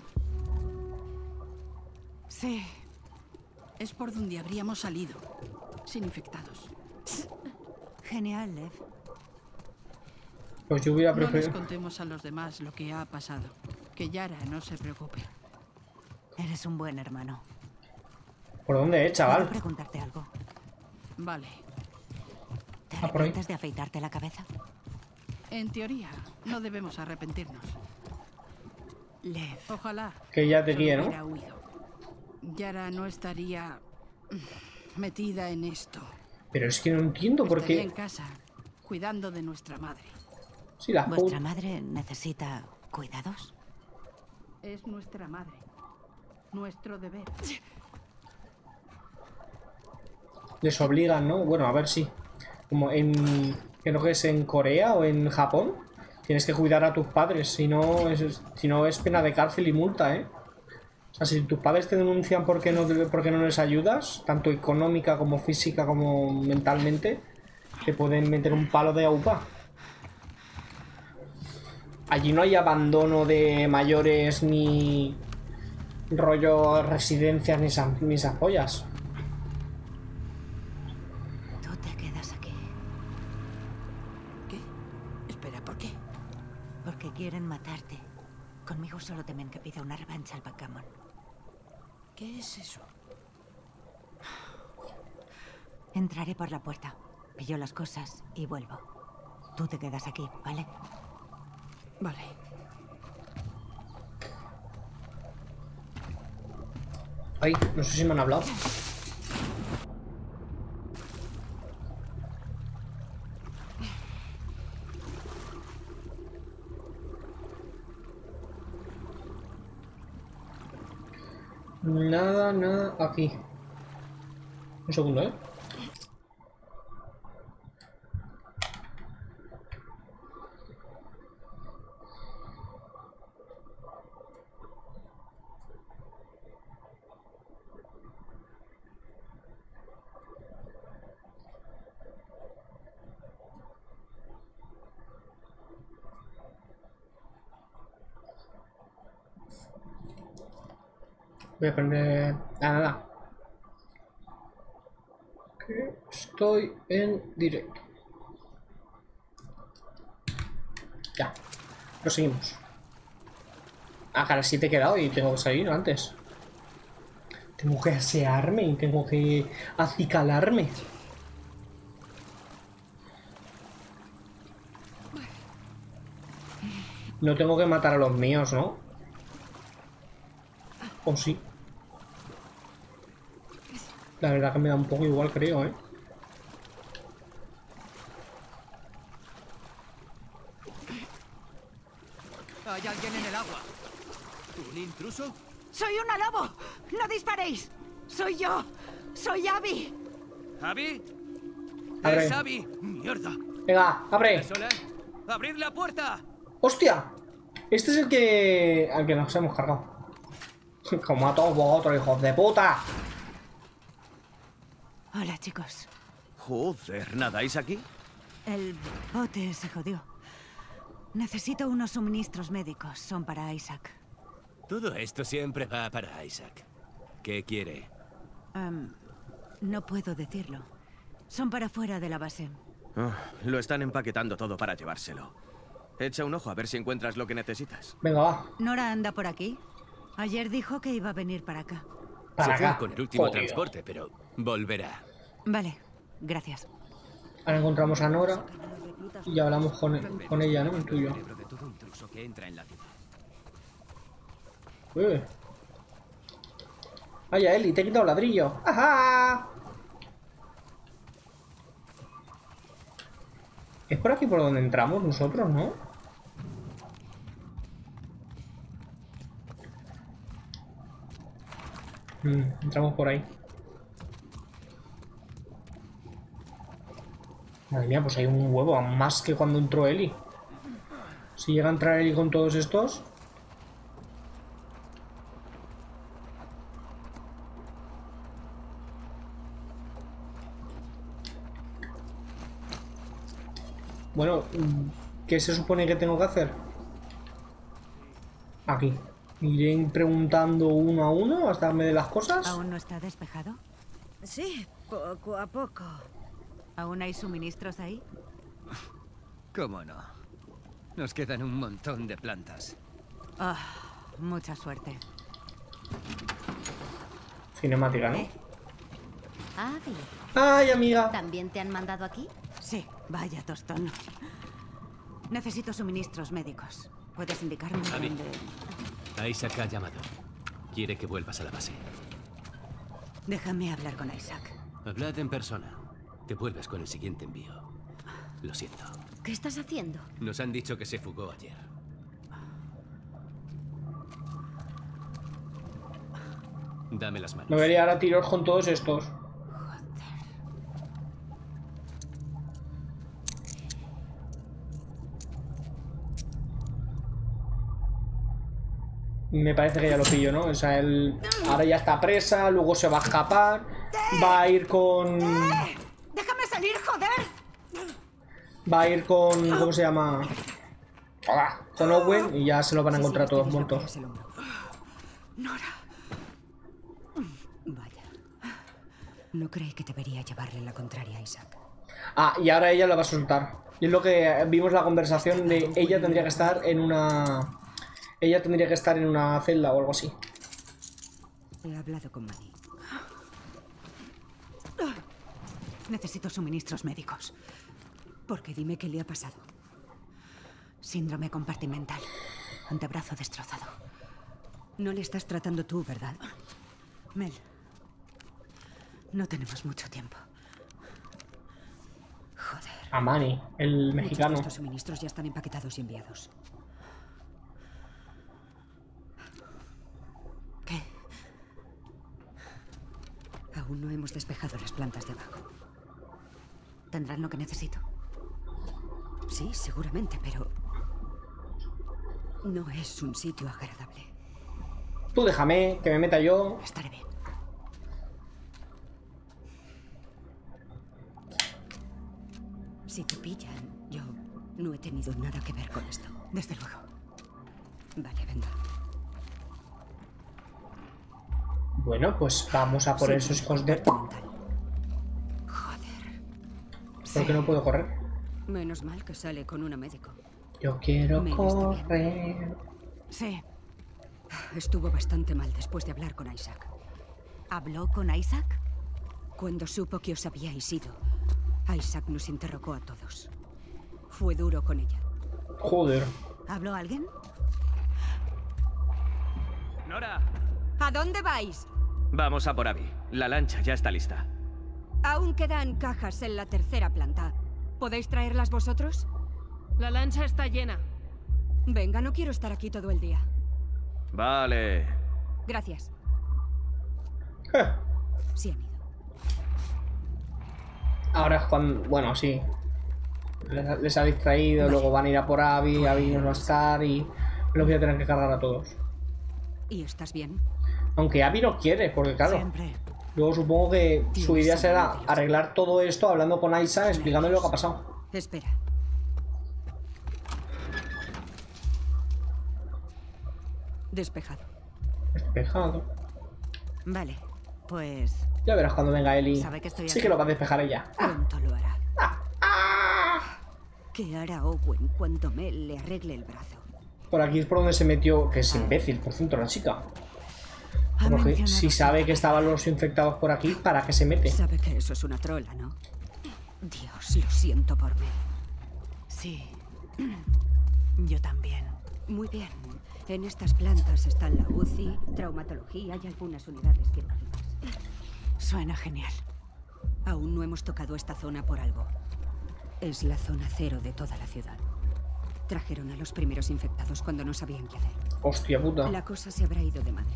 Sí. Es por donde habríamos salido, sin infectados. Genial, Lev. Pues yo hubiera No les preferido... contemos a los demás lo que ha pasado. Que Yara no se preocupe. Eres un buen hermano. ¿Por dónde, ¿Puedo chaval? preguntarte algo? Vale. ¿Te por ahí. arrepientes de afeitarte la cabeza? En teoría, no debemos arrepentirnos. Lev. Ojalá. Que ya te solo guíe, ¿no? hubiera huido. Yara no estaría metida en esto. Pero es que no entiendo por Estaría qué... en casa, cuidando de nuestra madre. Sí, las ¿Vuestra madre necesita cuidados? Es nuestra madre. Nuestro deber. les obligan, ¿no? Bueno, a ver si. Como en... Creo que es en Corea o en Japón. Tienes que cuidar a tus padres. Si no es pena de cárcel y multa, ¿eh? O sea, si tus padres te denuncian porque no les ayudas, tanto económica como física como mentalmente, te pueden meter un palo de AUPA. Allí no hay abandono de mayores ni rollo residencias ni esas pollas. Tú te quedas aquí. ¿Qué? Espera, ¿por qué? Porque quieren matarte. Conmigo solo temen que pida una revancha al backgammon. ¿Qué es eso? Entraré por la puerta. Pillo las cosas y vuelvo. Tú te quedas aquí, ¿vale? Vale. Ay, no sé si me han hablado. Nada aquí. Un segundo, ¿eh? Voy a prender... nada. Que estoy en directo. Ya. Proseguimos. Ah, cara, sí te he quedado y tengo que salir antes. Tengo que asearme y tengo que acicalarme. No tengo que matar a los míos, ¿no? ¿O sí? La verdad que me da un poco igual, creo, ¿eh? Hay alguien en el agua. ¿Un intruso? ¡Soy una lobo! ¡No disparéis! ¡Soy yo! ¡Soy Abby! ¿Abby? Abre. ¡Es Abby! ¡Mierda! Venga, abre. ¿Estás sola? ¡Abrid la puerta! ¡Hostia! Este es el que... al que nos hemos cargado. Como a todos vosotros, hijos de puta. Hola, chicos. Joder, ¿nadáis aquí? El bote se jodió. Necesito unos suministros médicos. Son para Isaac. Todo esto siempre va para Isaac. ¿Qué quiere? No puedo decirlo. Son para fuera de la base. Oh, lo están empaquetando todo para llevárselo. Echa un ojo a ver si encuentras lo que necesitas. Venga, va. ¿Nora anda por aquí? Ayer dijo que iba a venir para acá. Para Se fue acá. con el último Jodido. transporte, pero volverá. Vale, gracias. Ahora encontramos a Nora y hablamos con ella, ¿no? El tuyo. Cerebro de todo intruso que entra en la ciudad. Vaya, Eli, te he quitado ladrillo. ¡Ajá! Es por aquí por donde entramos nosotros, ¿no? Entramos por ahí. Madre mía, pues hay un huevo más que cuando entró Eli. Si llega a entrar Eli con todos estos... Bueno, ¿qué se supone que tengo que hacer? Aquí. Iré preguntando uno a uno hasta darme de las cosas. ¿Aún no está despejado? Sí, poco a poco. ¿Aún hay suministros ahí? ¿Cómo no? Nos quedan un montón de plantas. Ah, mucha suerte. Cinemática, ¿no? Abby, ¡Ay, amiga! ¿también te han mandado aquí? Sí, vaya tostón. Necesito suministros médicos. ¿Puedes indicarme Abby. dónde...? Isaac ha llamado. Quiere que vuelvas a la base. Déjame hablar con Isaac. Hablad en persona. Te vuelves con el siguiente envío. Lo siento. ¿Qué estás haciendo? Nos han dicho que se fugó ayer. Dame las manos. Me vería ahora tiros con todos estos. Me parece que ya lo pillo, ¿no? O sea, él ahora ya está presa, luego se va a escapar, va a ir con... ¡Déjame salir, joder! Va a ir con... ¿Cómo se llama? Con Owen y ya se lo van a encontrar todos muertos. Nora. Vaya. No creí que debería llevarle la contraria a Isaac. Ah, y ahora ella la va a soltar. Y es lo que vimos la conversación de ella tendría que estar en una... Ella tendría que estar en una celda o algo así. He hablado con Manny. Necesito suministros médicos. Porque dime qué le ha pasado. Síndrome compartimental. Antebrazo destrozado. No le estás tratando tú, ¿verdad? Mel. No tenemos mucho tiempo. Joder. A Manny, el Muchos de mexicano. estos suministros ya están empaquetados y enviados. ¿Qué? Aún no hemos despejado las plantas de abajo. ¿Tendrán lo que necesito? Sí, seguramente, pero... no es un sitio agradable. Tú déjame, que me meta yo. Estaré bien. Si te pillan, yo no he tenido nada que ver con esto. Desde luego. Vale, venga. Bueno, pues vamos a por esos hijos de... Joder. ¿Por qué no puedo correr? Menos mal que sale con una médico. Yo quiero Mel está bien. correr. Sí. Estuvo bastante mal después de hablar con Isaac. ¿Habló con Isaac? Cuando supo que os habíais ido, Isaac nos interrogó a todos. Fue duro con ella. Joder. ¿Habló alguien? ¡Nora! ¿A dónde vais? Vamos a por Abby. La lancha ya está lista. Aún quedan cajas en la tercera planta. ¿Podéis traerlas vosotros? La lancha está llena. Venga, no quiero estar aquí todo el día. Vale. Gracias. Sí han ido. Ahora es cuando... Bueno, sí. Les ha distraído, vale. Luego van a ir a por Abby, Abby no va a estar y los voy a tener que cargar a todos. ¿Y estás bien? Aunque Abby no quiere, porque claro... Siempre. Luego supongo que su idea será arreglar todo esto hablando con Isaac, explicándole lo que ha pasado. Espera. Despejado. Despejado. Vale, pues... Ya verás cuando venga Ellie. Sabe que estoy sí aquí. Que lo va a despejar ella. Pronto lo hará. ¿Qué hará Owen cuando Mel le arregle el brazo? Por aquí es por donde se metió, que es imbécil, por cierto, la chica. Porque si sabe que estaban los infectados por aquí, ¿para qué se mete? Sabe que eso es una trola, ¿no? Dios, lo siento por Mel. Sí. Yo también. Muy bien. En estas plantas están la UCI, traumatología y algunas unidades quirúrgicas. Suena genial. Aún no hemos tocado esta zona por algo. Es la zona cero de toda la ciudad. Trajeron a los primeros infectados cuando no sabían qué hacer. Hostia puta. La cosa se habrá ido de madre.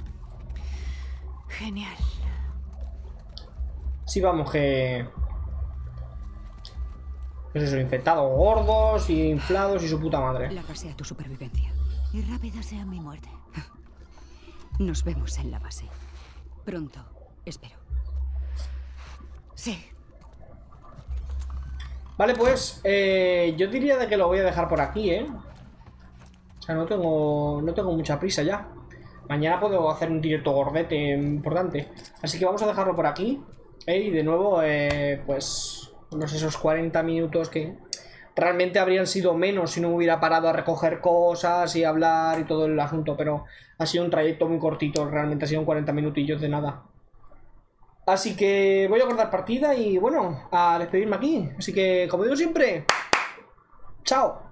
Genial. Sí, vamos, que... Pues eso, infectados gordos y inflados y su puta madre. Lárgase a tu supervivencia. Y rápida sea mi muerte. Nos vemos en la base. Pronto, espero. Sí. Vale, pues yo diría de que lo voy a dejar por aquí, ¿eh? O sea, no tengo mucha prisa ya. Mañana puedo hacer un directo gordete importante. Así que vamos a dejarlo por aquí. Y de nuevo, pues... Unos esos 40 minutos que... Realmente habrían sido menos si no hubiera parado a recoger cosas y hablar y todo el asunto. Pero ha sido un trayecto muy cortito. Realmente ha sido 40 minutillos de nada. Así que voy a cortar partida y bueno, a despedirme aquí. Así que, como digo siempre, chao.